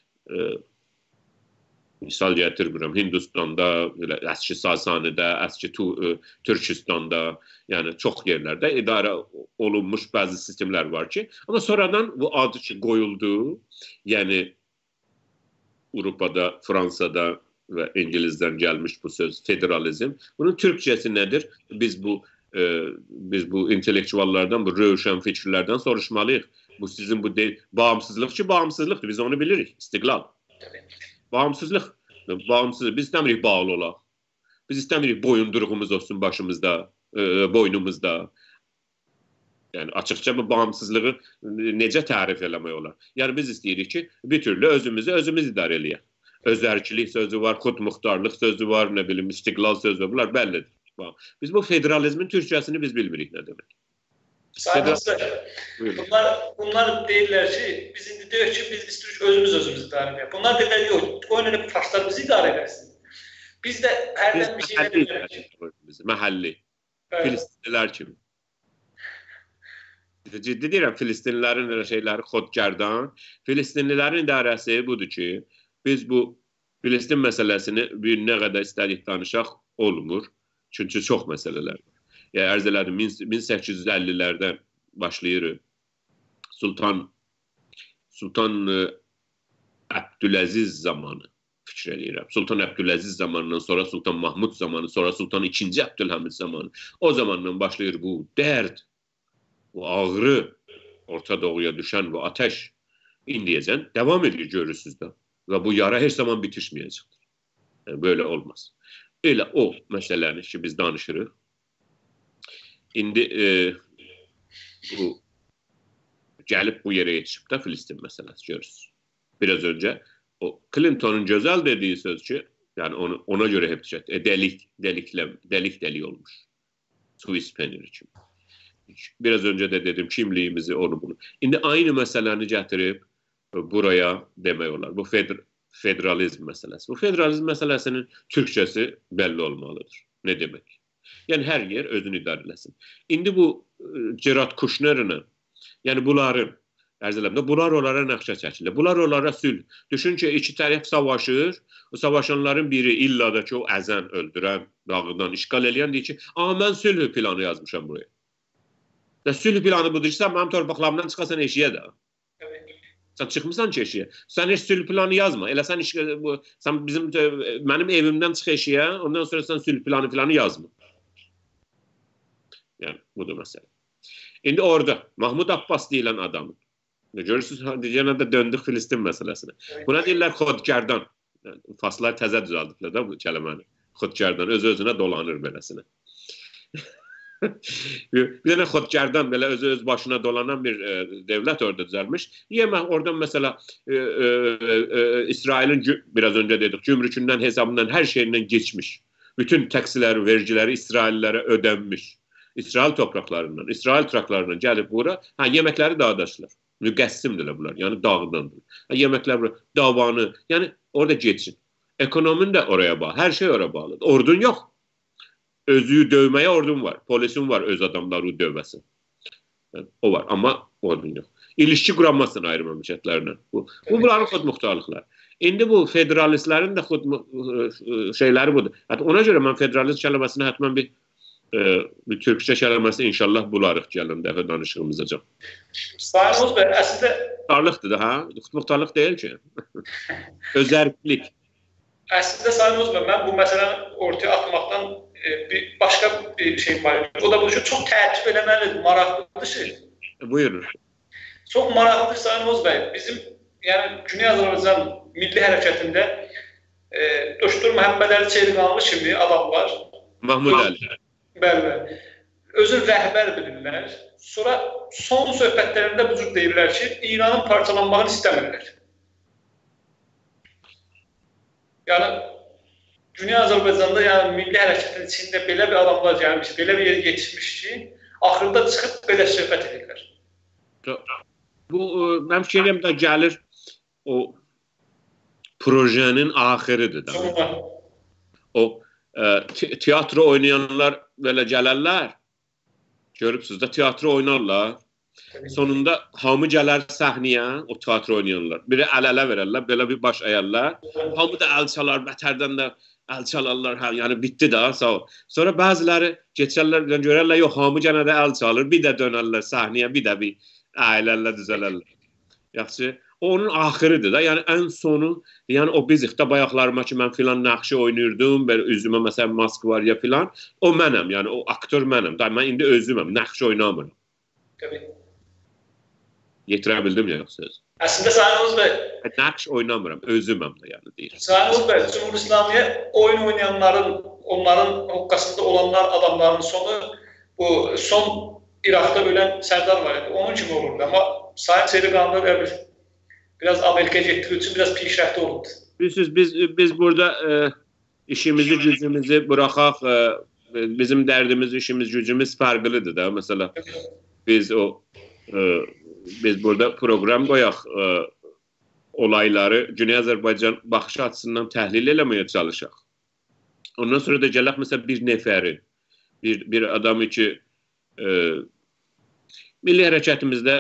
misal gətirmirəm, Hindistanda, əski Sasanidə, əski Türkistanda, yəni çox yerlərdə idarə olunmuş bəzi sistemlər var ki, amma sonradan bu adı ki qoyuldu, yəni Avropada, Fransada və İngilizdən gəlmiş bu söz federalizm. Bunun türkçəsi nədir? Biz bu intellektuallardan, bu rövşən fikirlərdən soruşmalıyıq. Bu sizin bu bağımsızlıq ki, bağımsızlıqdır. Biz onu bilirik. İstiqlal. Bağımsızlıq. Bağımsızlıq. Biz istəmirik bağlı olaq. Biz istəmirik boyunduruğumuz olsun başımızda, boynumuzda. Yəni açıqca bu bağımsızlığı necə tərif eləmək olar? Yəni biz istəyirik ki, bir türlü özümüzü özümüz idarə eləyək. Özərkilik sözü var, xudmuxtarlıq sözü var, nə bilim, istiqlal sözü var. Bunlar bəllidir. Biz bu federalizmin türkçəsini biz bilmirik nə demək. Bunlar deyirlər ki, biz indi deyək ki, biz istirik özümüz idarə edək. Bunlar deyirlər, yox, qoyun elə farslar bizi idarə edəsin. Biz də hərdən bir şeylə bilmirik ki. Məhəlli, Filistinlilər kimi. Ciddi deyirəm, Filistinlilərin şeyləri xodkardan. Filistinlilərin idarəsi budur ki, biz bu Filistin məsələsini bir nə qədər istədik danışaq olmur. Çünki çox məsələlər var. Yəni, ərz elədim, 1850-lərdən başlayır. Sultan Əbdüləziz zamanı fikir eləyirəm. Sultan Əbdüləziz zamanından sonra Sultan Mahmud zamanı, sonra Sultan II. Əbdülhamid zamanı. O zamandan başlayır bu dərd, bu ağrı, Orta Doğuya düşən bu ateş indiyəcən devam edir görürsünüz də. Və bu yara heç zaman bitişməyəcəkdir. Yəni, böyle olmaz. Elə o məsələni ki, biz danışırıq. İndi bu gəlib bu yerə yetişib də Filistin məsələsi görürsünüz. Biraz öncə o Clinton'un gözəl dediyi söz ki, yəni ona görə hep delik olmuş. Swiss peniri kimi. Biraz öncə də dedim kimliyimizi onu bunu. İndi aynı məsələni gətirib buraya demək olar. Bu federalizm məsələsi. Bu federalizm məsələsinin türkçəsi bəlli olmalıdır. Ne demək? Yəni hər yer özünü idarə eləsin. İndi bu Gerard Kushner'ın, yəni bunların bunlar onlara nəqşə çəkilir. Bunlar onlara sülh. Düşün ki, iki tərəf savaşır. O savaşanların biri illa da ki, o əzən, öldürən, dağıdan, işgal eləyən deyir ki, mən sülh planı yazmışam buraya. Sülh planı budur ki, sən mənim torpaqlarımdan çıxasan eşiyə də. Sən çıxmısan ki eşiyə. Sən heç sülh planı yazma. Elə sən mənim evimdən çıx eşiyə, ondan sonra sən sülh planı yazma. Yəni, budur məsələ. İndi orada Mahmud Abbas deyilən adamın, görürsünüz, yenə də döndük Filistin məsələsinə. Buna deyirlər xodkardan. Faslar təzə düzəldirlər də bu kəlməni. Xodkardan, öz-özünə dolanır beləsinə. Bir dənə xodkardan belə öz başına dolanan bir devlət orada düzəlmiş. Yemə oradan məsələ İsrailin biraz öncə dedik, cümrükündən, hesabından, hər şeyindən geçmiş. Bütün təksiləri, vergiləri İsraillərə ödənmiş. İsrail topraklarından, İsrail traklarından gəlib bura, yeməkləri dağdaşlar. Müqəssimdirlər bunlar, yəni dağdandır. Yeməklər bura, davanı, yəni orada geçsin. Ekonomin də oraya bağlı, hər şey oraya bağlıdır. Ordun yox. Özüyü dövməyə ordun var, polisin var öz adamları dövməsin. O var, amma ordun yox. İlişki quramazsın ayrı məmləkətlərlə. Bunların xudmuxtarlıqları. İndi bu federalistlərin də şeyləri budur. Hətta ona görə mən federalist kəlməsini hətmən bir türkçə kəlməsi inşallah bularıq gələn dəfə danışığımıza. Sayın Oğuz bəy, əslində... Muxtarlıqdır da, muxtarlıq deyil ki. Özərklik. Əslində Sayın Oğuz bəy, mən bu məsələni ortaya atmaqdan başqa bir şey var. O da bu ki, çox təəccüb eləməlidir, maraqlıdır şey. Buyurun. Çox maraqlıdır Sayın Oğuz bəy. Bizim, yəni Güney Azərbaycan milli hərəkətində Döştür Məhəmməd Əli Çeliqanlı kimi adamlar. Mahmud Əli. Bəli. Özü rəhbər bilirlər. Sonra son söhbətlərində bu cür deyirlər ki, İranın parçalanmağını istəmirlər. Yəni dünya Azərbaycanda yəni milli hərəkətin içində belə bir adamlar gəlmiş, belə bir yerə yetişmiş ki, axırda çıxıb belə söhbət edirlər. Bu mənim fikrim də gəlir o projenin axırıdır da. O tiyatro oynayanlar belə gələrlər. Görübsüz də tiyatro oynarlar. Sonunda hamı gələr səhnəyə, o tiyatro oynayanlar. Biri əl-ələ verərlər, belə bir baş əyərlər. Hamı da əl çalar, bətərdən də əl çalarlar. Yəni bitdi də, sağ ol. Sonra bəziləri keçərlər, görərlər, yox, hamı gənə də əl çalır. Bir də dönərlər səhnəyə, bir də bir əylərlər, düzələrlər. Yaxşı, onun axırıdır da. Yəni ən sonu, yəni o bizik də bayaqlarıma ki, mən filan nəqşi oynayırdım, belə üzümə məsələn mask var ya filan. O mənəm, yəni o aktör mənəm. Mən indi özüməm, nəqşi oynamıram. Təbii. Yetirə bildim ya söz. Əslində Sayın Oğuz bəy, nəqş oynamıram, özüməm də yəni deyir. Sayın Oğuz bəy, Cumhur İslamiyə oyun oynayanların, onların hoqqasında olanlar adamların sonu bu son İraqda ölən Sərdar var idi. Onun kimi olurdu. Amma Sayın Seyri Qanunlar biraz Amerikaya getdiyi üçün biraz pişrəfti olurdu. Bilirsiniz, biz burada işimizi, gücümüzü bıraxaq, bizim dərdimiz, işimiz, gücümüz fərqlidir da. Mesela biz burada program qoyaq, olayları Güney Azərbaycan baxışı açısından təhlil eləməyə çalışaq. Ondan sonra da gələk məsələn bir nəfəri, bir adamı ki milli hərəkətimizdə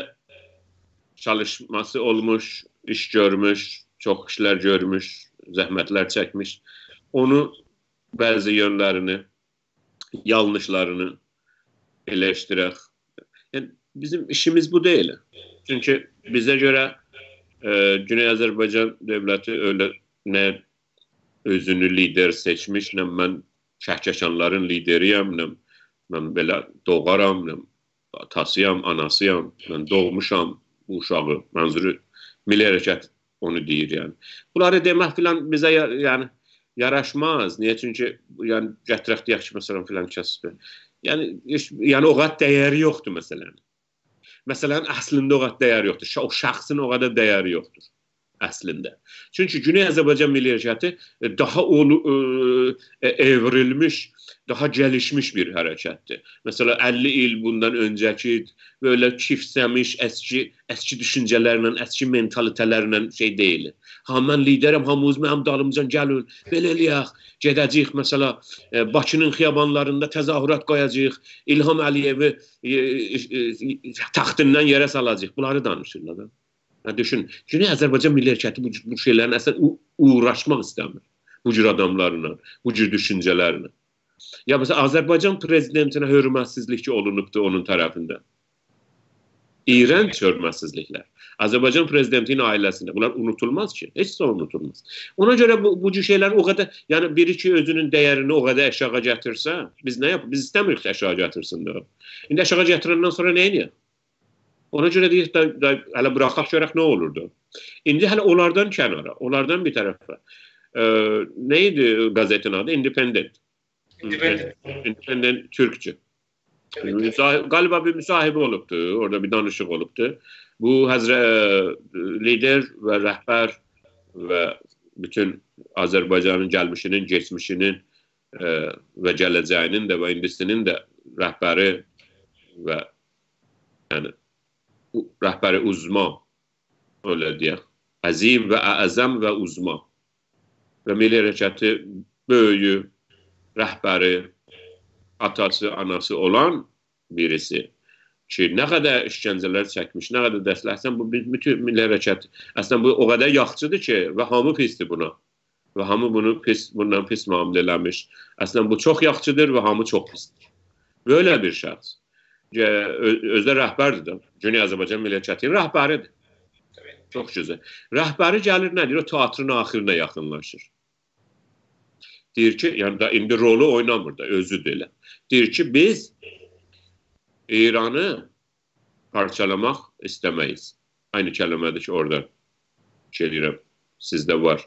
çalışması olmuş, iş görmüş, çox işlər görmüş, zəhmətlər çəkmiş. Onu bəzi yönlərini, yanlışlarını eleştirək. Yəni bizim işimiz bu deyil. Çünki bizə görə Güney Azərbaycan dövləti öyle nə özünü lider seçmiş, nə mən Kəhkəkanların lideriyəm, nə mən belə doğaram, nə atasıyam, anasıyam, mən doğmuşam bu uşağı. Mənzuru milli hərəkət onu deyir yəni. Bunları demək filan bizə yəni yaraşmaz. Niyə? Çünki yəni gətirək deyək ki, məsələn filan kəsbi. Yəni o qədər dəyəri yoxdur məsələn. Məsələn, əslində o qədər dəyəri yoxdur. O şəxsin o qədər dəyəri yoxdur əslində. Çünki Güney Azərbaycan milli hərəkəti daha evrilmiş, daha gəlişmiş bir hərəkətdir. Məsələn, 50 il bundan öncəki böyle çiftləmiş, əski düşüncələrlə, əski mentalitələrlə şey deyil. Mən liderəm, hamımız mənim dalımcan gəlin, belə eləyək, gedəcəyik, məsələ, Bakının xiyabanlarında təzahürat qoyacaq, İlham Əliyevi taxtından yerə salacaq. Bunları danışırlar da. Düşün, Güney Azərbaycan milli hərəkəti bu şeylərin əslən uğraşmaq istəmir. Bu cür adamlarla, bu cür düşüncələrlə. Ya mesela Azərbaycan prezidentinə hörmətsizlik ki olunubdu onun tərəfindən. İğrənc hörmətsizliklər. Azərbaycan prezidentinin ailəsində. Bunlar unutulmaz ki. Heç də unutulmaz. Ona görə bu cür şeylər o qədər, yəni biri ki özünün dəyərini o qədər aşağı gətirsə, biz nə yapaq? Biz istəmirik ki aşağı gətirsin də. İndi aşağı gətirəndən sonra nə edək? Ona görə deyək də hələ buraxaq görək nə olurdu. İndi hələ onlardan kənara, onlardan bir tərəfə. Neydi qazetin adı? Independent. Independent Türkçe. Galiba bir müsahibi olubdu, orada bir danışıq olubdu. Bu lider və rəhbər və bütün Azərbaycanın gəlmişinin, geçmişinin və gələcəyinin də və indisinin də rəhbəri və yəni rəhbəri uzma, öyle deyək, əzim və əzəm və uzma və milli hərəkəti böyüyü, rəhbəri, atası, anası olan birisi ki, nə qədər işgəncələr çəkmiş, nə qədər dəstəkləsən, bu bütün milli hərəkət, əslən bu o qədər yaxçıdır ki, və hamı pisdir buna. Və hamı bundan pis müamilə eləmiş. Əslən bu çox yaxçıdır və hamı çox pisdir. Böyle bir şəxs. Özdə rəhbərdir də. Güney Azərbaycan milli hərəkətinin rəhbəridir. Çox güzel. Rəhbəri gəlir nədir? O teatrın axırına yaxınlaşır. Deyir ki, yəni da indi rolu oynamır da, özü də elə. Deyir ki, biz İranı parçalamaq istəməyiz. Aynı kəlmədir ki, orada şey deyirəm, sizdə var.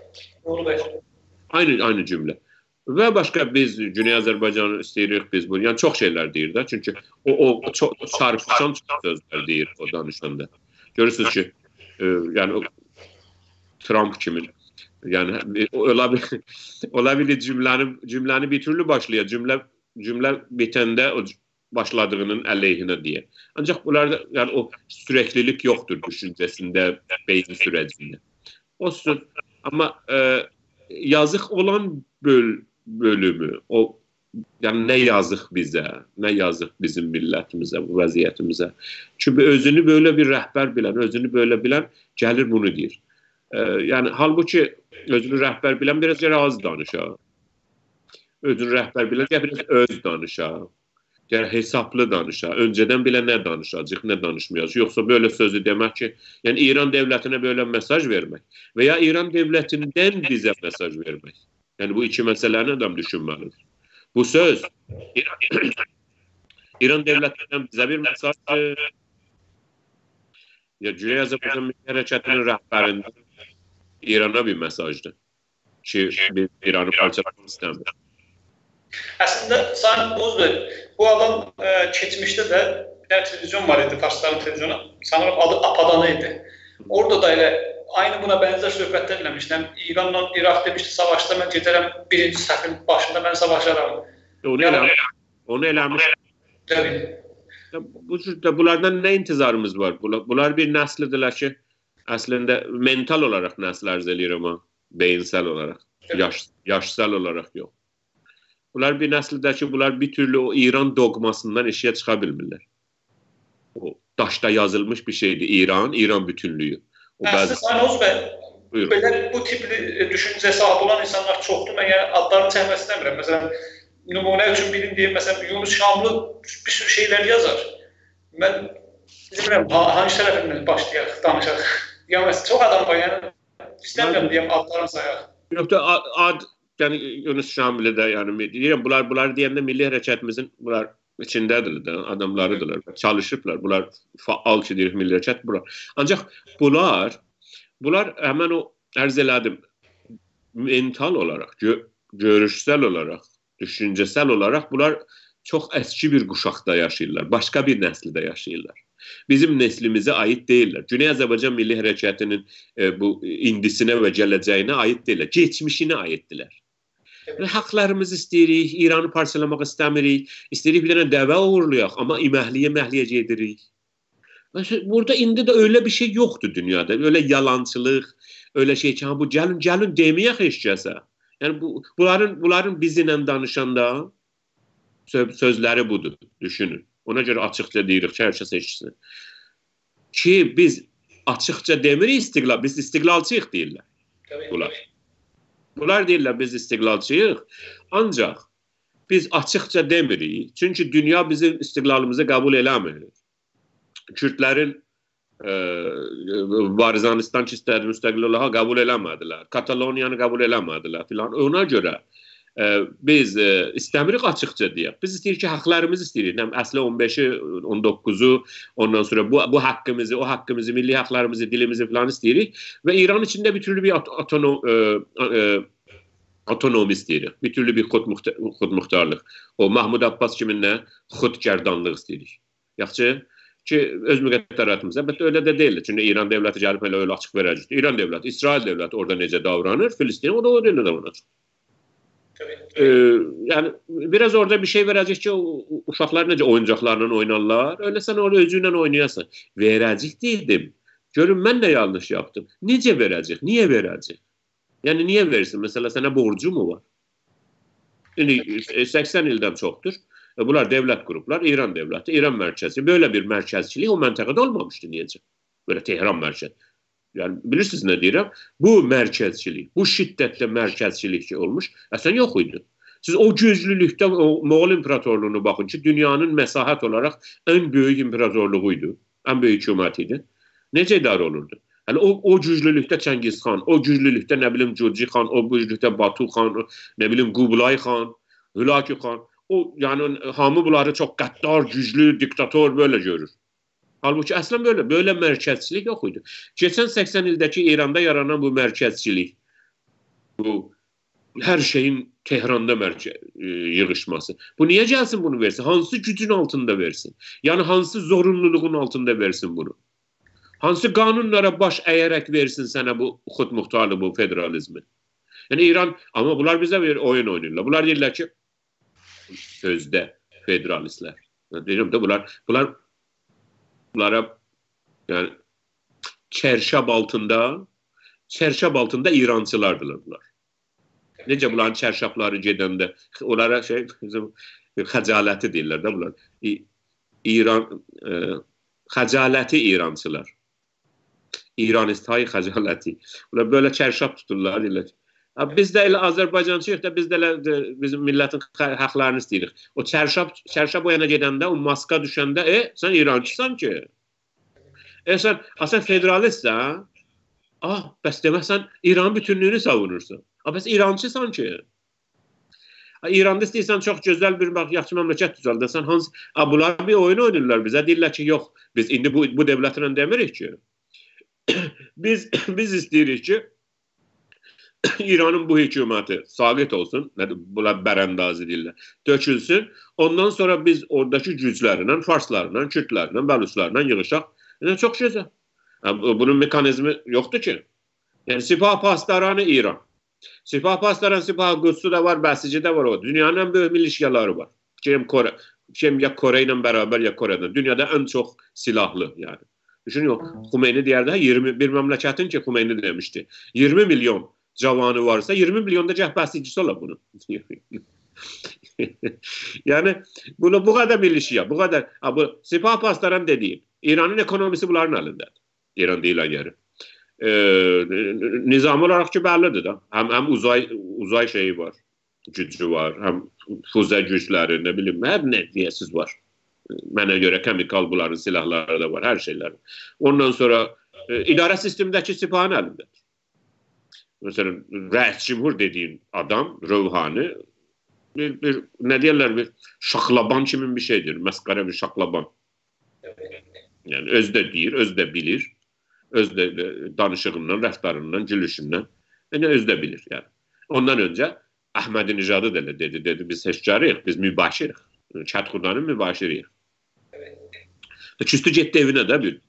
Aynı cümlə. Və başqa biz Güney Azərbaycanı istəyirik, biz bunu. Yəni çox şeylər deyir də. Çünki o çox çarpışan sözlər deyir o danışanda. Görürsünüz ki, yəni Trump kimi Yani olabilir cümləni bir türlü başlayır. Cümle bitende o başladığının aleyhine diye. Ancak bunlarda yani o süreklilik yoktur düşüncesinde, beyin sürecinde. Olsun ama yazık olan bölümü, o yani ne yazık bize, ne yazık bizim milletimize, bu vəziyyətimize. Çünkü özünü böyle bir rəhbər bilən, özünü böyle bilen gelir bunu deyir. Yani halbuki özünü rəhbər bilən biraz az danışa. Özünü rəhbər bilən biraz öz danışa. Yani hesaplı danışa. Önceden bile ne danışacaq, ne danışmayacaq. Yoksa böyle sözü demek ki, yani İran devletine böyle mesaj vermek veya İran devletinden bize mesaj vermek. Yani bu iki meseleni adam düşünmelidir. Bu söz İran devletinden bize bir mesaj, ya Cüneyt Azərbaycan Milli Hərəkatının rəhbərindən İran'a bir mesajdı. Ki İran'ı parçalamak istemiyor. Aslında Sayın Bozbey, bu adam geçmişte de bir tane televizyon var idi, Farsların televizyonu. Sanırım adı Apadanı idi. Orada da öyle aynı buna benzer söhbətlər eləmişdim. İranla Irak demişti, savaşta ben gedərəm birinci səhvin başında ben savaşaram. Onu eləmiş. Tabii. Bunlardan ne intizarımız var? Bunlar bir neslidirler ki aslında mental olarak nesl arz edir ama beyinsel olarak, yaşsal olarak yok. Bunlar bir neslidir ki bunlar bir türlü o İran dogmasından eşiğe çıkabilmirler. O taşta yazılmış bir şeydi İran bütünlüğü. Aslında Sayın Oğuz Bey, böyle bu tipli düşünceye sahip olan insanlar çoktur. Ben yani adlarını çəkmək istəmirəm. Mesela numune üçün bilim diyeyim, mesela Yunus Şamlı bir sürü şeyler yazar. Ben bilmirəm hangi tərəfindən başlayaq, danışaq. Ya mesela çok adam var yani istəmirəm diyeyim adlarını sayaq. Yok da yani Yunus Şamlı da yani diyeyim bunlar diyende milli hərəkətimizin bunlar içindədirlər də, adamlarıdırlar, çalışıblar. Bunlar faal ki deyir milli hərəkət bunlar. Ancaq bunlar hemen o arz elədim mental olarak, görüşsel olarak, düşüncesel olarak bunlar çok eski bir kuşakta yaşayırlar. Başka bir neslide yaşayırlar. Bizim neslimize ait değiller. Cüneyt Azərbaycan Milli Hərəkatının bu indisine ve gələcəyinə ait değiller. Geçmişine aittiler. Haqlarımızı isteyirik, İran'ı parçalamak istemirik. İsteyirik bir tane dəvə uğurlayaq ama məhliyə gedirik. Burada indi de öyle bir şey yoktu dünyada. Öyle yalancılık, öyle şey ki bu gəlin deməyək heç kəsə. Yani bunların bizimle danışanda sözleri budur, düşünün. Ona göre açıkça deyirik, çərçə seçsin. Ki biz açıkça demirik istiqlal, biz istiqlalçıyıq deyirlər. Bunlar deyirlər biz istiqlalçıyıq, ancaq biz açıkça demirik. Çünkü dünya bizim istiqlalımızı kabul eləmir. Kürtlərin Varizanistan ki istədi müstəqil olarak kabul eləmədilər. Kataloniyanı kabul eləmədilər filan. Ona göre biz istəmirik açıkça deyək. Biz istəyirik ki, haqlarımızı istəyirik. Əsli 15'i, 19'u, ondan sonra bu haqqımızı, o haqqımızı, milli haqlarımızı, dilimizi falan istəyirik. Və İran içində bir türlü bir otonomi istəyirik. Bir türlü bir xudmuxtarlıq. O Mahmud Abbas kiminlə xudkardanlıq istəyirik. Yaxşı? Ki öz müqəddəratımız. Əlbəttə öyle de değil. Çünkü İran devleti gəlib elə öyle açıq verəcək. İran devleti, İsrail devleti orada necə davranır, Filistin o da öyle davranacaq. Yani biraz orada bir şey verecek ki uşaqlar necə oyuncaqlarla oynarlar. Öyle sen orada özüyle oynayasan. Verəcək dedim. Görün mən de yanlış yaptım. Necə verəcək? Niye verəcək? Yani niye versin? Mesela sana borcu mu var? Şimdi 80 ildən çoxdur. Bunlar devlet gruplar, İran devleti, İran merkezi. Böyle bir merkezçilik o mentekede olmamıştı niyece. Böyle Tehran merkez. Yani bilirsiniz ne diyeyim? Bu merkezçilik, bu şiddetle merkezçilik olmuş. Aslında yok idi. Siz o güclülükte o Moğol İmparatorluğunu bakın ki dünyanın mesahet olarak en büyük imparatorluğuydu. En büyük hükümetiydi. Nece idare olurdu? Yani o güclülükte Cengiz Han, o güclülükte ne bileyim Gürcü Han, o güclülükte Batu Han, ne bileyim Kublai Han, Hülaki Han. O yani hamı bunları çok gaddar, güçlü, diktatör böyle görür. Halbuki aslında böyle merkezçilik yok idi. Geçen 80 ildeki İran'da yaranan bu merkezçilik, bu her şeyin Tehran'da yığışması. Bu niye gelsin bunu versin? Hansı gücün altında versin? Yani hansı zorunluluğun altında versin bunu? Hansı qanunlara baş əyərək versin sənə bu xudmuxtarlı, bu federalizmi? Yəni İran, amma bunlar bizə oyun oynayırlar. Bunlar deyirlər ki, sözdə federalistlər. Deyirəm də bunlara yəni çərşab altında İrancılardırlar bunlar. Necə bunların çərşabları gedəndə onlara xəcaləti deyirlər də bunlar. Xəcaləti İrancılar. İranistayı xəcaləti. Bunlar böyle çərşab tuturlar deyirlər. Biz də elə Azərbaycancıyıq da biz də bizim millətin haqlarını istəyirik. O çərşab o yana gedəndə, o maska düşəndə, sən İrancısan ki. Sən federalistsən, bəs deməsən İranın bütünlüyünü savunursun. Bəs İrancısan ki. İranda istəyirsən çox gözəl bir yaxşı məmləkət düzəldirsən, bunlar bir oyun oynayırlar bizə. Deyirlər ki, yox, biz indi bu dövlətlə demirik ki. Biz istəyirik ki, İranın bu hökuməti sabit olsun, bunlar bərəndazi deyirlər, dökülsün. Ondan sonra biz oradakı güclərlə, farslarla, kürdlərlə, bəluslarla yığışaq. Yəni, çox gözəl. Bunun mekanizmi yoxdur ki. Yəni, Sipah Pasdaranı İran. Sipah Pastaran, Sipah Qudsu da var, Bəsici də var o. Dünyanın ən böyük milişyaları var. Kim ya Kore ilə bərabər, ya Kore'dən. Dünyada ən çox silahlı, yəni. Düşün, yox. Xumeyni deyərdə, bir məmləkətin ki, Xumeyni demişdi. 20 milyon cavanı varsa 20 milyonda cəhbəsicisi ola bunu. Yəni, bu qədər milişya, bu qədər. Sipah Pastaran dediğim, İranın ekonomisi bunların əlindədir. İran deyilən yeri. Nizam olarak ki bellidir da. Hem uzay şeyi var, gücü var, hem füze güçleri, ne bileyim, her ne diyesiz var. Mənə göre kemikal bunların silahları da var, her şeyler. Ondan sonra idare sistemindeki Sipahın əlindədir. Mesela Rəis Cumhur dediğin adam, Rövhani, ne diyorlar, bir şaklaban kimin bir şeydir, məskara bir şaklaban. Yani özde deyir, özde bilir. Özde danışığından, rəftarından, gülüşündən özde bilir. Yani. Ondan önce Ahmadinejad da dedi, biz heşcarıyıq, biz mübaşiriq. Çatxudanın mübaşiriyik. Küstü getdi evinə də bir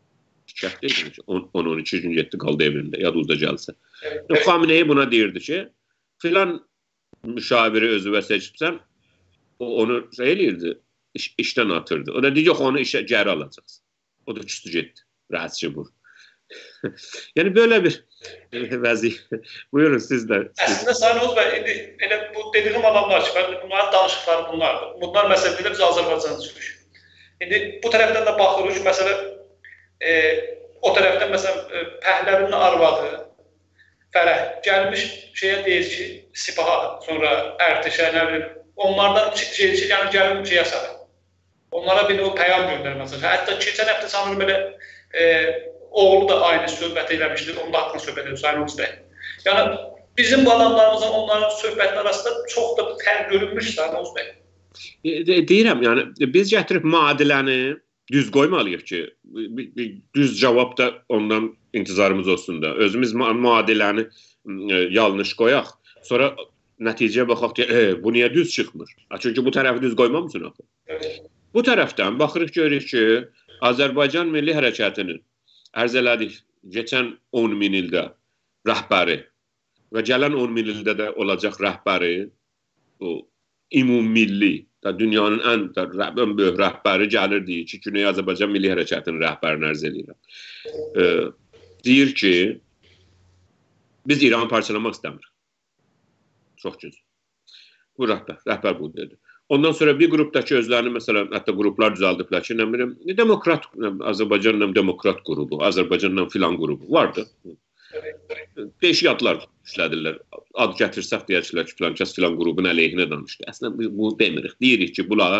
10-12 gün getdi, qaldı evində, yadınızda gəlsə. Xamenei buna deyirdi ki, filan müşaviri özüvə seçibsən, onu eləyirdi, işdən atırdı. O da deyir, yox, onu işə geri alacaqsın. O da küstü getdi, Rəis Cumhur. Yani böyle bir vəziyyət. Buyurun siz də. Əslində Sayın Oğuz bəy, indi elə bu dediyim adamlar ki, bunların danışıqları bunlardır. Bunlar məsələdə biz Azərbaycan çıxış. İndi bu tərəfdən də baxırıq, məsələ o tərəfdən məsələn Pəhləvinin arvadı Fərəh gəlmiş şeyə deyir ki, Sipaha, sonra Ərtişə, nə bilim, onlardan yəni gəlin şeyə sarı. Onlara bir o pəyam göndərməsi. Hətta keçən həftə sanırım belə oğlu da aynı söhbət eləmişdir, onun da haqqında söhbət edir Sayın Oğuz bəy. Yəni bizim bu adamlarımızın onların söhbətlər arasında çox da fərq görünmüş Sayın Oğuz bəy. Deyirəm, yəni biz gətirib müadiləni düz qoymalıyıq ki, düz cavab da ondan intizarımız olsun da. Özümüz müadiləni yanlış qoyaq. Sonra nəticəyə baxaq ki, bu niyə düz çıxmır? Çünki bu tərəfi düz qoymamışsın axı. Bu tərəfdən baxırıq görürük ki, Azərbaycan Milli Hərəkətinin ərz elədik, geçən 10 min ildə rəhbəri və gələn 10 min ildə də olacaq rəhbəri, ümummilli, dünyanın ən böyük rəhbəri gəlir deyir ki, Güney Azərbaycan Milli Hərəkətinin rəhbərini ərz edirəm. Deyir ki, biz İranı parçalamaq istəmirik. Çox güclü. Bu rəhbər bu dedi. Ondan sonra bir qrupdakı özlərini, məsələn, hətta qruplar düzəldiblər ki, demokrat, Azərbaycanla demokrat qrubu, Azərbaycanla filan qrubu vardı. Değişik adlar işlədirlər. Ad gətirsək deyəcəklər ki, filan kəs filan qrubun əleyhinə danışdı. Əslində bu demirik. Deyirik ki, bunlar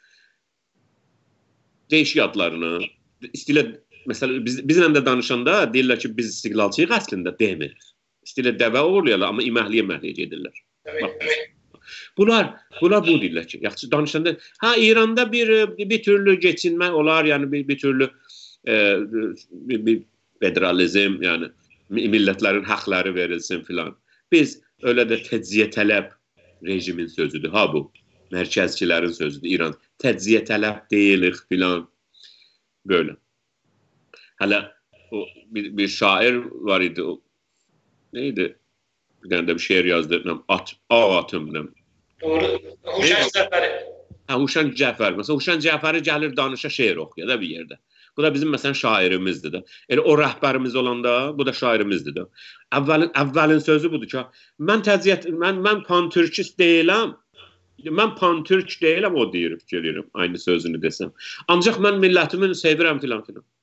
değişik adlarını istəyirlər, məsələn, bizlə də danışanda deyirlər ki, biz istiqlalçıyıq, əslində demirik. İstəyirlər dəvə uğurlayarlar, amma iməhliyə gedirlər. Bunlar bu deyirlər ki, yaxşı danışanda, İranda bir türlü geçinmə olar, yəni bir türlü bir federalizm, yəni millətlərin haqları verilsin filan. Biz öyle də təcziyə tələb rejimin sözüdür. Bu mərkəzçilərin sözüdür. İran təcziyə tələb deyilik filan. Böyle. Hala bir şair var idi. Neydi? Bir tane de bir şiir yazdı. Ağ atımdım. Doğru. Huşan Cəfəri. Huşan Cəfər. Mesela Huşan Cəfəri gəlir danışa şiir oxuyor da bir yerde. Bu da bizim mesela şairimizdir de. Yani o rəhbərimiz olanda bu da şairimizdir de. Əvvəlin sözü budur ki, mən pan-türkist deyiləm. Mən pan-türk deyiləm o deyir, fikir edirəm, aynı sözünü desəm. Ancaq mən millətimin sevirəm filan.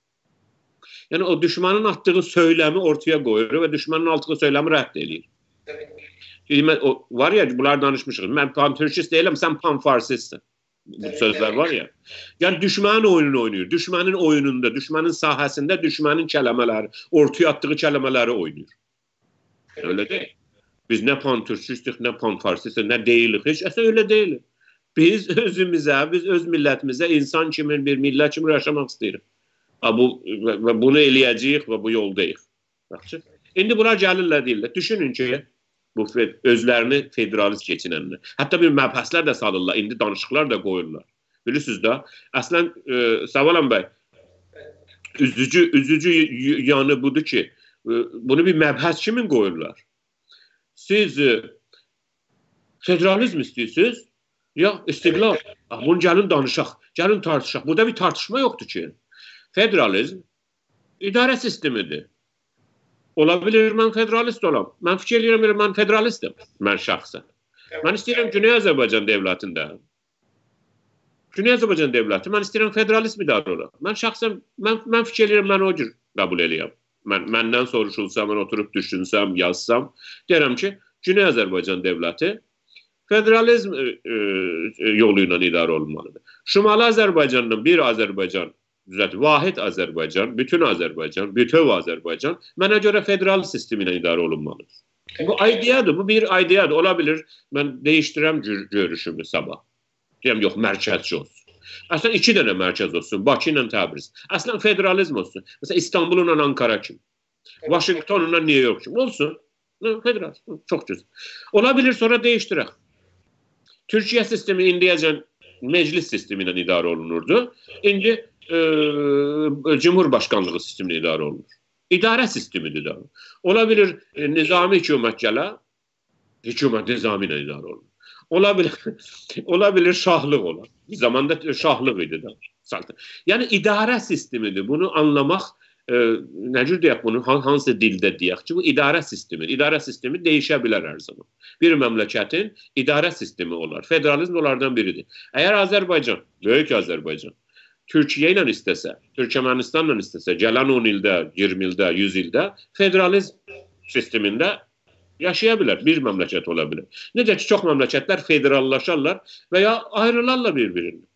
Yəni o düşmanın atdığı söyləmi ortaya qoyur və düşmanın atdığı söyləmi rədd edir. Var ya, bunlar danışmışıq. Mən pan-türkist deyiləm, sən pan-farsistsin. Bu sözlər var ya. Yəni düşmanın oyununu oynayır. Düşmanın oyununda, düşmanın sahəsində düşmanın kələmələri, ortaya atdığı kələmələri oynayır. Öyle değil. Biz ne pan-türkistik, ne pan-farsistik, ne deyilik. Hiç öyle değil. Biz özümüze, biz öz millətimize insan kimi, bir millət kimi yaşamak isteyirik. Bunu eləyəcəyik və bu yoldayıq. İndi bunlar gəlirlər deyirlər. Düşünün ki, bu özlərini federalist keçinənlər. Hətta bir məbhəslər də salırlar, indi danışıqlar da qoyurlar. Bilirsiniz də, əslən, Savalan bəy, üzücü yanı budur ki, bunu bir məbhəs kimi qoyurlar. Siz federalizm istiyorsunuz ya istiqlal. Bunu gəlin danışaq, gəlin tartışaq. Burada bir tartışma yoktur ki. Federalizm idarə sistemidir. Olabilir, mən federalist olam. Mən fikir edirəm, mən federalistim. Mən şəxsən. Mən istəyirəm Güney Azərbaycan devletində. Güney Azərbaycan devleti, mən istəyirəm federalist idarə olam. Mən şəxsən, mən fikir edirəm, mən o cür qəbul eləyəm. Məndən soruşulsa, mən oturup düşünsəm, yazsam, deyirəm ki, Güney Azərbaycan devleti federalizm yoluyla idarə olmalıdır. Şimali Azərbaycanın bir Azərbaycan, vahid Azərbaycan, bütün Azərbaycan, bütöv Azərbaycan mənə görə federal sistemi ilə idarə olunmalıdır. Bu ideyadır, bu bir ideyadır. Olabilir, mən değiştirəm görüşümü sabah. Deyəm, yox, mərkəzçi olsun. Əslən, 2 dənə mərkəz olsun, Bakı ilə Təbriz. Əslən, federalizm olsun. Mesela İstanbul ilə Ankara kimi. Washington ilə New York kimi. Olsun. Federalizm. Çok güzel. Olabilir, sonra değiştirək. Türkiye sistemi indiyəcən meclis sistemi ilə idarə olunurdu. İndi Cumhurbaşkanlığı sistemi ilə idarə olunur. İdarə sistemidir da. Olabilir, nizami hükümet gələ, hükümet nizami ilə idarə olunur. Olabilir şahlıq olar. Bir zamanda şahlıq idi da. Yəni idarə sistemidir. Bunu anlamaq, nə cür deyək bunu, hansı dildə deyək ki, bu idarə sistemi. İdarə sistemi değişə bilər hər zaman. Bir məmləkətin idarə sistemi olar. Federalizm onlardan biridir. Əgər Azərbaycan, böyük Azərbaycan, Türkiyə ilə istəsə, Türkmənistanla istəsə, gələn 10 ildə, 20 ildə, 100 ildə federalizm sistemində yaşaya bilər, bir məmləkət ola bilər. Necə ki, çox məmləkətlər federallaşarlar və ya ayrılarlar bir-birindən.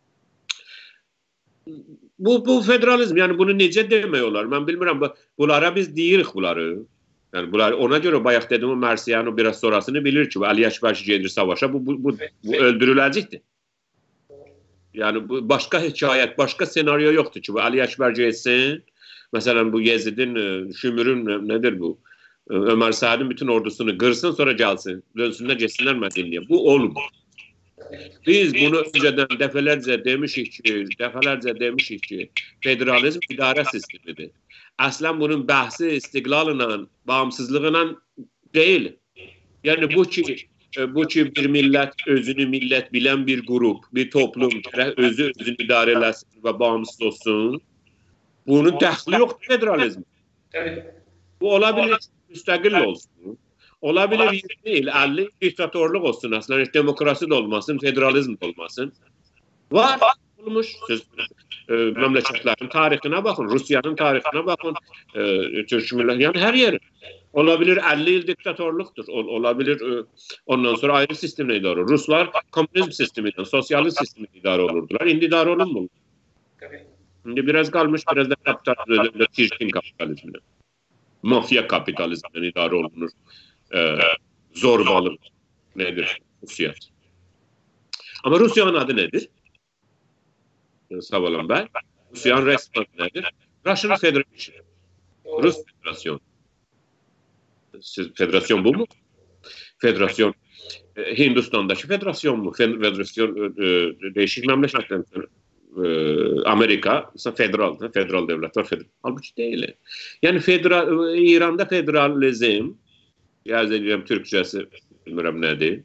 Bu federalizm, yəni bunu necə demək olar? Mən bilmirəm, bunlara biz deyirik bunları. Yəni bunlar, ona görə bayaq dedim, Mərsiyano biraz sonrasını bilir ki, Ali Əkbər gedir savaşa, bu öldürüləcəkdir. Yəni başqa hekayət, başqa senaryo yoxdur ki, bu Ali Əkbər getsin. Məsələn, bu Yezidin, Şümürün, nədir bu? Ömer Saad'ın bütün ordusunu qırsın, sonra gəlsin. Dönsünlər, geçsinlər Mədinliyə. Bu olmur. Biz bunu öncədən dəfələrcə demişik ki, federalizm idarə sistemidir. Əslən bunun bəhsi istiqlalıyla, bağımsızlığıyla deyil. Yəni bu ki bir millət, özünü millət bilən bir qrup, bir toplum özünü idarə eləsin və bağımsız olsun. Bunun dəxli yoxdur federalizm. Bu olabilir müstakil olsun. Olabilir 20 il, 50 diktatorluq olsun aslında. Demokrasi de olmasın, federalizm de olmasın. Var, olmuş. Memleketlerin tarihine bakın, Rusya'nın tarihine bakın, Türk milleti, yani her yeri. Olabilir 50 yıl diktatorluktur. Olabilir ondan sonra ayrı sistemle idare olur. Ruslar komünizm sisteminden, sosyalist sisteminden idare olurdular. Şimdi idare olunmuyor. Şimdi biraz kalmış, biraz da çirkin kapitalizmine. Mafya kapitalizmden idare olunur. Zorbalık nedir? Rusyat. Ama Rusya'nın adı nedir? Savalan Bey. Rusya'nın resmi adı nedir? Russian Federation. Rus Federasyon. Federasyon bu mu? Federasyon. Hindistan'daki federasyon mu? Federasyon değişik memleketler. Amerika federal devlet var. Halbuki değil. Yani İran'da federalizm, yazıyorum Türkçesi bilmirəm nədir.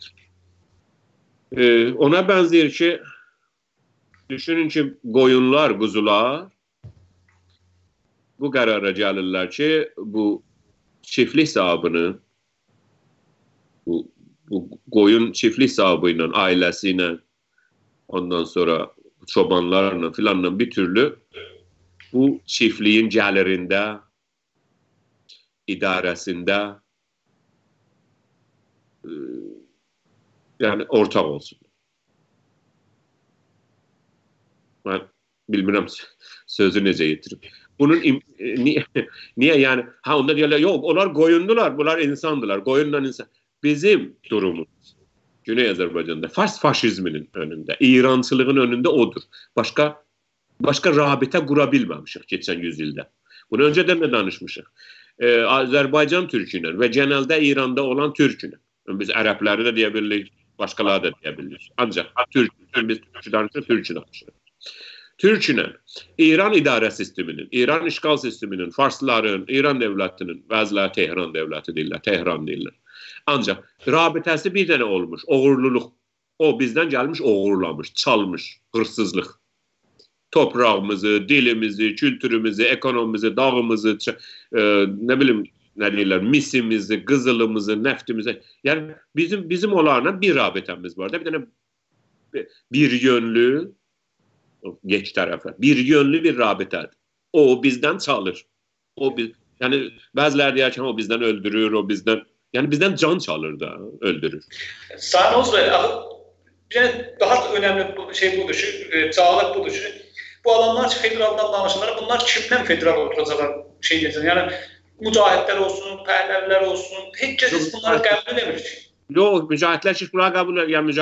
Ona benzer ki, düşünün ki qoyunlar, quzular bu qərara gəlirlər ki, bu çiftlik sahibini, bu qoyun çiftlik sahibi ilə, ailəsi ilə, ondan sonra çobanlarla filanla bir türlü bu çiftliğin gəlirində, idarəsində yani ortak olsun. Ben bilmirəm sözü necə yetirib. Bunun niye yani onda diyorlar yok onlar koyundular, bunlar insandılar. Koyunla insan. Bizim durumumuz Güney Azerbaycan'da faşizminin önünde, İrançılığın önünde odur. Başka rabite kurabilmemişik geçen yüzyılda. Bunu önceden de danışmışıq. Azerbaycan Türk'ünün ve genelde İran'da olan Türk'ünün. Biz Ərəbləri də deyə bilirik, başqaları da deyə bilirik. Ancaq biz Türk'ü danışırıq, Türk'ü danışırıq. Türk'ünün, İran idarə sisteminin, İran işgal sisteminin, Farsların, İran devletinin, bəziləri Tehran devleti deyirlər, Tehran deyirlər. Ancaq rabitəsi bir dənə olmuş, oğurluluq. O bizdən gəlmiş, oğurlamış, çalmış, hırsızlıq. Toprağımızı, dilimizi, kültürümüzü, ekonomimizi, dağımızı, ne bileyim, ne deyirlər, misimizi, qızılımızı, neftimizi. Yani bizim onlarla bir rabitəmiz var da, bir dənə bir yönlü, geç tərəfə, bir yönlü bir rabitədir. O bizdən çalır. Yani bəziləri deyər ki, o bizdən öldürür, o bizdən, yani bizdən can çalır da, öldürür. Sayın Oğuz Bey, daha önemli şey budur ki, cevap budur ki, bu adamlar federaldan danışırlar, bunlar kimdən federal oturacaqlar şey diyeceğiz, yani mücahitler olsun, pəhləvilər olsun, heç kəs bunları qəbul edemir ki. Yox, mücahitlər heç bunları qəbul edir, yəni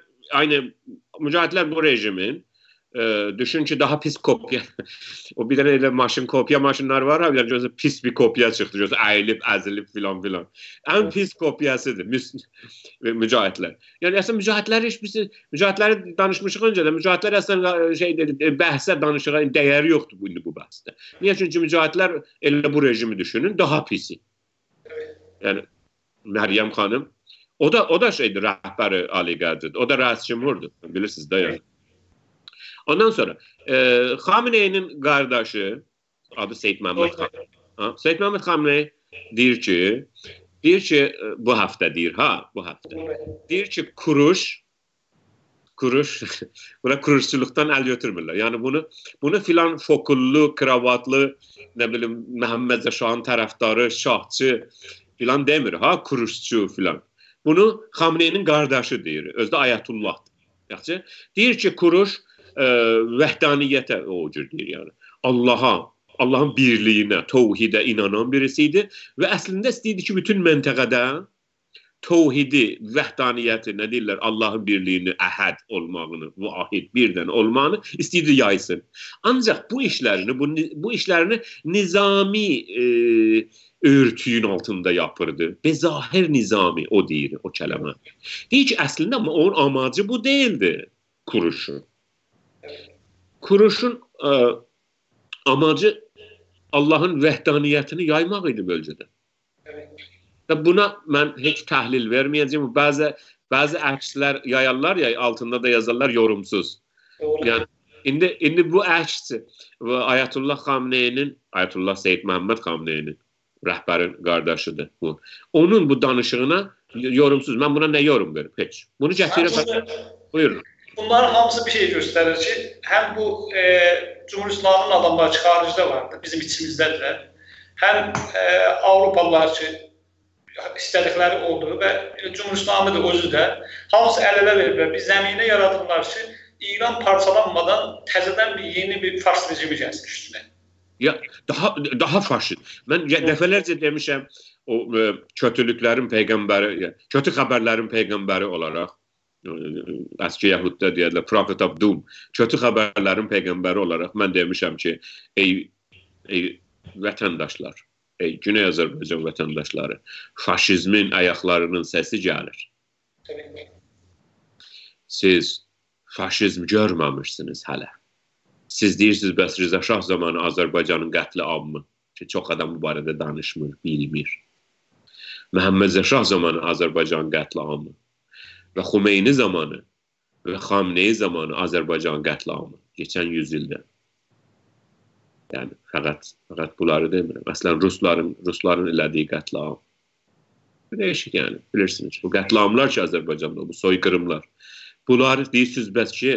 mücahitlər bu rejimin, düşün ki daha pis kopya, o bir tane elə kopya maşınlar var, yani pis bir kopya çıxdı, əyilib, əzilib filan filan. En pis kopyasıdır mücahitlər. Yani əslində mücahitləri danışmışıq öncə də, mücahitlər əslində bəhsə danışığa dəyəri yoxdur bu bəhsdə. Niyə? Çünki mücahitlər elə bu rejimi düşünün, daha pisi. Yani Məryəm xanım, o da şeydir, rəhbəri Ali Qədirdir, o da Rəis Cumhurdur, bilirsiniz də yəni. Ondan sonra Xameneinin qardaşı adı Seyid Məhəmməd Xamenei. Seyid Məhəmməd Xamenei deyir ki bu həftə deyir ki buna kuruşçuluqdan əl götürmürlər. Yəni bunu filan fokullu, kravatlı, nə bilim Məhəmməd Şahın tərəfdarı, şahçı filan demir. Kuruşçu filan. Bunu Xameneinin qardaşı deyir. Özdə Ayətullahdır. Yaxşı? Deyir ki kuruş vəhdaniyyətə o cür deyir yəni. Allahın birliyinə, təvhidə inanan birisiydi və əslində istəyirdi ki, bütün məntəqədə təvhidi, vəhdaniyyəti, nə deyirlər, Allahın birliyini, əhəd olmağını, vahid, birdən olmağını istəyirdi yaysın. Ancaq bu işlərini nizami örtüyün altında yapırdı. Bezahir nizami o deyir, o kələmə. Deyir ki, əslində amma onun amacı bu deyildi kuruşun. Kuruşun amacı Allahın vəhdaniyyətini yaymaq idi bölgədə. Buna mən heç təhlil verməyəcəm. Bəzi əkslər yayarlar ya, altında da yazarlar yorumsuz. Yəni indi bu əks Ayətullah Xameneinin, Ayətullah Seyid Məhəmməd Xameneinin rəhbərin qardaşıdır. Onun bu danışığına yorumsuz. Mən buna nə yorum verim? Heç. Bunu gətirəm. Buyurun. Bunların hamısı bir şey göstərir ki, həm bu Cumhur İslamının adamları ki, xaricdə vardır, bizim içimizdədirlər. Həm Avropalılar ki, istədikləri oldu və Cumhur İslamı da özü də hamısı əl-ələ veriblər. Bir zəminə yaradırlar ki, İran parçalanmadan təzədən yeni bir fars rejimi gəlsin üstünə. Ya, daha faşist. Mən dəfələrcə demişəm, o kötülüklərin peyğəmbəri, kötü xəbərlərin peyğəmbəri olaraq, əski Yahudda deyərlər, Prophet of Doom, kötü xəbərlərin peyğəmbəri olaraq mən demişəm ki, ey vətəndaşlar, ey Güney Azərbaycan vətəndaşları, faşizmin ayaqlarının səsi gəlir. Siz faşizm görməmişsiniz hələ. Siz deyirsiniz, bəs Rza Şah zamanı Azərbaycanın qətli amı ki, çox adam bu barədə danışmır, bilmir. Məhəmməd Rza Şah zamanı Azərbaycanın qətli amı və Xomeyni zamanı və Xamenei zamanı Azərbaycanın qətli amı keçən yüzildə. Yəni, fəqət bunları demirəm. Əslən, Rusların elədiyi qətli amı. Bu değişik yani, bilirsiniz. Bu qətliamlar ki, Azərbaycanda, bu soykırımlar. Bunlar deyirsiniz, bəs ki,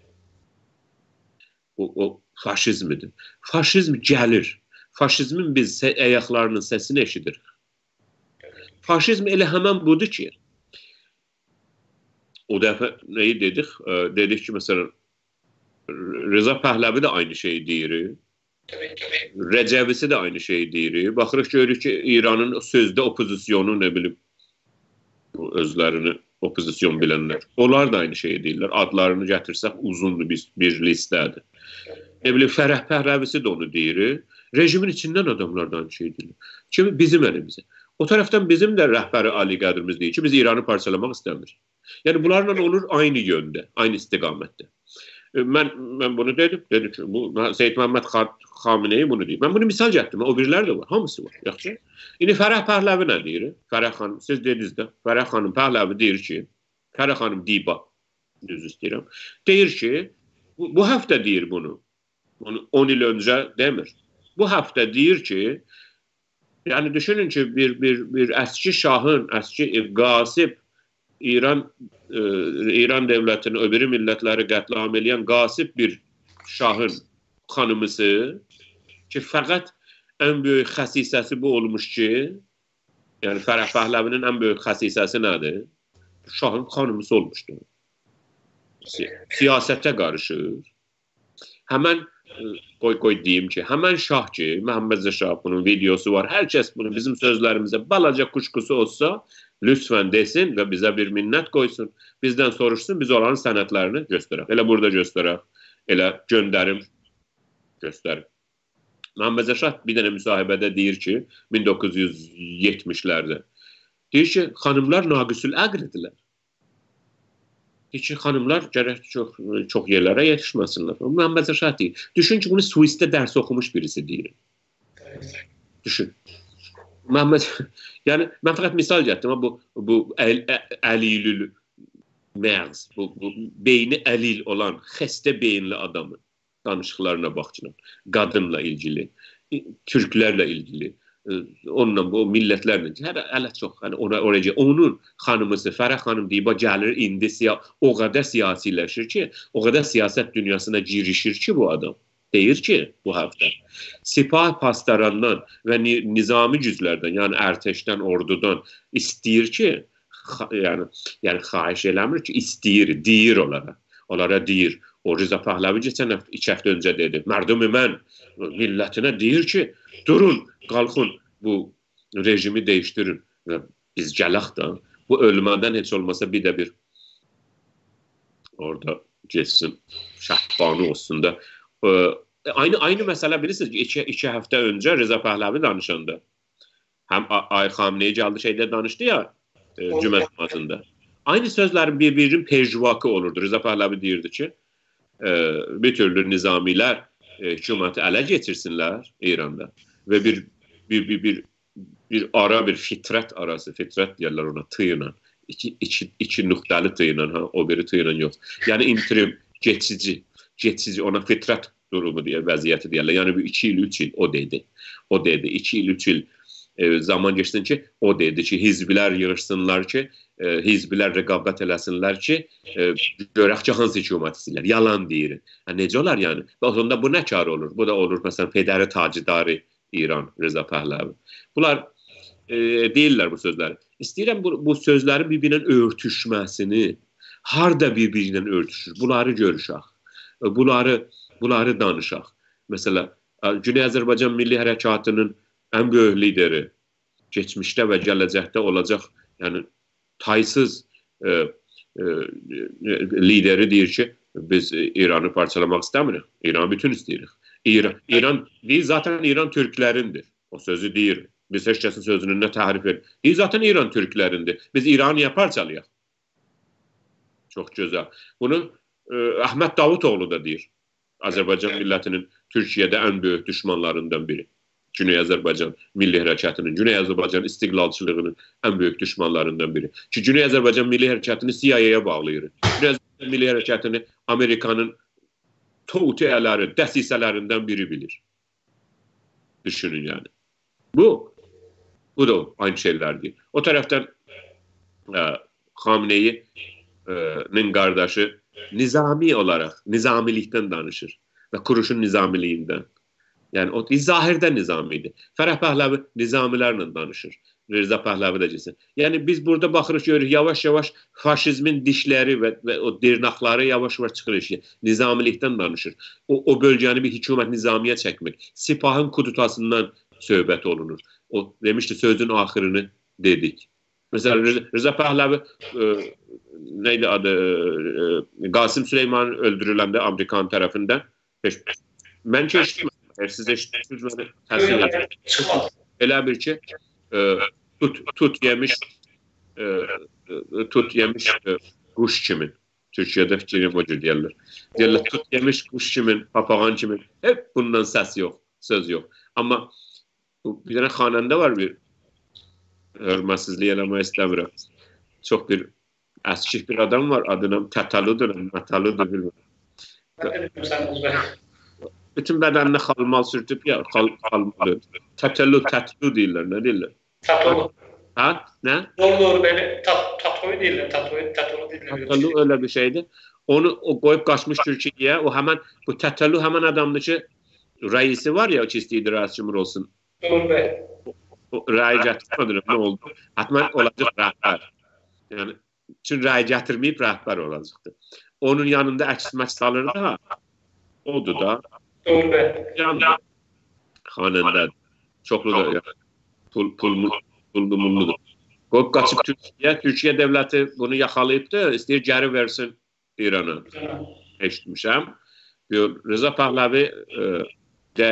o faşizmidir. Faşizm gəlir. Faşizmin biz ayaqlarının səsini eşidirik. Faşizm elə həmən budur ki, o dəfə neyi dedik? Dedik ki, məsələn, Rıza Pəhləvi də aynı şeyi deyir. Rəcəvisi də aynı şeyi deyir. Baxırıq, görürük ki, İranın sözdə opozisiyonu, nə bilim, özlərini opozisyon bilənlər. Onlar da aynı şeyi deyirlər. Adlarını gətirsək uzundur bir listədir. Nə bilim, Fərəh Pəhləvisi də onu deyir. Rejimin içindən adamlar da aynı şeyi deyirlər. Kimi bizim əlimizə. O tərəfdən bizim də rəhbəri Ali Qədirimiz deyir ki, biz İranı parçalamaq istəmirik. Yəni, bunlarla olur aynı yöndə, aynı istiqamətdə. Mən bunu dedim ki, Seyyid Məhəmməd Xamenei bunu deyir. Mən bunu misal gətirdim, o birilər də var, hamısı var. Yaxşı. İndi Fərəh Pəhləvi nə deyir? Fərəh xanım, siz dediniz də, Fərəh xanım Pəhləvi deyir ki, Fərəh xanım Diba, düz istəyirəm, deyir ki, bu həftə deyir bunu 10 il öncə demir. Bu həftə deyir ki, yəni düşünün ki, bir əski şahın, əski qasib, İran devlətini, öbürü millətləri qətliam eləyən qasib bir şahın xanımısı ki, fəqət ən böyük xəsisəsi bu olmuş ki, yəni Fərəh Pəhləvinin ən böyük xəsisəsi nədir? Şahın xanımısı olmuşdur. Siyasətə qarışır. Həmən, qoy deyim ki, həmən şah ki, Məhəmməd Şah, bunun videosu var, hər kəs bunu bizim sözlərimizə balaca kuşkusu olsa, lütfən desin və bizə bir minnət qoysun, bizdən soruşsun, biz onların sənətlərini göstərək. Elə burada göstərək, elə göndərim, göstərim. Məhəmməd Şah bir dənə müsahibədə deyir ki, 1970'lərdə, deyir ki, xanımlar naqisül əqlidirlər. Deyir ki, xanımlar gərək çox yerlərə yetişməsinlər. Məhəmməd Şah deyir. Düşün ki, bunu Suisdə dərs oxumuş birisi deyir. Düşün. Yəni, mən fəqət misal gətirdim, bu əlilül məğz, bu beyni əlil olan, xəstə beyinli adamın danışıqlarına baxçılan, qadınla ilgili, türklərlə ilgili, onunla, bu millətlərlə, hələ çox, onun xanımısı, Fərəh xanım Diba gəlir, indi o qədər siyasiləşir ki, o qədər siyasət dünyasına girişir ki, bu adam. Deyir ki, bu həftə Sipah Pastarandan və nizami güclərdən, yəni ərtəşdən, ordudan istəyir ki, yəni xahiş eləmir ki, istəyir, deyir onlara deyir. O Rza Pəhləvi keçən 2 həftə öncə dedi, mərdumi mən millətinə deyir ki, durun, qalxın, bu rejimi dəyişdirin və biz gələk da, bu ölmədən heç olmasa bir də bir orada geçsin, şəhbani olsun da. Aynı məsələ bilirsiniz ki, 2 həftə öncə Rza Pəhləvi danışanda, həm Xamenei gəldi şeydə danışdı ya, cümə namazında. Aynı sözlərin bir-birinin pejvakı olurdu. Rza Pəhləvi deyirdi ki, bir türlü nizamilər hüküməti ələ getirsinlər İranda və bir ara, bir fitrət arası, fitrət deyərlər ona, tıyla, iki nöqtəli tıyla, o biri tıyla yox. Yəni interim, geçici, ona fitrət durumu deyə, vəziyyəti deyərlər. Yəni 2 il, 3 il o dedi. 2 il, 3 il zaman geçsin ki, o dedi ki, hizblər yığışsınlar ki, hizblər rəqabət eləsinlər ki, görək ki, hansı hükümət istəyirlər. Yalan deyir. Necə olar yəni? Və onda bu nə kar olur? Bu da olur, məsələn, Pedəri Tacidarı İran, Rza Pəhləvi. Bunlar deyirlər bu sözləri. İstəyirəm bu sözlərin bir-birinin örtüşməsini, harada bir-birindən örtüşür, bunları görüşək. Bunları danışaq. Məsələn, Güney Azərbaycan Milli Hərəkatının ən böyük lideri, keçmişdə və gələcəkdə olacaq, yəni taysız lideri deyir ki, biz İranı parçalamaq istəmirik. İranı bütün istəyirik. İran deyir, zaten İran türklərindir. O sözü deyir. Biz heç kəsin sözünü nə təhrif edir. Deyir, zaten İran türklərindir. Biz İranı niyə parçalayaq? Çox gözəl. Bunu Əhməd Davutoğlu da deyir. Azərbaycan millətinin Türkiyədə ən böyük düşmanlarından biri. Güney Azərbaycan Milli Hərəkatının, Güney Azərbaycan istiqlalçılığının ən böyük düşmanlarından biri. Ki Güney Azərbaycan Milli Hərəkatını CIA-yə bağlayır. Güney Azərbaycan Milli Hərəkatını Amerikanın toğutiyələri, dəsisələrindən biri bilir. Düşünün yani. Bu da aynı şeylerdir. O tərəfdən Xamene'nin qardaşı nizami olarak, nizamilikten danışır ve kuruşun nizamiliğinden. Yani o zahirde nizamiydi. Fərəh Pəhləvi nizamilərlə danışır. Rıza Pəhləvi də desin. Yani biz burada baxırıq, görürük, yavaş-yavaş faşizmin dişləri və o dirnaqları yavaş-yavaş çıxır işə. Nizamilikdən danışır. O bölgəni bir hükümət nizamiyə çəkmək. Sipahın kudutasından söhbət olunur. O demişti, sözün axırını dedik. Mesela Rıza Pəhləvi neydi adı? Qasım Süleyman öldürüləndə Amerikan tərəfindən. Mən keçdim. Siz eşitirsiniz məni təsir edir. Elə bir ki, tut yemiş quş kimin. Türkiyədə fikrim o cür deyirlər. Deyirlər, tut yemiş quş kimin, papağan kimin. Hep bundan səs yox, söz yox. Amma bir dənə xanəndə var, bir hörmətsizlik eləmək istəmirəm. Çox bir əskik bir adam var, adına Tətaludur, Mataludur, bilmirəm. Bütün bədənini xalmal sürtüb, ya xalmalı. Tətalu deyirlər, nə deyirlər? Tatolu. Ha, nə? Doğru, belə tatoyu deyirlər, tatolu deyirlər. Tətalu öyle bir şeydi. Onu qoyub qaçmış Türkiyəyə, o həmən, bu Tətalu həmən adamdır ki, reisi var ya, o ki istəyir Raisi Cumhur olsun. Doğru bəy. O rəyi gətirmədilər, nə oldu? Hatman olacaq rəhbər. Yəni, çünki rəyi gətirməyib rəhbər olacaqdır. Onun yanında əks salırdı ha. Odur da. Doğru bəy. Yanında xanəndədir. Çoxlu da yəni, pullu. Qoyub qaçıb Türkiyə devləti bunu yaxalayıbdı, istəyir geri versin İrana. Eşitmişəm. Rıza Pəhləvi də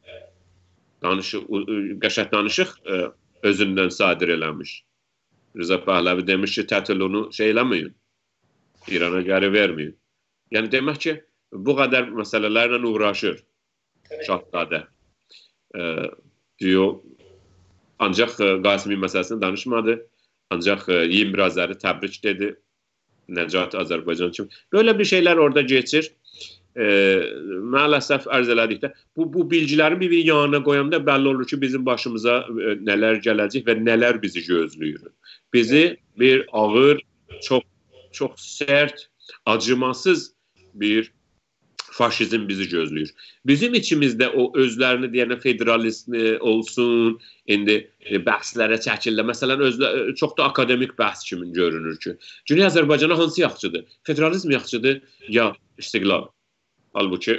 qəşəng danışıq özündən sadir eləmiş. Rıza Pəhləvi demiş ki, Tətulunu şey eləməyin, İrana geri verməyin. Yəni demək ki, bu qədər məsələlərlə uğraşır Şahzadə. Diyor, ancaq Qasimi məsələsini danışmadı, ancaq Yimr Azəri təbrik dedi, Nəcat Azərbaycan kimi. Böyle bir şeyler orada geçir. Maalesef arz elədikdə, bu bilgiləri bir yanına qoyanda bəlli olur ki, bizim başımıza nələr gələcək və nələr bizi gözləyir. Bizi bir ağır, çox sərt, acımasız bir faşizm bizi gözləyir. Bizim içimizdə o özlərini deyənə federalist olsun, indi bəhslərə çəkirlər. Məsələn, çox da akademik bəhs kimi görünür ki, Güney Azərbaycana hansı yaxşıdır? Federalizm yaxşıdır ya istiqlal? Halbuki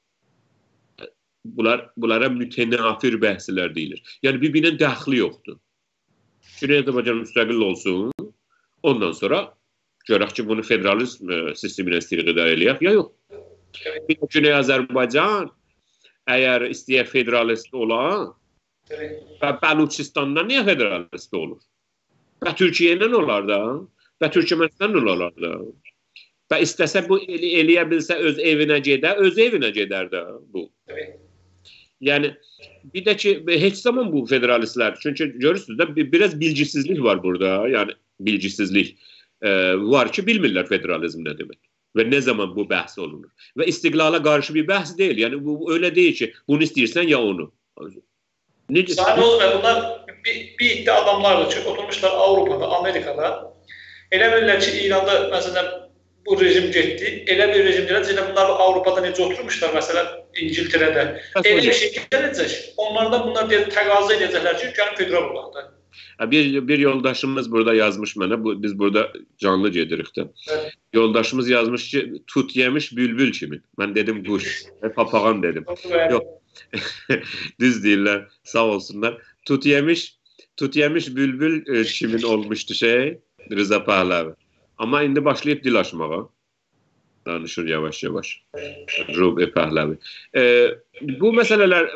bunlara mütənafir bəhslər deyilir. Yəni bir-birinin dəxli yoxdur. Güney Azərbaycan müstəqil olsun, ondan sonra görək ki, bunu federalizm sisteminə istəyir eləyək, ya yox. Güney Azərbaycan əgər istəyək federalist ola, Bəluçistandan niyə federalist olur? Və Türkiyə ilə olar da, və Türkmənistan olar da. Və istəsə bu eləyə bilsə öz evinə gedər də bu. Yəni, bir də ki, heç zaman bu federalistlər, çünki görürsünüz də, biraz bilgisizlik var burada, yəni bilgisizlik var ki, bilmirlər federalizm nə demək. Və nə zaman bu bəhs olunur. Və istiqlala qarşı bir bəhs deyil, yəni bu öyle deyil ki, bunu istəyirsən ya onu. Sayın Ozbək, bunlar bir iddia adamlardır ki, oturmuşlar Avrupa'da, Amerika'da, elə bilirlər ki, İranda məsələn, bu rejim getdi, elə bir rejim gələcək, bunlar Avrupa'da necə oturmuşlar, məsələn, İngiltərədə. Elə bir şey gələcək, onlardan bunlar təqazı edəcəklər ki, ülkənin federal olaq da. Bir yoldaşımız burada yazmış mənə, biz burada canlı gedirik də. Yoldaşımız yazmış ki, tut yemiş bülbül kimi. Mən dedim quş, papağan dedim. Yox, düz deyirlər, sağ olsunlar. Tut yemiş bülbül kimin olmuşdu Rıza Pəhləvi. Amma indi başlayıb dil açmağa. Danışır yavaş-yavaş. Rıza Pəhləvi. Bu məsələlər,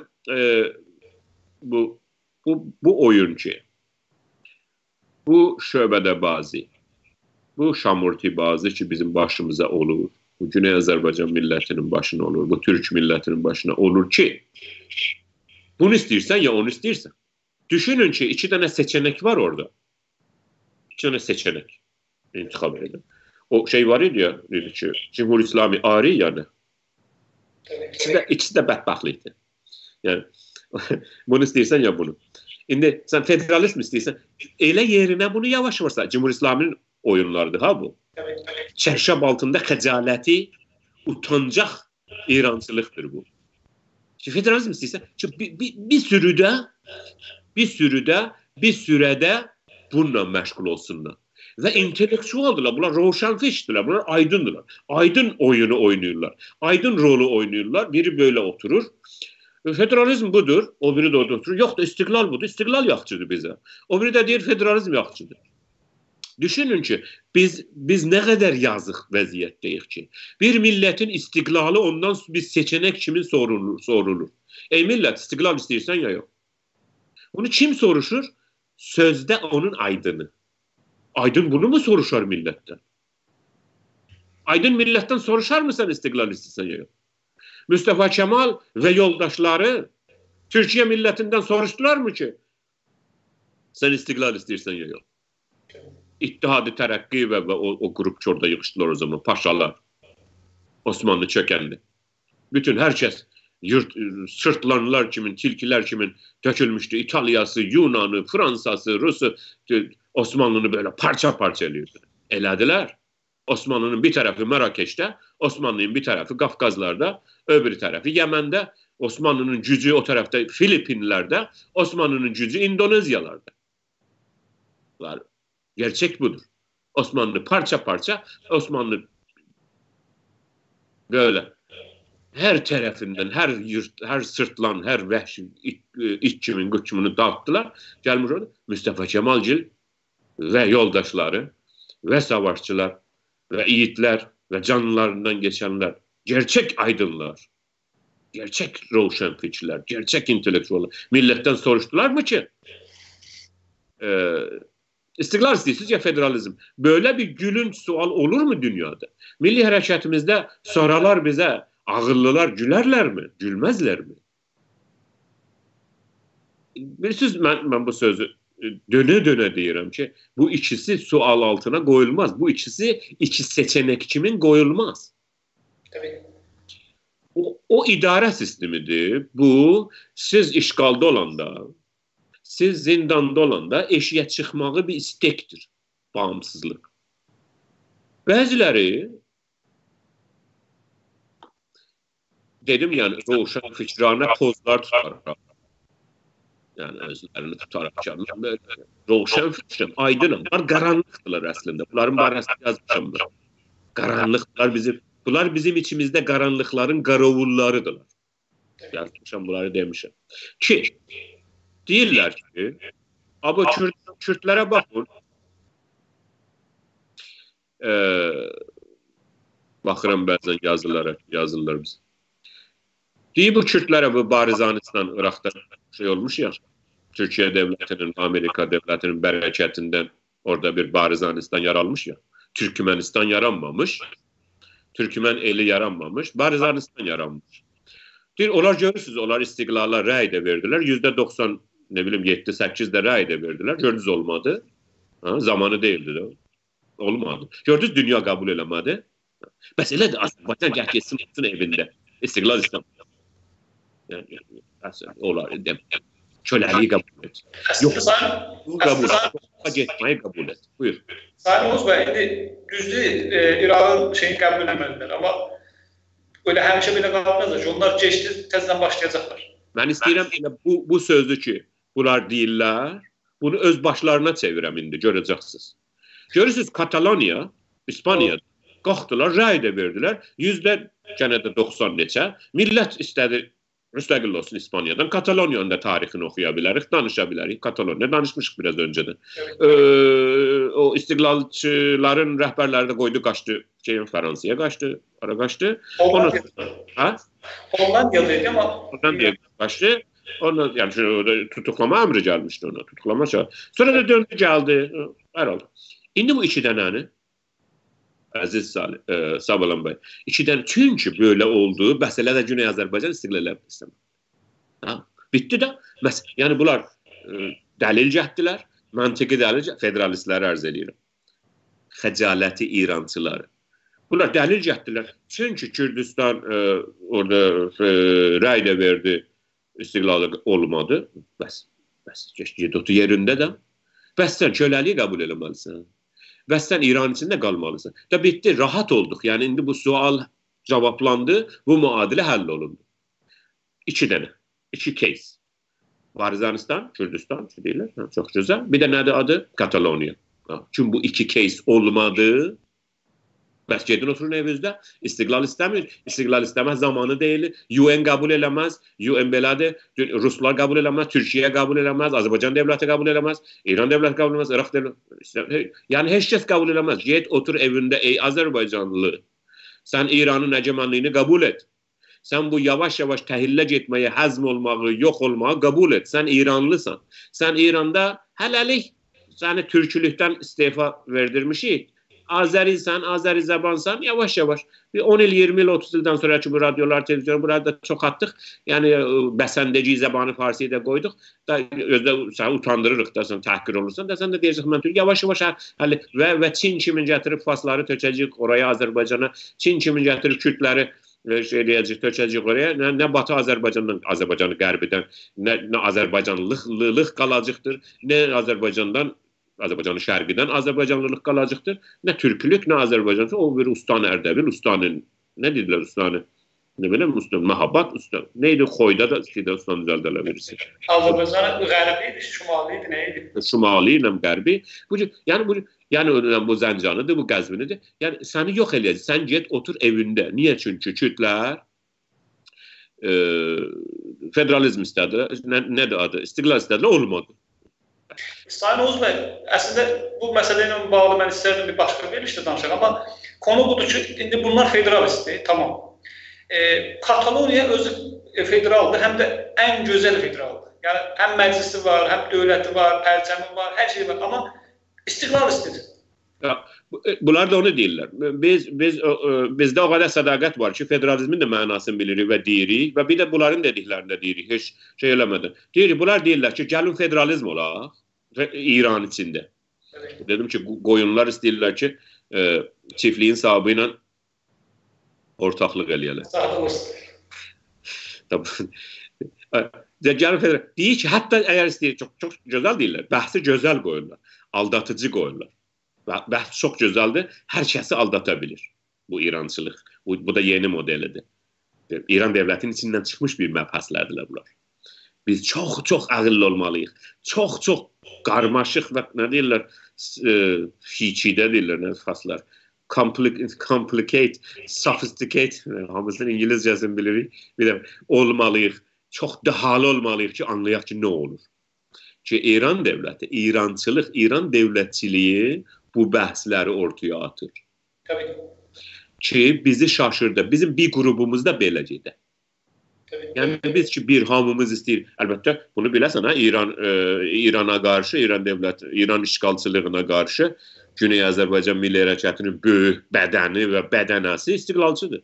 bu oyun ki, bu şöbədə bazı, bu şamurti bazı ki bizim başımıza olur. bu Güney Azərbaycan millətinin başına olur, bu Türk millətinin başına olur ki, bunu istəyirsən ya onu istəyirsən. Düşünün ki, 2 dənə seçenek var orada. 2 dənə seçenek intikab edin. O şey var idi ya, dedi ki, Cumhur İslami ari yani. İkisi de bədbəxtlikdir. Yani bunu istəyirsən ya bunu. İndi sen federalist mi istəyirsən? Elə yerinə bunu yavaş varsa, Cumhur İslami'nin oyunlarıdır ha bu. Çərşab altında xəcaləti, utancaq İrancılıqdır bu. Federalizm istəyirsən, bir sürüdə bununla məşğul olsunlar. Və intellektualdırlar, bunlar roşanfişdirlər, bunlar aydındırlar. Aydın oyunu oynayırlar, aydın rolü oynayırlar, biri böyle oturur. Federalizm budur, o biri de orada oturur. Yox da istiqlal budur, istiqlal yaxçıdır bizə. O biri de deyir federalizm yaxçıdır. Düşünün ki, biz nə qədər yazıq vəziyyətdəyik ki, bir millətin istiqlalı ondan biz seçenek kimin sorulur. Ey millət, istiqlal istəyirsən ya yox. Bunu kim soruşur? Sözdə onun aydını. Aydın bunu mu soruşar millətdən? Aydın millətdən soruşar mı sən istiqlal istəyirsən ya yox? Mustafa Kemal və yoldaşları Türkiye milletinden soruşdular mı ki sen istiqlal istəyirsən ya yox? İttihad-ı Tərəqqi və o grup orada yığışdılar o zaman, paşalar. Osmanlı çökəndi. Bütün herkes sırtlanlar kimin, tilkiler kimin dökülmüştü. İtalyası, Yunanı, Fransası, Rusu Osmanlı'nı böyle parça parça ediyordu. Elədilər. Osmanlı'nın bir tarafı Marakeş'te, Osmanlı'nın bir tarafı Kafkazlar'da, öbür tarafı Yemen'de, Osmanlı'nın gücü o tarafta Filipinler'de, Osmanlı'nın gücü İndonezyalar'da. Gerçek budur. Osmanlı parça parça, Osmanlı böyle her tarafından, her sırtlan, her vəhşi it kimin, qut kimini dağıttılar. Gelmiş orada Mustafa Kemalgil ve yoldaşları ve savaşçılar ve yiğitler ve canlarından geçenler, gerçek aydınlar, gerçek roşanfiçiler, gerçek intelektüeller milletten soruştular mı ki istiqlal istəyirsiniz ya federalizm? Böyle bir gülünç sual olur mu dünyada? Milli hərəkətimizdə sonralar bize ağıllılar gülerler mi? Gülmezler mi? Bilirsiniz, ben bu sözü döne deyirəm ki, bu ikisi sual altına koyulmaz. Bu ikisi iki seçenek kimin koyulmaz. Tabii. O idare sistemidir. Bu siz işgalda olanda, siz zindanda olanda eşiyə çıxmağı bir istektir. Bağımsızlık. Bəziləri dedim yani roşan fikrana pozlar tutarlar. Yani özlerini tutarak canım böyle roşan fikrim, aydınım. Bunlar karanlıktılar aslında. Bunların barəsində yazmışam ben. Karanlıklar bunlar bizim içimizde karanlıkların qarovullarıdırlar. Yazmışam bunları demişim. Ki deyirlər ki, ama Kürtlere bakın. Baxıram bəzən yazırlar bize. Deyir bu Kürtlere bu Barizanistan, Irak'ta şey olmuş ya, Türkiye devletinin, Amerika devletinin bereketinden orada bir Barizanistan yaralmış ya. Türkmenistan yaranmamış. Türkmen eli yaranmamış. Barizanistan yaranmış. Deyir, onlar görürsünüz, onlar istiqlala rəy də verdiler. %90, ne bileyim 7-8 de rəy də verdiler. Gördünüz olmadı. Ha, zamanı değildi de. Olmadı. Gördünüz dünya kabul eləmədi. Bəs elədir, Azərbaycan gəl getsin evində. İstiqlal İslam. Yani olar demek. Köləliyi kabul et. Yok, kabul et. Getməyi kabul et. Buyur. Sayın Oğuz Bey, düzdür, İran'ın şeyini kabul edemediler ama öyle həmişə belə qalmazlar ki, onlar geçti, təzədən başlayacaqlar. Mən istəyirəm bu sözü ki, bunlar deyirlər, bunu öz başlarına çevirəm indi, görəcəksiniz. Görürsünüz, Kataloniya, İspaniyada qalxdılar, rəy də verdilər, %90 neçə, millət istədi, müstəqil olsun İspaniyadan. Katalonya'nın da tarixini oxuya bilərik, danışa bilərik. Katalonya danışmışıq biraz öncədən. O istiqlalçıların rəhbərləri də qoydu, qaçdı. Fransaya qaçdı, ara qaçdı. Hollandiya'daydı ama Hollandiya'ya qaçdı. Ondan yani tutuklama əmri gəlmişdi ona. Tutuklama çağırdı. Sonra da döndü gəldi. Hər oldu. İndi bu iki dənəni Əziz Sabalan bəy. İkidən çünki belə olduğu məsələdə Güney Azərbaycan istiqlal istəmir. Bitdi də. Yəni bunlar dəlil cəhddirlər, məntiqi dəlil federalistləri ərz edirəm. Xəcaləti İrançıları. Bunlar dəlil cəhddirlər. Çünki Kürdistan orada rəy də verdi, istiqlalı olmadı. Bəs otur yerində də. Bəs sən köləliyi qəbul eləməlisən. Bəs sən İran içində qalmalısan. Da bitdi, rahat olduq. Yəni indi bu sual cavablandı, bu müadilə həll olundu. 2 dənə, 2 case. Varizanistan, Kürdistan deyirlər. Çox gözəl. Bir də nədir adı? Kataloniya. Çünki bu 2 case olmadı. Bəs gedin oturun evinizdə. İstiqlal istəmir. İstiqlal istəməz zamanı deyil. UN qəbul eləməz. UN belədir. Ruslar qəbul eləməz. Türkiyə qəbul eləməz. Azərbaycan dövləti qəbul eləməz. İran dövləti qəbul eləməz. İraq dövləti. Yəni heç kəs qəbul eləməz. Get otur evində ey Azərbaycanlı. Sən İranın əgəmənliyini qəbul et. Sən bu yavaş-yavaş təhillə getməyə, həzm olmağı, yox olmağı qəbul et. Sən İranlısan. Sən İranda hələlik səni türkülükdən istefa verdirmişik. Azərisən, Azəri zəbansan, yavaş-yavaş. 10 il, 20 il, 30 ildən sonra ki, bu radyolar, televizyon, burada çox atdıq. Yəni, bəsəndəci zəbanı Farsiyə də qoyduq. Özdə səni utandırırıq da, sən təhqir olursan da, sən də deyəcək, mən yavaş-yavaş və Çin kimi gətirib fasları tökəcək oraya, Azərbaycana. Çin kimi gətirib Kürdləri tökəcək oraya. Nə Batı Azərbaycanı qərbidən, nə Azərbaycanlılıq qalacaqdır, nə Azərbaycanın şərqidən Azərbaycanlılıq qalacaqdır. Nə türkülük, nə Azərbaycanlıq. O bir Ustan Ərdəbil, Ustanın, nə deyirlər Ustanı? Nə biləm, Ustan, Məhabbat Ustan. Neydi? Xoyda da Ustan düzəldələ verirsin. Azərbaycanın qərbi idi, şimali idi, nə idi? Şimali ilə qərbi. Yəni bu Zəncanıdır, bu Qəzvinidir. Yəni səni yox eləyəcək. Sən get, otur evində. Niyə? Çünki Kürdlər federalizm istədilər. Nədir adı? İstiqlal istədilər, olmadı. Sayın Oğuz bəy, əslində bu məsələ ilə bağlı mən istərdim bir başqa verilişdə danışaq, amma konu budur ki, indi bunlar federalistdir, tamam. Kataloniya özü federaldır, həm də ən gözəl federaldır. Yəni, həm məclisi var, həm dövləti var, pərçəmi var, hər şey var, amma istiqlalistdir. Bunlar da onu deyirlər. Bizdə o qədər sədaqət var ki, federalizmin də mənasını bilirik və deyirik və bir də bunların dediklərini də deyirik, heç şey eləmədən. Bunlar deyirlər ki, gəlin federalizm olaq İran içində. Dedim ki, qoyunlar istəyirlər ki, çiftliyin sahibi ilə ortaqlıq eləyələr. Gəlin federalizm. Deyir ki, hətta əgər istəyir, çox gözəl deyirlər, bəhsi gözəl qoyurlar, aldatıcı qoyurlar. Bəhs çox gözəldir, hər kəsi aldata bilir bu İrançılıq. Bu da yeni modelidir. İran dövlətinin içindən çıxmış bir məbhəslərdirlər bunlar. Biz çox ağıllı olmalıyıq. Çox qarmaşıq və nə deyirlər, fiçidə deyirlər, nə faslar. Complicate, sophisticate, hamısını İngilizcəsini bilirik. Bir də olmalıyıq, çox dəhalı olmalıyıq ki, anlayaq ki, nə olur. Ki, İran dövləti, İrançılıq, İran dövlətçiliyi bu bəhsləri ortaya atır. Tabii. Ki, bizi şaşırdı. Bizim bir qrupumuz da beləcədir. Yəni, biz ki, bir hamımız istəyir. Əlbəttə, bunu biləsən, İrana qarşı, İran işğalçılığına qarşı Güney Azərbaycan Milli Hərəkatının böyük bədəni və bədənəsi istiqlalçıdır.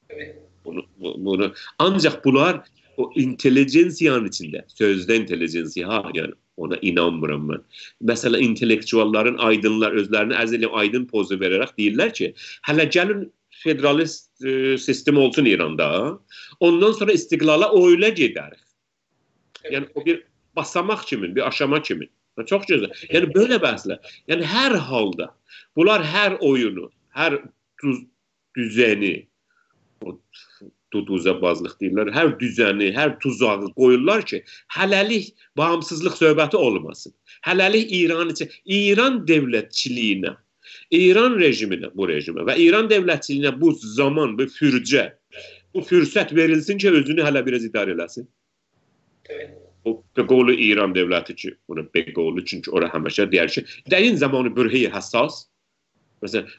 Ancaq bunlar o intelijensiyanın içində, sözdə intelijensiya, yəni ona inanmıram mən. Məsələn, intellektualların, aydınlar özlərini aydın pozu verərək deyirlər ki, hələ gəlin federalist sistem olsun İranda, ondan sonra istiqlala o ilə gedərik. Yəni, o bir basamaq kimi, bir aşama kimi. Çox gözəl. Yəni, belə bəhslər. Yəni, hər halda bunlar hər oyunu, hər düzəni, duduzabazlıq deyirlər, hər düzəni, hər tuzağı qoyurlar ki, hələlik bağımsızlıq söhbəti olmasın. Hələlik İran dövlətçiliyinə, İran rejiminə, bu rejimə və İran dövlətçiliyinə bu zaman, bu fürsət verilsin ki, özünü hələ biraz idarə eləsin. O Beqolu İran dövləti ki, buna Beqolu, çünki ora həmişə deyər ki, dəyin zamanı bürhəyi həssas. Məsələn,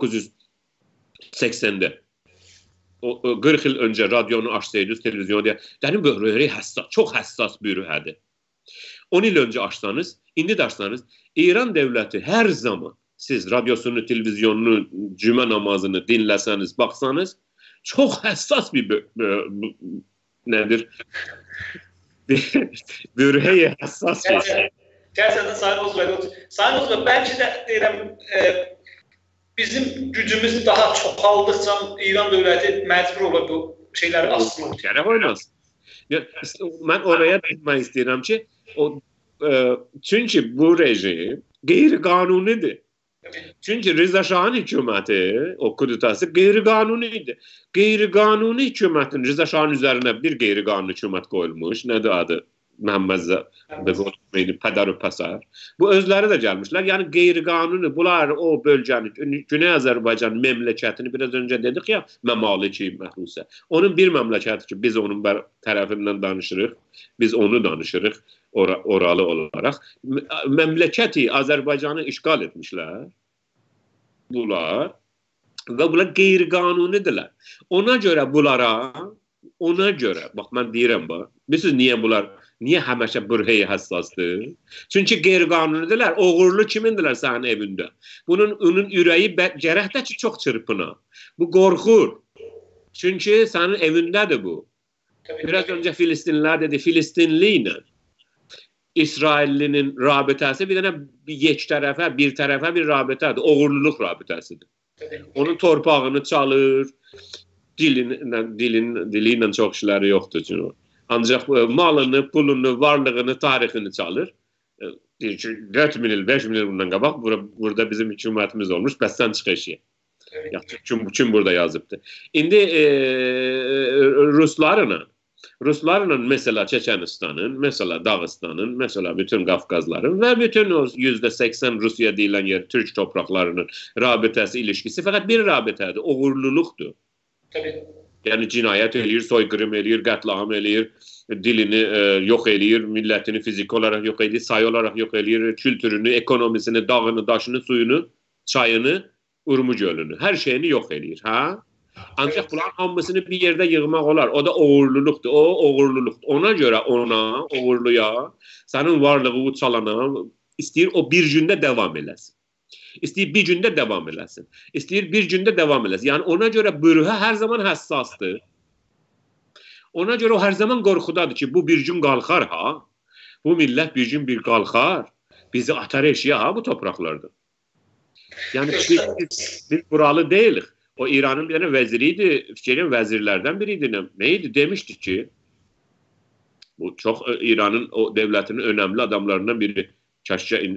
1980-də 40 il öncə radionu açsaydınız, televizyonu deyək, dərin bürhəyi həssas, çox həssas bürhədir. 10 il öncə açsanız, indi də açsanız, İran dövləti hər zaman siz radyosunu, televizyonunu, cümə namazını dinləsəniz, baxsanız, çox həssas bir nədir? Bürhəyə həssas bir şey. Gerçekten Sayın Ozbek. Sayın Ozbek, belki de deyirəm, bizim gücümüz daha çoxaldıqca İran dövləti məcbur olur bu şeyləri asılır. Şərəf oynasın. Mən oraya demək istəyirəm ki, çünki bu rejim qeyri-qanunidir. Çünki Rıza Şahın hökuməti, o kudetası qeyri-qanunidir. Qeyri-qanuni hökumətin Rıza Şahın üzərinə bir qeyri-qanuni hökumət qoyulmuş. Nədir adı? Məhəmməd Pədər Pəsər. Bu özləri də gəlmişlər. Yəni qeyri-qanuni, bunlar o bölgəni, Güney Azərbaycan məmləkətini biraz öncə dedik ya, məmaliki məhrusə. Onun bir məmləkəti ki, biz onun tərəfindən danışırıq, biz onu danışırıq oralı olaraq. Məmləkəti Azərbaycanı işğal etmişlər. Bunlar və bunlar qeyri-qanunidirlər. Ona görə bunlara, bax mən deyirəm bax, bilirsiniz niyə bunlar, niyə həmişə bürhəyə həssasdır? Çünki qeyri-qanunidirlər, oğurlu kimindirlər sənin evində? Bunun ürəyi gərəkdə ki, çox çırpına. Bu qorxur. Çünki sənin evindədir bu. Biraz öncə Filistinlilər dedi, Filistinli ilə İsraillinin rabitəsi bir dənə bir tərəfə bir rabitədir, oğurluluq rabitəsidir. Onun torpağını çalır, dili ilə çox işləri yoxdur. Ancaq malını, pulunu, varlığını, tarixini çalır. 4 min il, 5 min il bundan qabaq burada bizim hükümətimiz olmuş, bəs sən çıx eşiyə. Kim burada yazıbdır? İndi Ruslarla mesela Çeçenistanın, mesela Dağıstanın, mesela bütün Qafqazların və bütün o %80 Rusiya deyilən yer, Türk topraklarının rabitəsi, ilişkisi fəqət bir rabitədir, oğurluluqdur. Yəni cinayət eləyir, soyqırım eləyir, qətlam eləyir, dilini yox eləyir, millətini fiziki olaraq yox eləyir, sayı olaraq yox eləyir, kültürünü, ekonomisini, dağını, daşını, suyunu, çayını, Urmu gölünü, hər şeyini yox eləyir. Ancaq bunların hamısını bir yerdə yığmaq olar. O da oğurluluqdur. O oğurluluqdur. Ona görə ona, oğurluya, sənin varlığı çalana istəyir o bir gündə davam eləsin. İstəyir bir gündə davam eləsin. İstəyir bir gündə davam eləsin. Yəni ona görə bürhə hər zaman həssasdır. Ona görə o hər zaman qorxudadır ki, bu bir gün qalxar ha. Bu millət bir gün bir qalxar. Bizi atar eşiyə ha bu topraklarda. Yəni biz buralı deyilik. O İran'ın bir tane veziriydi, fikrin vezirlerden biriydi. Neydi? Demişti ki, bu çok İran'ın o devletinin önemli adamlarından biri, Kəşkə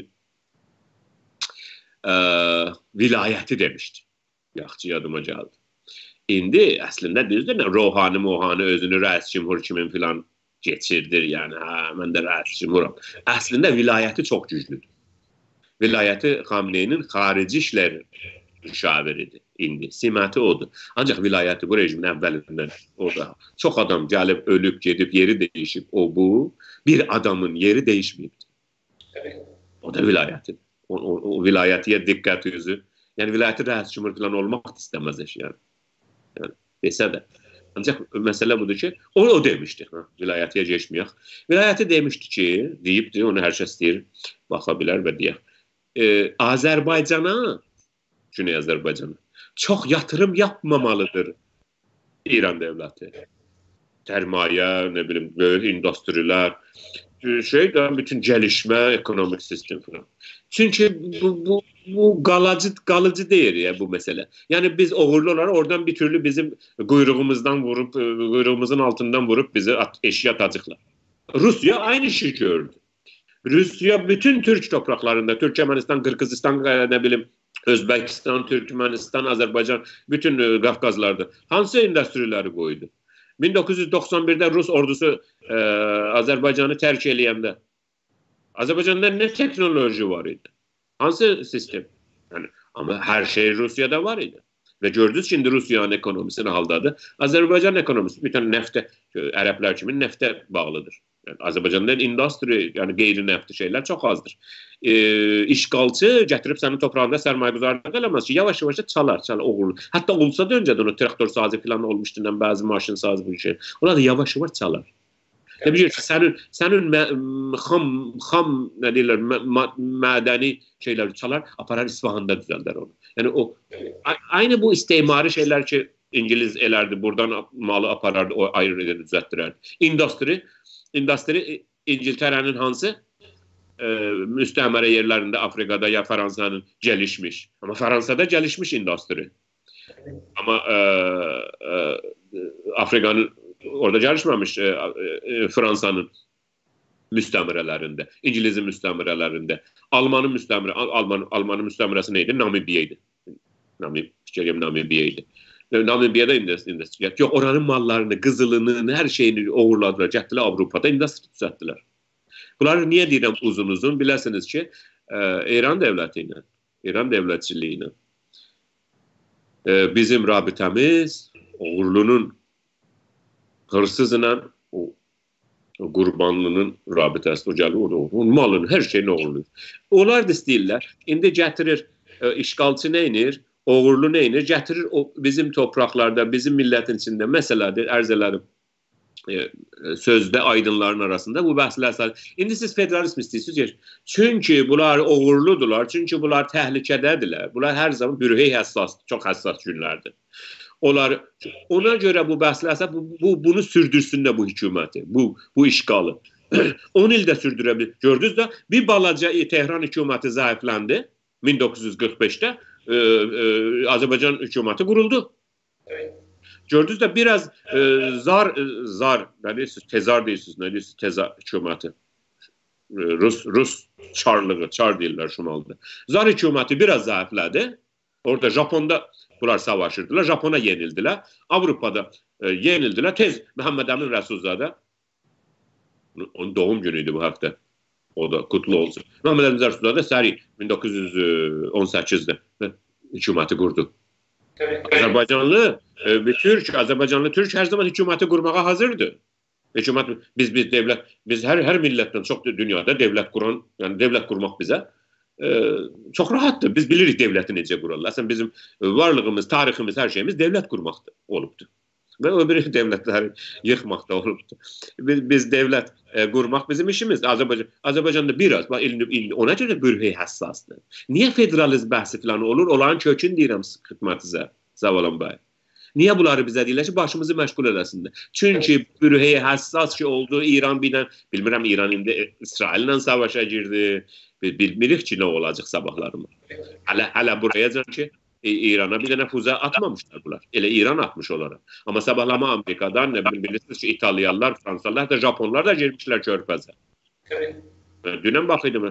vilayeti demişti. Yaxçı yadıma geldi. İndi əslində düzdür, Rohani özünü rəis cümhur kimin filan geçirdir. Yani mən də rəis cümhuram. Əslində vilayeti çok güclüdür. Vilayeti Xamneyinin xarici işləri müşaviridir indi. Siməti odur. Ancaq vilayəti bu rejimin əvvəlindən orada çox adam gəlib, ölüb, gedib, yeri dəyişib. Bu, bir adamın yeri dəyişməyibdir. O da vilayətidir. O vilayətiyə diqqət üzü. Yəni, vilayəti rəis cümhur falan olmaq istəməz eş. Yəni, desə də. Ancaq məsələ budur ki, o demişdi. Vilayətiyə geçməyək. Vilayəti demişdi ki, deyibdir, onu hər kəs deyir, baxa bilər və deyək. Azərbaycana, Güney Azərbaycana çox yatırım yapmamalıdır İran devleti. Sərmayə, ne bilim, böyük industrilər, bütün gəlişmə, ekonomik sistem falan. Çünki bu qalıcı deyir ya bu məsələ. Yəni biz oğurlu olaraq oradan bir türlü bizim quyruğumuzdan vurup, quyruğumuzun altından vurup bizi eşiyə atacaqlar. Rusya aynı şey gördü. Rusya bütün Türk topraklarında, Türkmenistan, Kırgızistan, ne bileyim, Özbekistan, Türkmenistan, Azərbaycan, bütün Qafqazlarda hansı endüstriləri qoydu? 1991'də Rus ordusu Azərbaycanı tərk eləyəndə Azərbaycanda ne teknoloji var idi? Hansı sistem? Yani, ama her şey Rusya'da var idi. Ve gördünüz şimdi Rusya'nın ekonomisi ne haldadır? Azərbaycan ekonomisi bir tane neftə, Ərəblər kimi neftə bağlıdır. Yani Azərbaycanda industri, yani qeyri-nefti şeyler çok azdır. İşgalçı gətirib sənin toprağında sərmayəgüzarlıq eləməz ki, yavaş-yavaş çalar, oğurlu. Hətta olsa da öncədən o traktor sazı falan olmuşdu, bəzi maşın sazı bu şey. Onlar da yavaş-yavaş çalar. Ne bilirsən, sənin xam nə deyirlər, mədəni şeylər çalar, aparar İsfahanda düzəldər onu. Yəni o aynı bu istismari şeylər ki İngiliz elərdi, buradan malı aparardı, o ayrı edir, düzəltdirərdi. İndustri İngiltərənin hansı müstəmərə yerlərində Afrikada ya Fransanın gəlişmiş. Amma Fransada gəlişmiş industri. Amma Afrikanın orada gəlişməmiş Fransanın müstəmərələrində, İngilizin müstəmərələrində, Almanın müstəmərəsi neydi? Namibiya idi. Namibiya idi. Namibiyada industri. Yox, oranın mallarını, qızılını, hər şeyini uğurladılar, gətdilər Avropada industri düzəltdilər. Bunları niyə deyirəm uzun-uzun? Biləsiniz ki, İran dövləti ilə, İran dövlətçiliyi ilə bizim rabitəmiz uğurlunun hırsızla o qurbanlının rabitəsi, o gəlir, onun malını, hər şeyini uğurluyur. Onlar da istəyirlər, indi gətirir, işğalçı neynir, uğurlu neynir, gətirir bizim topraklarda, bizim millətin içində, məsələdir, ərz elədim, sözdə aydınların arasında bu bəhslər. İndi siz federalizm istəyirsiniz. Çünki bunlar uğurludular, çünki bunlar təhlükədədirlər. Bunlar hər zaman bürhey həssas, çox həssas günlərdir. Ona görə bu bəhslərsə bunu sürdürsünlər bu hökuməti, bu işğalı. 10 ildə sürdürə bilir. Gördünüz də bir balaca Tehran hökuməti zəifləndi 1945-də. Azərbaycan hökuməti quruldu. Gördünüz də biraz zar, nə deyirsiniz, tezar deyirsiniz, nə deyirsiniz, tezar hökuməti. Rus çarlığı, çar deyirlər şimalda. Zar hökuməti biraz zəiflədi. Orada Japonda bunlar savaşırdılar, Japona yenildilər. Avropada yenildilər. Tez Məhəmməd Əmin Rəsulzadə, onun doğum günüydü bu həftə. O da kutlu olsun. Məhəmməd Əmin Rəsulzadə səri 1918-də hökuməti qurdu. Azərbaycanlı Türk hər zaman hökuməti qurmağa hazırdır. Biz hər millətdən çox dünyada dövlət quran, yəni dövlət qurmaq bizə çox rahatdır. Biz bilirik dövləti necə qurarlar. Əslən bizim varlığımız, tariximiz, hər şeyimiz dövlət qurmaqda olubdur. Və öbür dövlətləri yıxmaqda olubdur. Biz dövlət qurmaq bizim işimiz. Azərbaycanda biraz, ona görə bürhey həssasdır. Niyə federalizm bəhsi falan olur? Onların kökünü deyirəm xidmətinizə, Zavalın bəy. Niyə bunları bizə deyirlər ki, başımızı məşğul edəsində? Çünki bürhey həssas ki oldu, İran bilmirəm, İran indi İsraillə savaşa girdi. Bilmirik ki, nə olacaq sabahlarımız. Hələ buraya ki, İrana bir dənə füzə atmamışlar bunlar. Elə İran atmış onlara. Amma sabahlama Amerikadan, bilirsiniz ki, İtalyanlar, Fransalılar da, Japonlar da girmişlər körfəzə. Dünən baxıydım,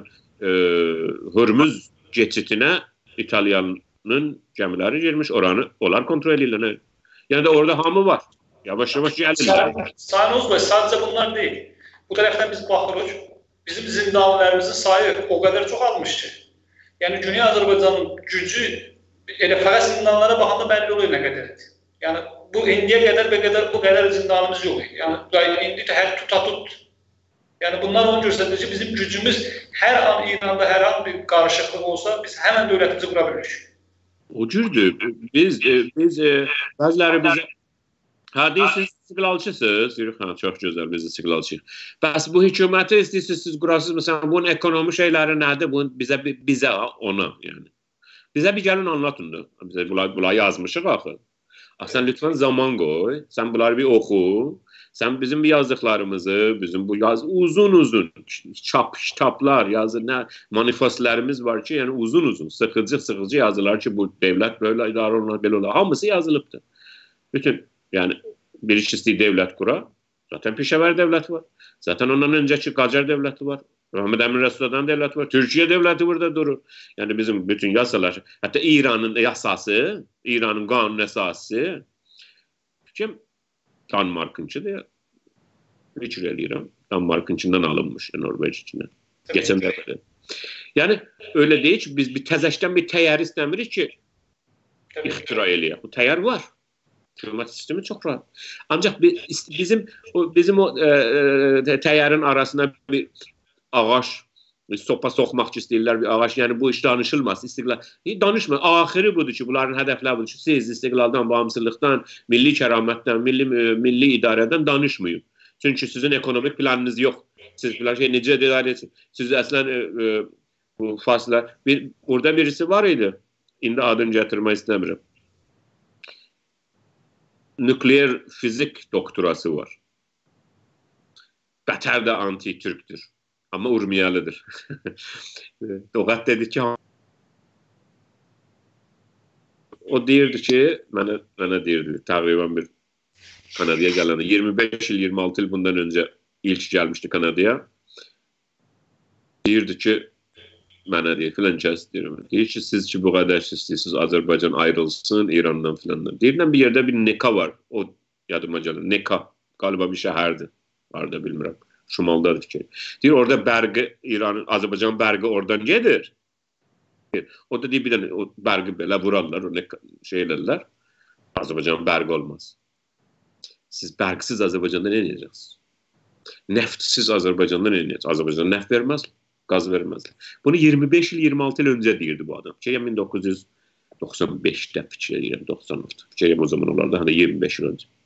Hürmüz geçitinə İtalyanın gəmiləri girmiş, onlar kontrol edirlər. Yəni də orada hamı var. Yavaş-yavaş gəlirlər. Sayın Oğuz bəy, sadəcə bunlar deyil. Bu tərəfdən biz baxırıq, bizim zindanlarımızın sayı o qədər çox azmış ki. Yəni, Güney Azərbaycanın gücü elə fərəz zindanlara baxanda bəlli olur nə qədərdir. Yəni, bu indiyə qədər bu qədər zindanımız yox. Yəni, indi hər tutatut. Yəni, bunlar onu göstərir ki, bizim gücümüz hər an İranda hər an bir qarışıqlıq olsa, biz həmən dövlətimizi qura bilirik. O cürdür. Biz bəziləri bizə deyirsiniz, istiqlalçısınız. Çox gözəl, biz istiqlalçıyıq. Bəs bu hökuməti istəyirsiniz, siz qurasınız, məsələn, bunun ekonomi şeyləri nədir? Bizə ona, yəni. Bizə bir gəlin anlatın da. Bunlar yazmışıq axı. Sən lütfen zaman qoy, sən bunları bir oxu. Sən bizim yazdıqlarımızı, bizim bu uzun-uzun kitaplar, manifestlərimiz var ki, yəni uzun-uzun, sıxıcı yazılar ki, bu devlət böyle idarə olunur, belə olur. Hamısı yazılıbdır. Bütün, yəni bir işçisi devlət qura, zaten Pişəvər devləti var. Zaten ondan öncəki Qacar devləti var. Məhəmməd Əmin Rəsulzadən devləti var. Türkiyə devləti burada durur. Yəni bizim bütün yasalar, hətta İranın yasası, İranın qanun əsası kim? Danmarkınçıdır. Fikir eləyirəm. Danmarkınçından alınmış Norveç içindən. Geçən dəfədə. Yəni öyle deyil ki, biz bir təzəşdən bir təyyar istəmirik ki, ixtira eləyək. Bu təyyar var. Hökumət sistemi çox rahat. Ancaq bizim o təyyarın arasına bir ağaç, sopa soxmaq ki istəyirlər bir ağaç. Yəni bu iş danışılmaz. Danışma. Axırı budur ki, bunların hədəfləri budur ki, siz istiqlaldan, bağımsızlıqdan, milli kəramətdən, milli idarədən danışmayın. Çünki sizin ekonomik planınız yox. Siz filan şey necə idarə edirsiniz? Siz əslən bu fasilə orada birisi var idi. İndi adını gətirmək istəmirəm. Nükleer fizik doktorası var. Qətər də anti-Türkdür. Amma Urmiyalıdır. Doğat dedi ki o deyirdi ki mənə deyirdi təqribən bir Kanada'ya gələndə 25 il 26 il bundan öncə ilk gəlmişdi Kanada'ya. Deyirdi ki mənə deyir filan kəs deyirəm. Deyir ki siz ki bu qədər istəyirsiniz Azərbaycan ayrılsın İrandan filandan. Deyirəm bir yerdə bir Neka var. O yadıma gəlir. Neka qaliba bir şəhərdir. Harda bilmirəm. Şimaldadır ki. Deyir orada bərqi İranın Azərbaycan bərqi oradan gedir. O da deyir bir dənə o bərqi belə vurarlar, o şey elərlər. Azərbaycan bərqi olmaz. Siz bərqsiz Azərbaycanda nə edəcəksiniz? Neftsiz Azərbaycanda nə edəcəksiniz? Azərbaycan neft verməz, qaz verməzlər. Bunu 25 il 26 il öncə deyirdi bu adam. Fikirəm 1995'də fikirəm 96'da. Fikirəm o zaman olardı hani 25 il öncə.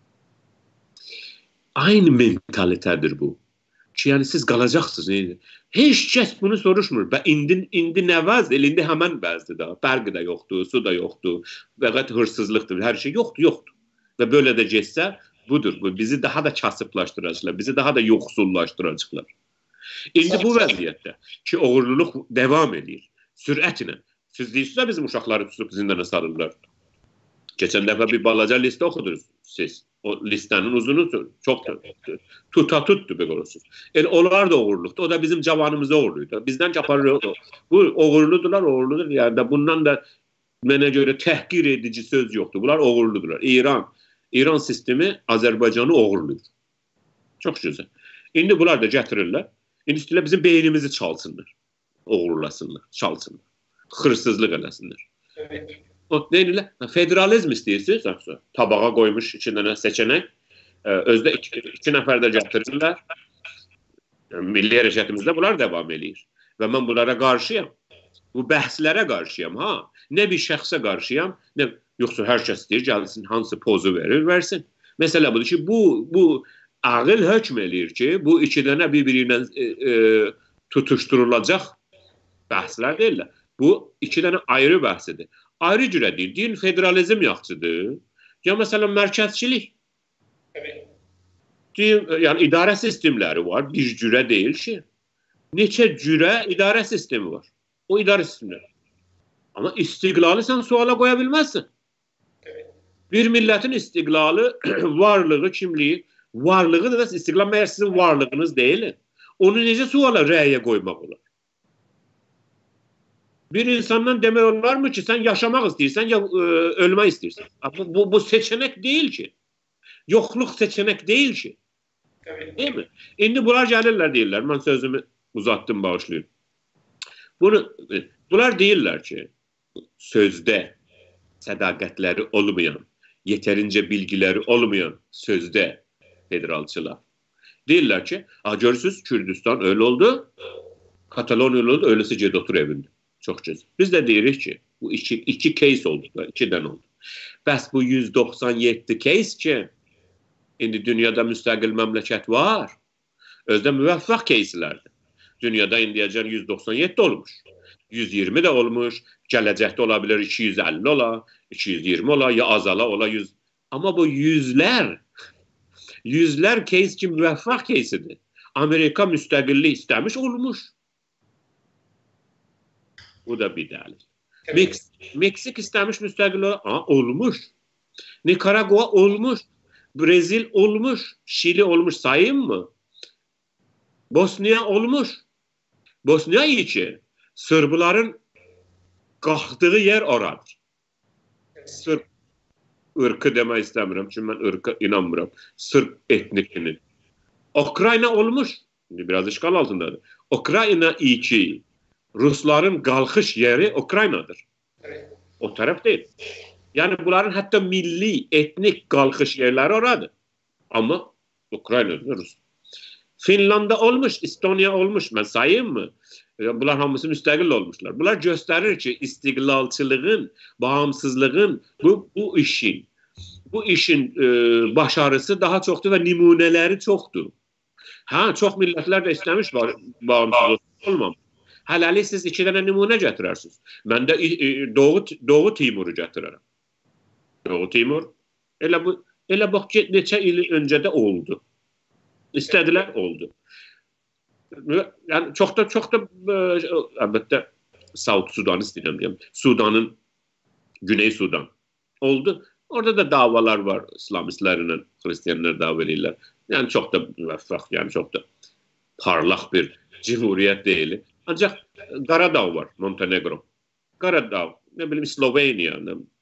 Aynı mentalitədir bu. Ki yani siz qalacaqsınız. Heç kəs bunu soruşmur. Və indi nə vəzdir? İndi həmən vəzdir da. Bərqi də yoxdur, su da yoxdur. Fəqət hırsızlıqdır. Hər şey yoxdur. Və böyle də getsə budur. Bu bizi daha da kasıblaşdıracaqlar. Bizi daha da yoxsullaşdıracaqlar. İndi bu vəziyyətdə ki oğurluluq devam edir. Sürətlə. Siz deyirsiniz bizim uşaqları tutub zindana salırlar. Keçən dəfə bir balaca liste oxudunuz siz. O listenin uzunu çok tuttu be görürsünüz. Onlar da uğurluqdu. O da bizim cavanımıza uğurluydu. Bizden çaparıyor. Bu uğurludur. Yani da bundan da mənə görə təhqir edici söz yoxdur. Bunlar uğurludular. İran sistemi Azərbaycanı uğurluyur. Çok güzel. İndi bunlar da gətirirlər. İndi istəyirlər bizim beynimizi çalsınlar. Uğurlasınlar, çalsınlar. Hırsızlıq eləsinlər. Evet. O deyirlər, federalizm istəyirsiniz, tabağa qoymuş 2 dənə seçenek, özdə 2 nəfər də gətirirlər. Milli hərəkətimizdə bunlar devam edir. Və mən bunlara qarşıyam. Bu bəhslərə qarşıyam, ha. Nə bir şəxsə qarşıyam, nə yoxsa hər kəs deyir, gəlsin, hansı pozu verir, versin. Məsələ budur ki, bu ağıl hökm eləyir ki, bu 2 dənə bir-birinə tutuşturulacaq bəhslər deyirlər. Bu 2 dənə ayrı bəhsidir. Ayrı cürə deyil. Deyil federalizm yaxşıdır. Ya məsələn mərkəzçilik. Evet. Deyil, yəni idarə sistemləri var. Bir cürə deyil ki. Neçə cürə idarə sistemi var. O idarə sistemləri. Amma istiqlalı sən suala qoya bilməzsin. Evet. Bir millətin istiqlalı, varlığı, kimliyi, varlığıdır və istiqlal məyər sizin varlığınız deyil. Onu necə suala rəyə qoymaq olar? Bir insandan demək olar mı ki, sən yaşamaq istəyirsən, ya ölmək istəyirsən? Bu seçenek deyil ki. Yoxluq seçenek deyil ki. Evet. Değil mi? İndi bunlar gəlirlər deyirlər. Mən sözümü uzatdım, bağışlayın. Bunlar deyirlər ki, sözdə sədaqətləri olmayan, yetərincə bilgiləri olmayan sözdə federalçılar. Deyirlər ki, görürsünüz Kürdistan öyle oldu, Kataloniya öyle oldu, öylesi ced otur evində. Çox güzel. Biz də deyirik ki, bu iki case oldu, 2'den oldu. Bəs bu 197 case ki, indi dünyada müstəqil məmləkət var, özdə müvəffəq case'lərdir. Dünyada indiyəcən 197 olmuş, 120 də olmuş, gələcəkdə ola bilər 250 ola, 220 ola, ya azala ola 100. Amma bu yüzlər case ki müvəffəq case'idir. Amerika müstəqillik istəmiş olmuş. Bu da bir dəlil. Meksik istemiş müstəqil olmuş. Nikaragua olmuş. Brezil olmuş. Şili olmuş, sayayım mı? Bosniya olmuş. Bosniya içi Sırbların qalxdığı yer oradır. Sırp ırkı demək istəmirəm. Çünki mən ırkı inanmıram. Sırp etnikinin. Ukrayna olmuş. Biraz işgal altındadır. Ukrayna içi Rusların qalxış yeri Ukraynadır. Evet. O tərəf deyil. Yəni bunların hətta milli, etnik qalxış yerləri oradır. Amma Ukraynadır, Rus. Finlanda olmuş, Estonya olmuş. Mən sayayım mı? Bunlar hamısı müstəqil olmuşlar. Bunlar göstərir ki, istiqlalçılığın, bağımsızlığın bu işin bu işin başarısı daha çoxdur və nümunələri çoxdur. Çox millətlər də istəmiş bağımsız olmam. Hələlik siz 2 dənə nümunə gətirərsiniz. Mən də Doğu Timuru gətirərəm. Doğu Timur elə bax ki, neçə il öncə də oldu. İstədilər, oldu. Yəni çox da əlbəttə South Sudan istəyirəm deyəm. Sudanın Güney Sudan oldu. Orada da davalar var İslamistlərlə, Xristiyanlar dava edirlər. Yəni çox da müvəffəq, yəni çox da parlaq bir cumhuriyyət deyil. Ancaq Qaradağ var, Montenegro. Qaradağ, nə bilim Sloveniya,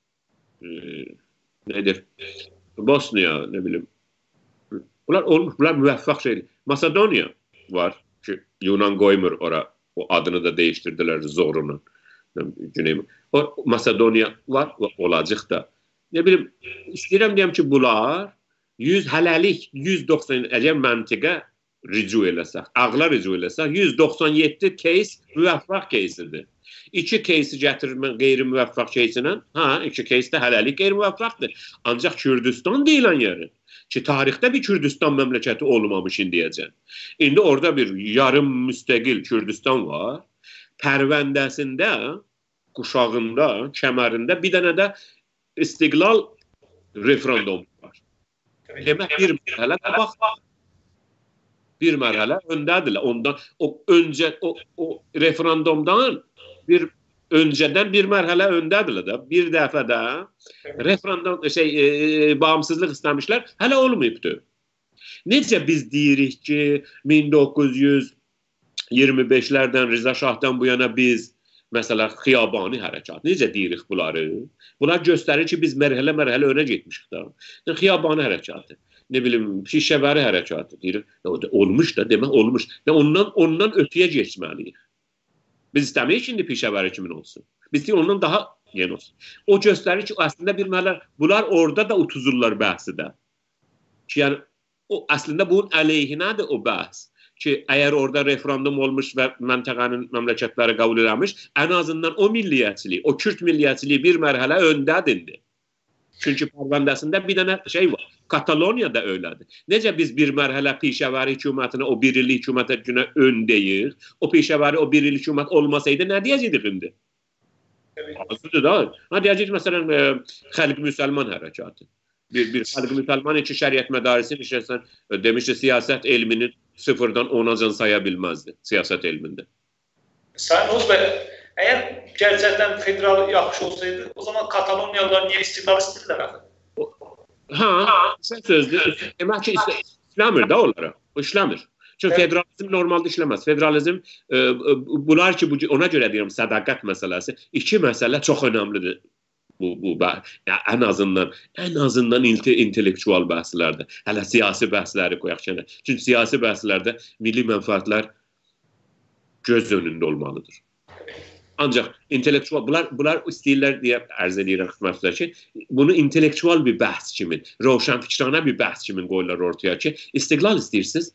nədir? Bosniya, nə bilim. Bunlar müvəffəq şeydir. Makedoniya var ki, Yunan qoymur ora. O adını da değiştirdiler zorunun. Makedoniya var və olacaq da. Ne bileyim, istəyirəm deyəm ki, bunlar hələlik 190, əgər məntiqə ricu eləsək, ağla ricu eləsək, 197 case müvəffəq кейsidir. 2 кейsi gətirmə qeyri-müvəffəq кейsinə, 2 case də hələlik qeyri-müvəffəqdir. Ancaq Kürdistan deyilən yeri ki, tarixdə bir Kürdistan məmləkəti olmamış indiyəcən. İndi orada bir yarım müstəqil Kürdistan var. Pərvəndəsində, quşağında, kəmərində bir dənə də istiqlal referendum var. Demək, bir mərhələ qabaq, bir mərhələ öndədirlər. Ondan, o referendumdan öncədən bir mərhələ öndədirlər də. Bir dəfə də referendum, bağımsızlıq istəmişlər, hələ olmayıbdır. Necə biz deyirik ki, 1925-lərdən, Rıza Şahdan bu yana biz, məsələn, xiyabani hərəkat, necə deyirik bunları? Bunlar göstərir ki, biz mərhələ-mərhələ önə getmişik da. Xiyabani hərəkatı, ne bilim, Pişəvəri hərəkatı deyirik. Olmuş da, demək olmuş. Ondan ötüyə geçməliyik. Biz istəməyik ki, indi Pişəvəri kimin olsun. Biz deyik, ondan daha yeni olsun. O göstərir ki, əslində bir mərhələ, bunlar orada da utuzurlar bəhsi də. Ki, yəni, əslində bunun əleyhinədir o bəhs. Ki, əgər orada referendum olmuş və məntəqənin məmləkətləri qəbul edilmiş, ən azından o milliyyətçilik, o Kürt milliyyətçiliyi bir mərhələ öndədir. Çünki pərvəndəsində bir dənə şey var. Kataloniyada öylədir. Necə biz bir mərhələ Pişəvəri hökumətinə, o birili hökumətə günə ön deyir, o Pişəvəri, o birili hökumət olmasaydı nə deyəcəkdik indi? Azıdır da. Deyəcək, məsələn, xalq müsəlman hərəkatı. Bir xalq müsəlman iki şəriət mədarisi işləsən, demişdi, siyasət elminin 0-dan 10-acan saya bilməzdi, siyasət elmində. Sayın Oğuz bəy, əgər gerçəkdən federal yaxşı olsaydı, o zaman Kataloniyalılar niyə istiqlal istəyirlər? Sən sözdür. Demək ki, işləmir də onlara. O işləmir. Çünki federalizm normalda işləməz. Federalizm, bunlar ki, ona görə deyirəm, sədaqət məsələsi, iki məsələ çox önəmlidir. Ən azından intellektual bəhslərdə. Hələ siyasi bəhsləri qoyaq kənə. Çünki siyasi bəhslərdə milli mənfaətlər göz önündə olmalıdır. Ancaq intellektual, bunlar istəyirlər deyə ərz edirəm xidmətçilər ki, bunu intellektual bir bəhs kimi, roşanfikranə bir bəhs kimi qoyurlar ortaya ki, istiqlal istəyirsiniz,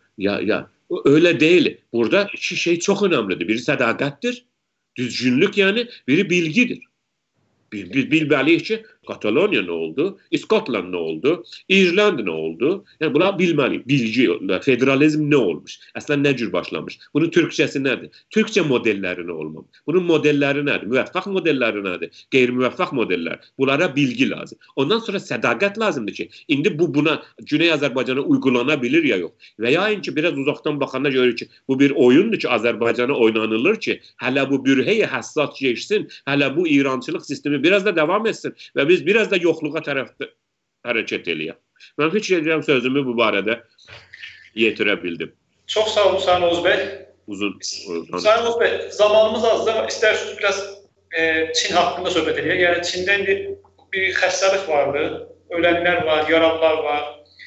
öyle deyil. Burada iki şey çox önəmlidir. Biri sədaqətdir, düzgünlük yəni, biri bilgidir. Bilməliyik ki, Kataloniya nə oldu, İskotland nə oldu, İrlanda nə oldu? Yəni, bunlar bilməliyik. Bilgi, federalizm nə olmuş? Əslən, nə cür başlamış? Bunun türkçəsi nədir? Türkçə modelləri nə olmamış? Bunun modelləri nədir? Müvəffəq modelləri nədir? Qeyri-müvəffəq modellər. Bunlara bilgi lazım. Ondan sonra sədaqət lazımdır ki, indi buna Güney Azərbaycana uygulana bilir ya yox. Və ya ki, biraz uzaqdan baxanda görür ki, bu bir oyundur ki, Azərbaycana oynanılır ki, hələ bu bürhəyə həssas geçsin, hələ bu İrançılıq sistemi biraz da devam etsin və biz biraz da yoxluğa tərəfdə hərəkət eləyək. Mən fikir edirəm sözümü bu barədə yetirə bildim. Çox sağ olun Sayın Oğuz bəy. Sayın Oğuz bəy, zamanımız azdır. İstərsiniz biraz Çin haqqında söhbət edək. Yəni Çində indi bir xəstəlik vardı, ölənlər var, yaralılar var.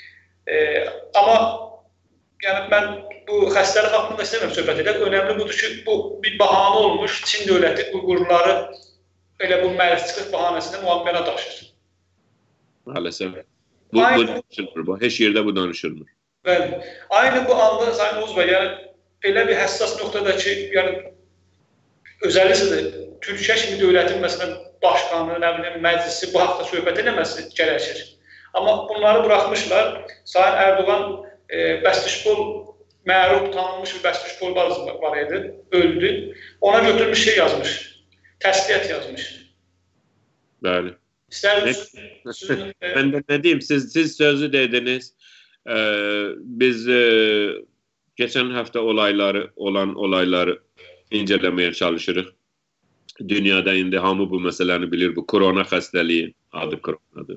Amma yəni mən bu xəstəlik haqqında istəmirəm söhbət edək. Önəmli budur ki, bu bir bahanə olmuş. Çin dövləti Uyğurları elə bu mərcçilik bahanəsində mühakimə daşır. Maalesef. Bu danışılmır. Heç yerdə bu danışılmır. Bəli. Aynı bu anda Sayın Oğuz bəy, yəni elə bir həssas nöqtədə ki, yəni özəlisidir. Türkiyə kimi dövlətin məsələn başkanı, nə bilim, məclisi bu haqda söhbət eləməsi gərəkir. Amma bunları buraxmışlar. Sayın Erdoğan Bəstişpol məruf tanınmış bir Bəstişpol var idi, öldü. Ona götürmüş şey yazmış, təsliyyət yazmış. Bəli. İstərsiniz? Ben de ne diyeyim, siz sözü dediniz. Biz geçen hafta olan olayları incelemeye çalışırıq. Dünyada indi hamı bu meseləni bilir. Bu korona xəstəliyi, adı koronadır.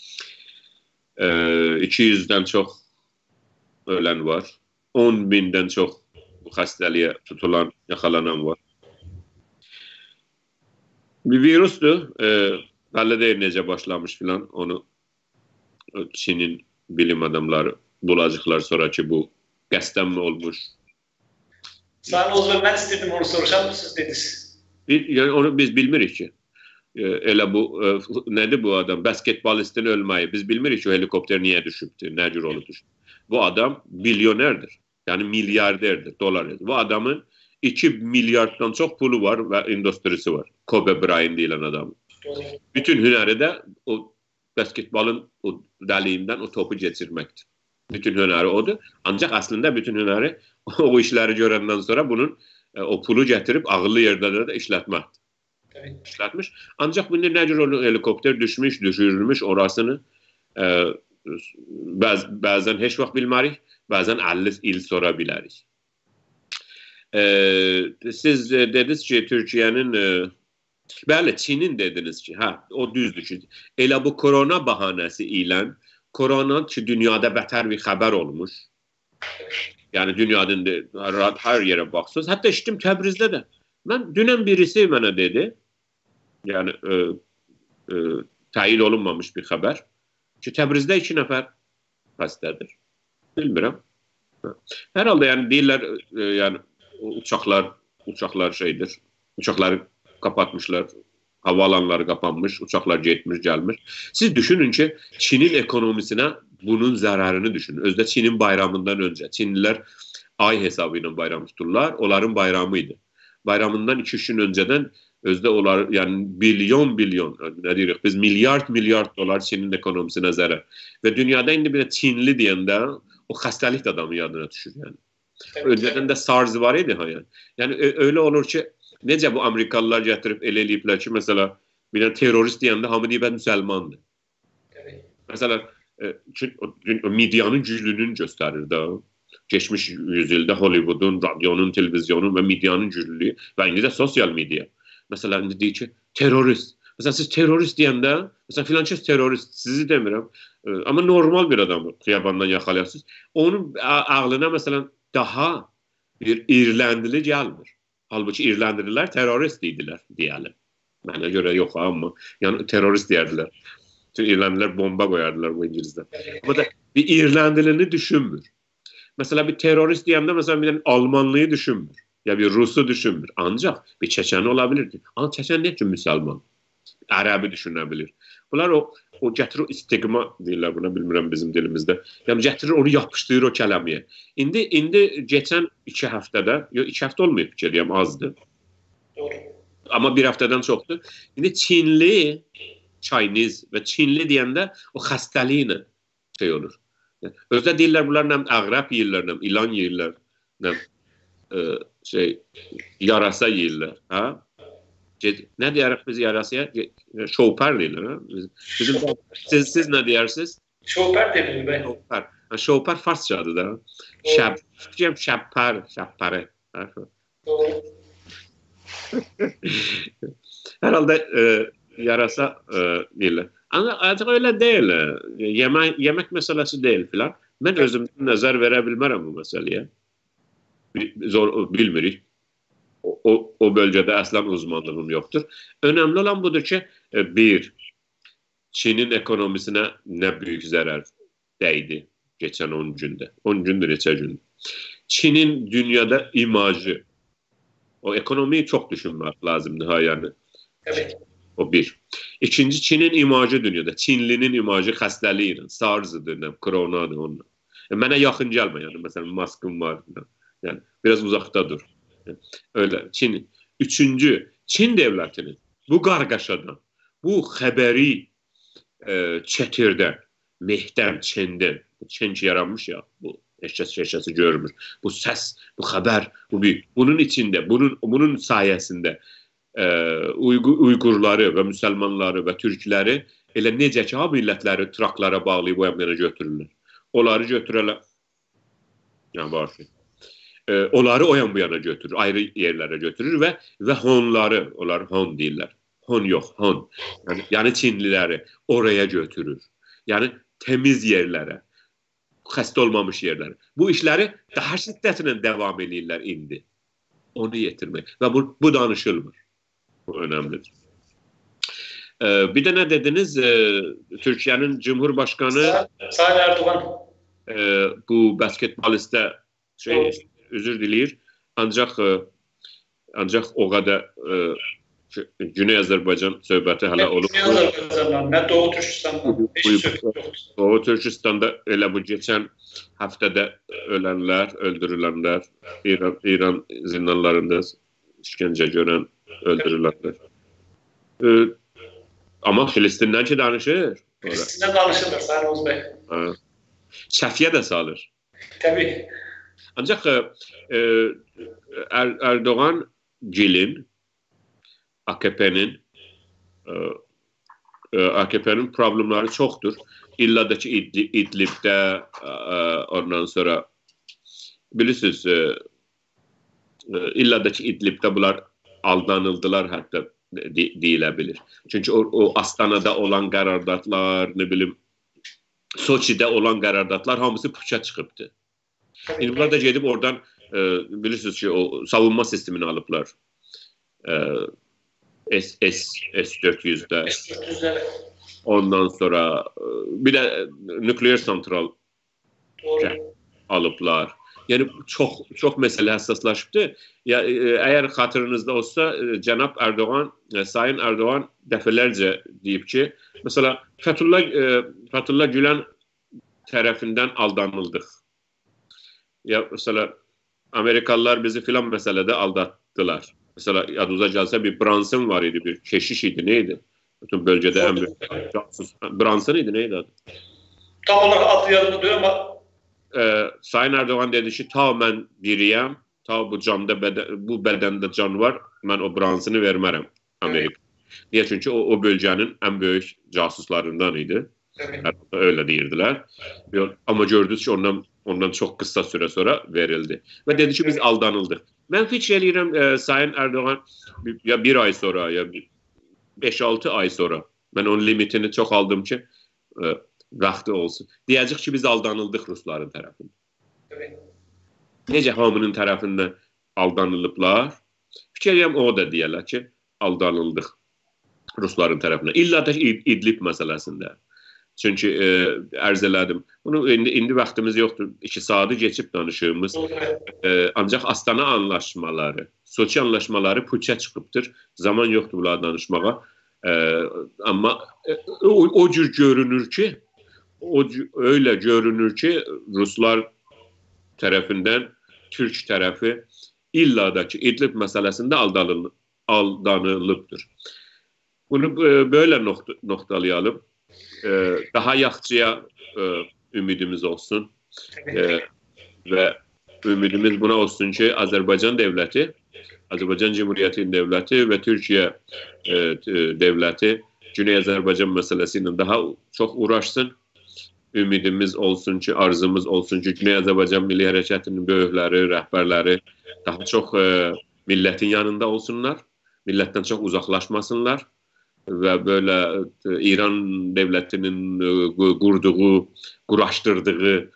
200'den çok ölen var. 10.000'den çok bu xəstəliyə tutulan, yaxalanan var. Bir virusdur. Belli değil necə başlamış filan. Onu Çin'in bilim adamları bulacaklar sonra ki bu qəsdən mi olmuş? Sayın Ozbel, ben istedim onu soruşam, siz dediniz. Yani onu biz bilmirik ki. Elə bu, nədir bu adam? Basketbolistin ölməyi. Biz bilmirik ki o helikopter niye düşübdür, nə cür olub düşüb. Bu adam milyonerdir. Yani milyarderdir, dolar. Bu adamın 2 milyarddan çok pulu var ve endüstrisi var. Kobe Bryant deyilən adamın. Bütün hünəri də o basketbolun o dəliyindən o topu geçirməkdir. Bütün hünəri odur. Ancaq aslında bütün hünəri o işləri görəndən sonra bunun o pulu gətirib ağıllı yerlərdə də işlətməkdir. İşlətmiş. Ancaq bunda nə cür helikopter düşmüş, düşürülmüş orasını bəzən heç vaxt bilmərik, bəzən 50 il sonra bilərik. Siz dediniz ki, Türkiye'nin bəli, Çin'in dediniz ki, o düzdür ki, elə bu korona bahanəsi ilə korona ki, dünyada bətər bir xəbər olmuş. Yani dünyanın her yere baxsınız. Hatta işitdim Təbrizdə də. Mən dünən birisi mənə dedi, yani təyid olunmamış bir xəbər ki, Təbrizdə 2 nəfər xəstədir. Bilmirəm. Hər halda yani deyirlər, yani uçaklar şeydir. Uçakları kapatmışlar. Havaalanları kapanmış. Uçaklar getmiş, gelmiş. Siz düşünün ki Çin'in ekonomisine bunun zararını düşünün. Özde Çin'in bayramından önce. Çinliler ay hesabıyla bayram tuturlar. Onların bayramıydı. Bayramından 2-3 gün önceden özde onlar yani bilyon ne diyoruz biz milyard dolar Çin'in ekonomisine zarar. Ve dünyada indi bir de Çinli diyende o hastalık adamı yadına düşür yani. Önceden de SARS var idi yani. Yani öyle olur ki necə bu Amerikalılar gətirib elə eləyiblər ki, mesela bir terörist deyəndə hamı deyib müsəlmandır. Mesela o medyanın güclülüğünü göstərir də. Geçmiş yüzyılda Hollywood'un, radyonun, televizyonun ve medyanın güclülüğü ve indi də sosial medya. Mesela indi deyir ki, terörist. Mesela siz terörist deyəndə, mesela filan kəs terörist, sizi demirəm. Ama normal bir adamı xiyabandan yaxalayasınız. Onun ağlına mesela daha bir İrlandili gəlmir. Halbuki İrlandililer terörist idilər deyəlim. Mənə görə yox amma. Yani terörist deyərlər. Çünki İrlandililer bomba qoyardılar bu İngilizlər. Ama da bir İrlandilini düşünmür. Mesela bir terörist deyəndə mesela bir Almanlıyı düşünmür. Ya bir Rusu düşünmür. Ancaq bir Çeçeni olabilir ki. Ama Çeçen ne için Müslüman? Ərəbi düşünebilir. Bunlar o gətirir o istigma deyirlər buna, bilmirəm bizim dilimizdə. Yəni gətirir onu yapışdırır o kələməyə. İndi geçən 2 həftədə, yox 2 həftə olmayıb ki, deyəm azdır. Doğru. Amma 1 həftədən çoxdur. İndi Çinli, Chinese və Çinli deyəndə o xəstəliklə şey olur. Yəni, özdə deyirlər bunlar nəm əqrəb yeyirlər, nəm ilan yeyirlər, nəm yarasa yeyirlər. Ha? Ne diyerek biz yarasıya? Şovper deyirlər. Siz ne diyersiniz? Şovper dedim ben. Şovper. Şovper Farsçadır da. Şəppər. Doğru. Herhalde yarasa deyirlər. Ancaq öyle değil. Yemek meselesi değil filan. Ben özümden nəzər verə bilmərəm bu meseleye. Bilmirik. O bölgede aslan uzmanlığım yoktur. Önemli olan budur ki, bir, Çin'in ekonomisine ne büyük zarar değdi geçen 10 günde. 10 gündür, neçə gündür. Çin'in dünyada imajı, o ekonomiyi çok düşünmek lazımdı ha yani. Evet. O bir. İkinci, Çin'in imajı dünyada. Çinlinin imajı xəstəliyilə, SARS-ıdır, koronadır onunla. Mənə yaxın gəlmə yani. Mesela maskım var. Yani biraz uzakta dur. Öyle Çin. Üçüncü, Çin devletinin bu qargaşadan bu xəbəri çətirdən, mehdən, çendən, çen ki yaranmış ya, bu eşçəsi görmür. Bu səs, bu xəbər, bunun içində, bunun sayəsində Uyğurları və müsəlmanları və türkləri elə necə ki, ha millətləri traklara bağlayıb o yana götürürlər. Onları götürərlər. Yəni, var ki. Onları o yan bu yana götürür, ayrı yerlərə götürür və honları, onlar hon deyirlər. Hon yox, hon. Yəni Çinliləri oraya götürür. Yəni təmiz yerlərə, xəstə olmamış yerlərə. Bu işləri daha şiddətlə davam edirlər indi. Onu yetirmək. Və bu danışılmır. Bu önemlidir. Bir de ne dediniz? Türkiye'nin Cumhurbaşkanı Sayın Erdoğan bu basketboliste özür dileyir. Ancak o kadar Güney Azərbaycan söhbəti hələ olub. Güney Azərbaycandan, nə Doğu Türkistandan heç söhbət yoxdur. Doğu Türkistanda elə bu geçən həftədə ölənlər, öldürülənlər, İran zindanlarında işgəncə görən, öldürülənlər. Amma Filistin'dən ki danışır. Filistin'dən danışırlar Sayın Oğuz Bey. Şəfiyə də salır. Təbii. Ancaq Erdoğan Gil'in AKP'nin problemleri çoktur. İlla da ki İdlib'de ondan sonra bilirsiniz illa da ki İdlib'de bunlar aldanıldılar hatta deyilebilir. Çünkü o Astana'da olan qarardatlar, ne bileyim Soçi'de olan qarardatlar hamısı puça çıxıbdı. Bunlar da gedib oradan bilirsiniz ki o savunma sistemini alıblar. S-400'de. Ondan sonra bir de nükleer santral alıblar. Yani çok mesele hassaslaşıbdı. Ya, eğer hatırınızda olsa Cenab Erdoğan, Sayın Erdoğan defalarca deyip ki mesela Fethullah Gülen tarafından aldanıldık. Ya mesela Amerikalılar bizi filan meselede aldattılar. Mesela adınıza gelse bir Brunson var idi, bir keşiş idi, neydi? Bütün bölgede en büyük casus. Brunson idi, neydi adı? Tam olarak adı yanında diyor ama Sayın Erdoğan dedi ki, ta mən diriyəm, ta bu bədəndə can var, mən o Brunsonu vermərəm Amerika. Niye? Çünkü o bölgenin en büyük casuslarından idi. Öyle deyirdiler. Ama gördünüz ki ondan çok kısa süre sonra verildi. Ve dedi ki biz aldanıldık. Ben fikir eləyirəm Sayın Erdoğan ya bir ay sonra ya 5-6 ay sonra ben onun limitini çok aldım ki vaxtı olsun. Deyəcək ki biz aldanıldıq Rusların tərəfindən. Necə hamının tərəfindən aldanılıblar? Fikir eləyirəm o da deyərlər ki aldanıldıq Rusların tərəfindən. İlla da İdlib məsələsində. Çünkü ərz elədim. Bunu indi vaxtımız yoxdur. 2 saatı geçip danışığımız. Ancaq Astana anlaşmaları, Soçi anlaşmaları puça çıxıbdır. Zaman yoxdur bunları danışmağa. Amma o cür görünür ki, öyle görünür ki Ruslar tərəfindən Türk tərəfi illa da ki İdlib məsələsində aldanılıbdır. Bunu böyle noktalayalım. Daha yaxçıya ümidimiz olsun ve ümidimiz buna olsun ki Azərbaycan devleti, Azərbaycan Cumhuriyeti'nin devleti ve Türkiye devleti Güney Azərbaycan meselesiyle daha çok uğraşsın. Ümidimiz olsun ki, arzumuz olsun ki Güney Azərbaycan Milli Hərəkatının böyükləri, rəhbərləri daha çok milletin yanında olsunlar. Milletten çok uzaklaşmasınlar. Ve böyle İran devletinin kurduğu, kuraştırdığı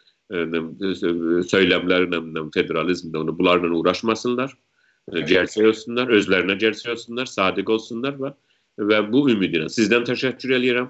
söylemlerle, federalizmle bunlarla uğraşmasınlar. Gerçek olsunlar, özlerine gerçek olsunlar, sadık olsunlar ve bu ümidine. Sizden teşekkür ediyorum.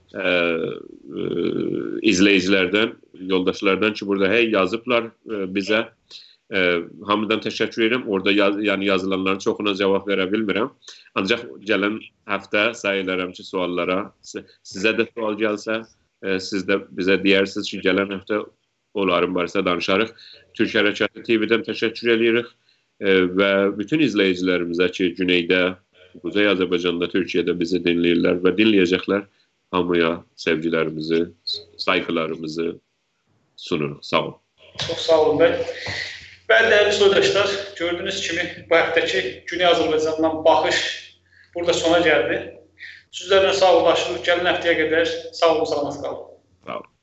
İzleyicilerden, yoldaşlardan ki burada yazıplar bize. Hamıdan təşəkkür edirəm. Orada yani yazılanların çoxuna cavab verə bilmirəm. Ancaq gələn həftə sayılarım ki suallara. Sizə də sual gəlsə, siz də bizə deyirsiniz ki, gələn həftə onların barədə danışarıq. Türk Hərəkatı TV-dən təşəkkür edirik və bütün izləyicilərimizə ki, Güneydə Kuzey Azərbaycanda, Türkiyədə bizi dinləyirlər və dinləyəcəklər. Hamıya sevgilərimizi, saygılarımızı sunuruq. Sağ olun. Çox sağ olun bəy. Bəli, dəyərli soydaşlar, gördüyünüz kimi bu həftəki Güney Azərbaycandan baxış burada sona gəldi. Sizlərlə sağollaşırıq. Gəlin həftəyə qədər sağ olun, salamat qalın. Sağ olun.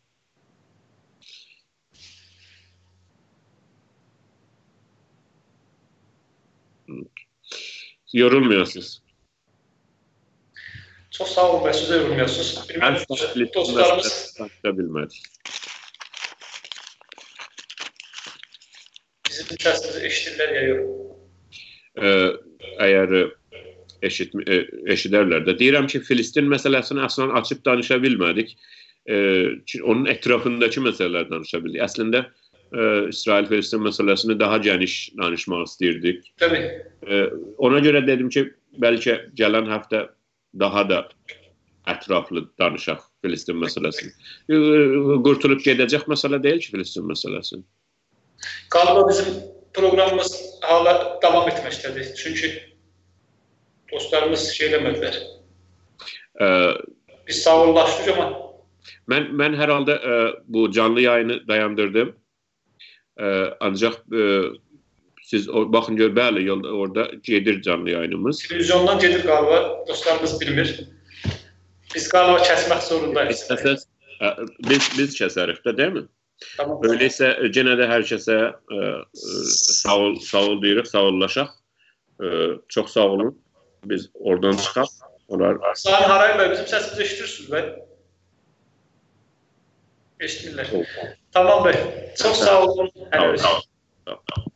Yorulmuyorsunuz. Çox sağ olun bəy, siz də yorulmuyorsunuz. Dostlarımız bilmədik. Bizim səsimizi eşidirlər ya yox. Əgər eşidərlər də. Deyirəm ki, Filistin məsələsini əslən açıb danışa bilmədik. Onun ətrafındakı məsələlər danışa bildik. Əslində, İsrail-Filistin məsələsini daha geniş danışmaq istəyirdik. Təbii. Ona görə dedim ki, bəlkə gələn həftə daha da ətraflı danışaq Filistin məsələsini. Qurtulub gedəcək məsələ deyil ki, Filistin məsələsi. Qaliba bizim proqramımız hala davam etməkdədir. Çünki dostlarımız şey eləmədilər. Biz sağollaşdıq amma. Mən hər halda bu canlı yayını dayandırdım. Ancaq siz baxın gör, bəli, orada gedir canlı yayınımız. Televizyondan gedir qaliba, dostlarımız bilmir. Biz qaliba kəsmək zorundayız. Biz kəsərik də, deyil mi? Tamam. Öyleysə, genə də hər kəsə sağ ol deyirik, sağollaşaq. Çox sağ olun. Biz oradan çıxaq. Sayın Haray bəy, bizim səsimizi eşitirsiniz bəy? Eşitmirlər. Tamam bəy. Çox sağ olun. Sağ olun.